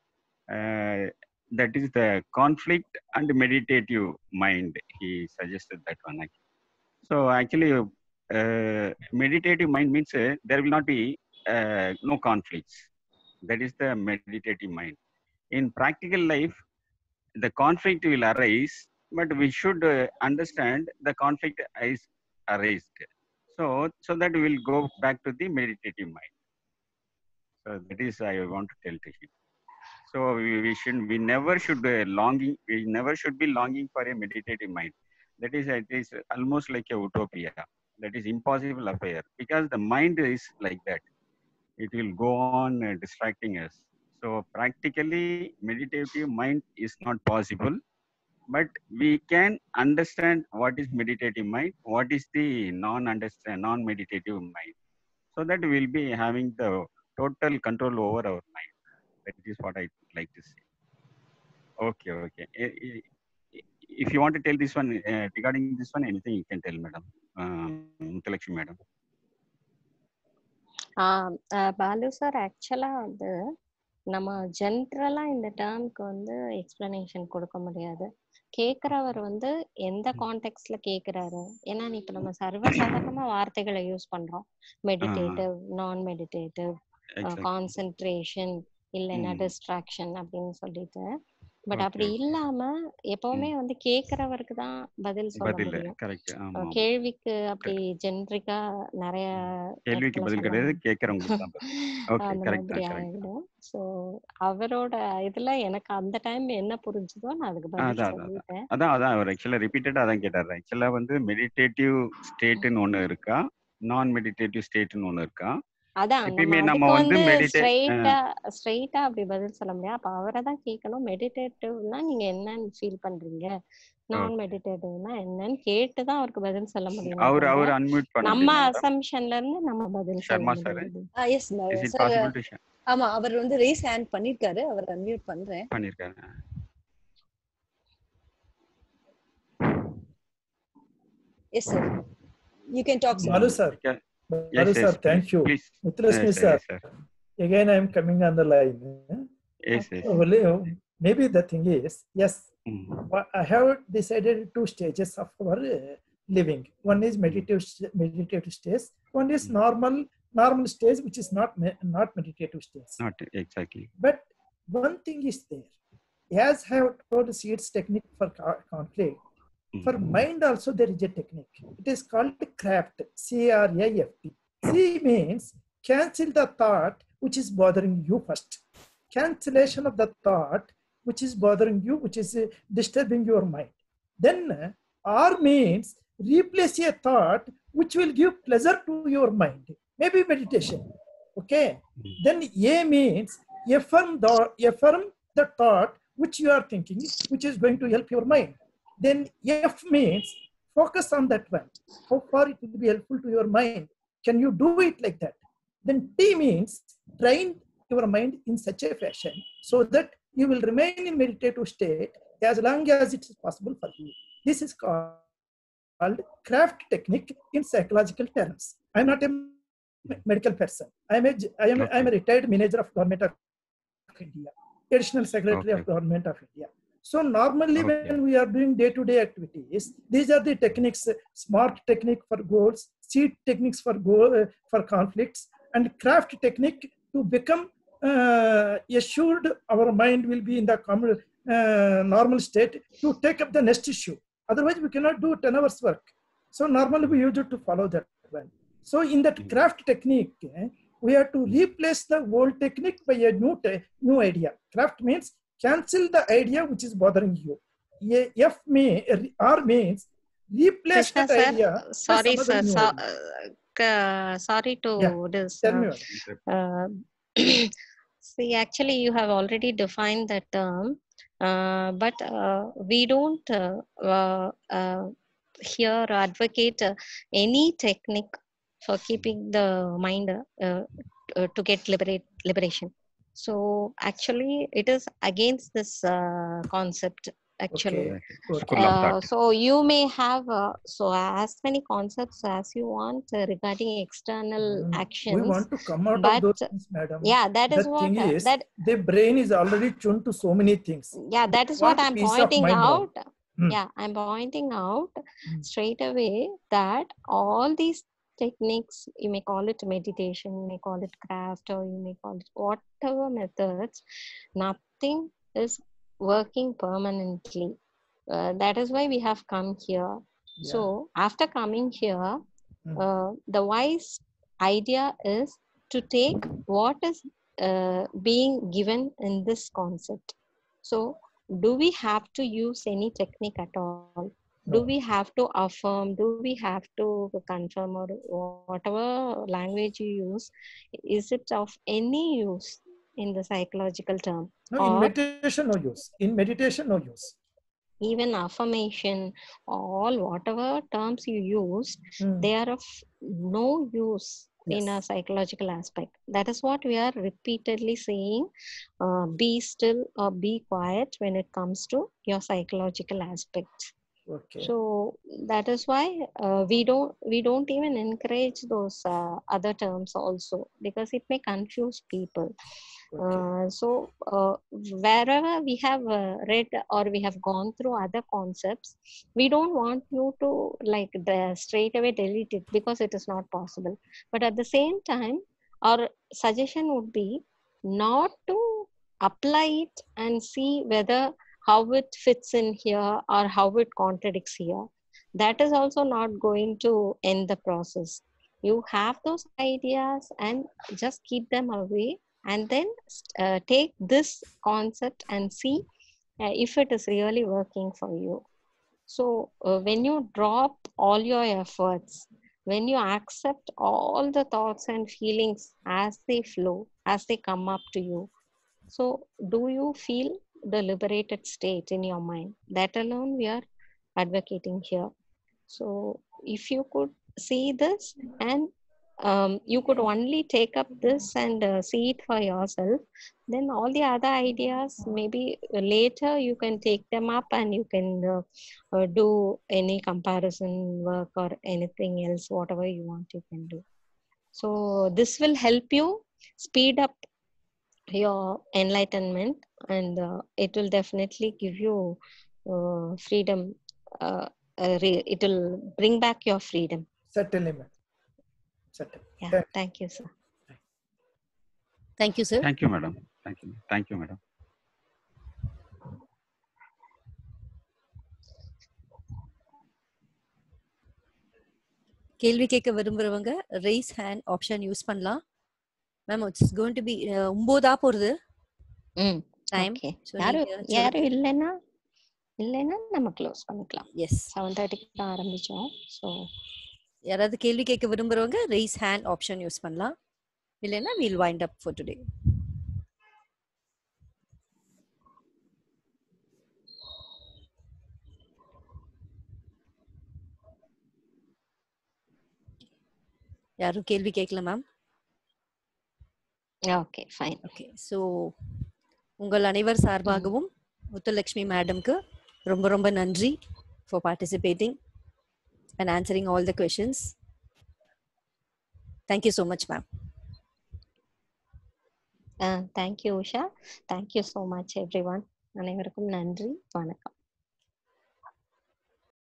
[SPEAKER 6] That is the conflict and meditative mind. He suggested that one. So actually, meditative mind means there will not be no conflicts. That is the meditative mind. In practical life, the conflict will arise, but we should understand the conflict is arised. So that we will go back to the meditative mind. So that is I want to tell to him. So we never should be longing for a meditative mind. That is, it is almost like a utopia. That is impossible affair, because the mind is like that. It will go on distracting us. So practically, meditative mind is not possible. But we can understand what is meditative mind, what is the non-meditative mind, so that we will be having the total control over our mind. That is what I would like to say. Okay. If you want to tell this one regarding this one, anything you can tell, madam. Muthulakshmi madam.
[SPEAKER 2] Balu sir, ஆக்சுவலா வந்து நம்ம ஜென்ரலா இந்த டேர்முக்கு வந்து explanation கொடுக்க முடியாது. கேக்குறவர் வந்து எந்த கான்டெக்ட்ல கேக்குறாரு, ஏன்னா இப்ப நம்ம சர்வசாதாரணமா வார்த்தைகளை யூஸ் பண்றோம். மெடிடேட்டிவ், நான் மெடிடேட்டிவ், கான்சென்ட்ரேஷன், இல்லைன்னா டிஸ்ட்ராக்ஷன் அப்படின்னு சொல்லிட்டு. பட் அப்படி இல்லாம எப்பவுமே வந்து கேக்குறவருக்கு தான் பதில் சொல்ல முடியும். கேள்விக்கு அப்படி ஜென்ரிக்கா நிறைய
[SPEAKER 6] கேள்விக்கு பதில் கிடையாது, கேக்குறவங்களுக்கு
[SPEAKER 2] அந்த மாதிரி ஆயிடும். சோ அவரோட இதுல எனக்கு அந்த டைம் என்ன புரிஞ்சுதோ நான் அதுக்கு பதில் சொல்லிட்டேன்.
[SPEAKER 6] அதான் அவர் ஆக்சுவலா ரிப்பீட்டடா அதான் கேட்டாரு. ஆக்சுவலா வந்து மெடிடேட்டிவ் ஸ்டேட்னு ஒண்ணு இருக்கா, நான் மெடிடேட்டிவ் ஸ்டேட்னு ஒண்ணு இருக்கா?
[SPEAKER 2] அதான் நம்ம வந்து ஸ்ட்ரைட்டா அப்படி பதில் சொல்ல முடியாது. அப்ப அவரை தான் கேட்கணும். மெடிடேட்டிவ்னா நீங்க என்னன்னு ஃபீல் பண்றீங்க, நான் மெடிடேட்டிவ்னா என்னன்னு கேட்டுதான் அவருக்கு பதில் சொல்ல முடியும்.
[SPEAKER 6] அவர் அன்மியூட் பண்ண
[SPEAKER 2] நம்ம அசம்ப்ஷன்ல இருந்து நம்ம பதில் சொல்ல முடியாது.
[SPEAKER 1] Yes sir. ஆமா, அவர் வந்து ரேஸ் ஹேண்ட் பண்ணிருக்காரு. அவர் அன்மியூட் பண்ணிருக்காரு. Yes sir, you can talk, sir.
[SPEAKER 5] Balu sir. Balu sir, thank you. Muthulakshmi sir. Again, I am coming on the line.
[SPEAKER 6] Yes.
[SPEAKER 5] Maybe the thing is, yes, I have decided 2 stages of our living. One is meditative stage. One is normal stage, which is not meditative stage.
[SPEAKER 6] Not exactly.
[SPEAKER 5] But one thing is there. As I have told, Seed's technique for conflict. For mind also there is a technique. It is called craft. CRAFT. C means cancel the thought which is bothering you first. Cancellation of the thought which is bothering you, which is disturbing your mind. Then R means replace a thought which will give pleasure to your mind. Maybe meditation. Okay. Then A means affirm the thought which you are thinking, which is going to help your mind. Then F means focus on that one. How far it will be helpful to your mind. Can you do it like that? Then T means train your mind in such a fashion so that you will remain in meditative state as long as it is possible for you. This is called craft technique in psychological terms. I am not a medical person. I am a retired manager of Government of India, additional secretary of Government of India. So normally when we are doing day-to-day activities, these are the techniques: SMART technique for goals, SEED techniques for conflicts, and craft technique to become assured our mind will be in the normal state to take up the next issue. Otherwise, we cannot do 10 hours work. So normally we use it to follow that one. So in that craft technique, we have to replace the old technique by a new idea. Craft means cancel the idea which is bothering you. R means replace
[SPEAKER 2] Krishna
[SPEAKER 5] that
[SPEAKER 2] sir,
[SPEAKER 5] idea
[SPEAKER 2] sorry
[SPEAKER 5] by some
[SPEAKER 2] sir,
[SPEAKER 5] other new idea.
[SPEAKER 2] sorry to
[SPEAKER 5] Yeah,
[SPEAKER 2] this.
[SPEAKER 5] tell me.
[SPEAKER 2] See, actually, you have already defined that term, but we don't here advocate any technique for keeping the mind to get liberation. So actually, it is against this concept. Actually,
[SPEAKER 5] Okay.
[SPEAKER 6] School of thought.
[SPEAKER 2] so you may have so as many concepts as you want regarding external
[SPEAKER 5] We
[SPEAKER 2] actions,
[SPEAKER 5] want to come out of
[SPEAKER 2] but
[SPEAKER 5] those things, madam.
[SPEAKER 2] yeah, that is
[SPEAKER 5] The
[SPEAKER 2] what
[SPEAKER 5] thing is,
[SPEAKER 2] that
[SPEAKER 5] the brain is already tuned to so many things.
[SPEAKER 2] yeah, that is what
[SPEAKER 5] Want
[SPEAKER 2] I'm
[SPEAKER 5] peace of
[SPEAKER 2] pointing
[SPEAKER 5] mind
[SPEAKER 2] out.
[SPEAKER 5] now.
[SPEAKER 2] Yeah, I'm pointing out straight away that all these techniques, you may call it meditation, you may call it craft, or you may call it whatever methods, nothing is working permanently. That is why we have come here.
[SPEAKER 5] Yeah.
[SPEAKER 2] So after coming here, the wise idea is to take what is being given in this concept. So do we have to use any technique at all? Do we have to affirm? Do we have to confirm, or whatever language you use? Is it of any use in the psychological term?
[SPEAKER 5] No, in meditation, no use. In meditation, no use.
[SPEAKER 2] Even affirmation, all whatever terms you use, they are of no use in a psychological aspect. That is what we are repeatedly saying, be still or be quiet when it comes to your psychological aspect.
[SPEAKER 5] Okay.
[SPEAKER 2] So that is why we don't even encourage those other terms also, because it may confuse people. So wherever we have read or we have gone through other concepts, we don't want you to like straight away delete it, because it is not possible. But at the same time, our suggestion would be not to apply it and see whether how it fits in here or how it contradicts here. That is also not going to end the process. You have those ideas and just keep them away, and then take this concept and see if it is really working for you. So when you drop all your efforts, when you accept all the thoughts and feelings as they flow, as they come up to you, so do you feel the liberated state in your mind? That alone we are advocating here. So if you could see this, and you could only take up this and see it for yourself, then all the other ideas, maybe later you can take them up and you can do any comparison work or anything else, whatever you want you can do. So this will help you speed up your enlightenment, and it will definitely give you freedom. It will bring back your freedom.
[SPEAKER 5] Certainly, ma'am. Certainly.
[SPEAKER 2] Yeah, thank you, sir.
[SPEAKER 1] Thank you, sir.
[SPEAKER 6] Thank you, madam. Thank you. Thank you, madam.
[SPEAKER 1] கேள்வி கேட்க விரும்புறவங்க raise hand option use பண்ணலாம். Ma'am it's going to be 9 போறது time.
[SPEAKER 2] யாரும் இல்லைன்னா நம்ம close பண்ணிக்கலாம்.
[SPEAKER 1] S
[SPEAKER 2] 7:30 தான் ஆரம்பிச்சோம். ஸோ
[SPEAKER 1] யாராவது கேள்வி கேட்க விரும்புறவங்க raise hand option யூஸ் பண்ணலாம். இல்லைன்னா we'll wind up for today. யாரும் கேள்வி கேட்கல மேம்.
[SPEAKER 2] Okay fine.
[SPEAKER 1] ஓகே, ஸோ உங்கள் அனைவர் சார்பாகவும் முத்துலட்சுமி மேடம்க்கு ரொம்ப ரொம்ப நன்றி for participating and answering all the questions. Thank you so much ma'am.
[SPEAKER 2] Thank you Usha. Thank you so much everyone. அனைவருக்கும் நன்றி. வணக்கம்.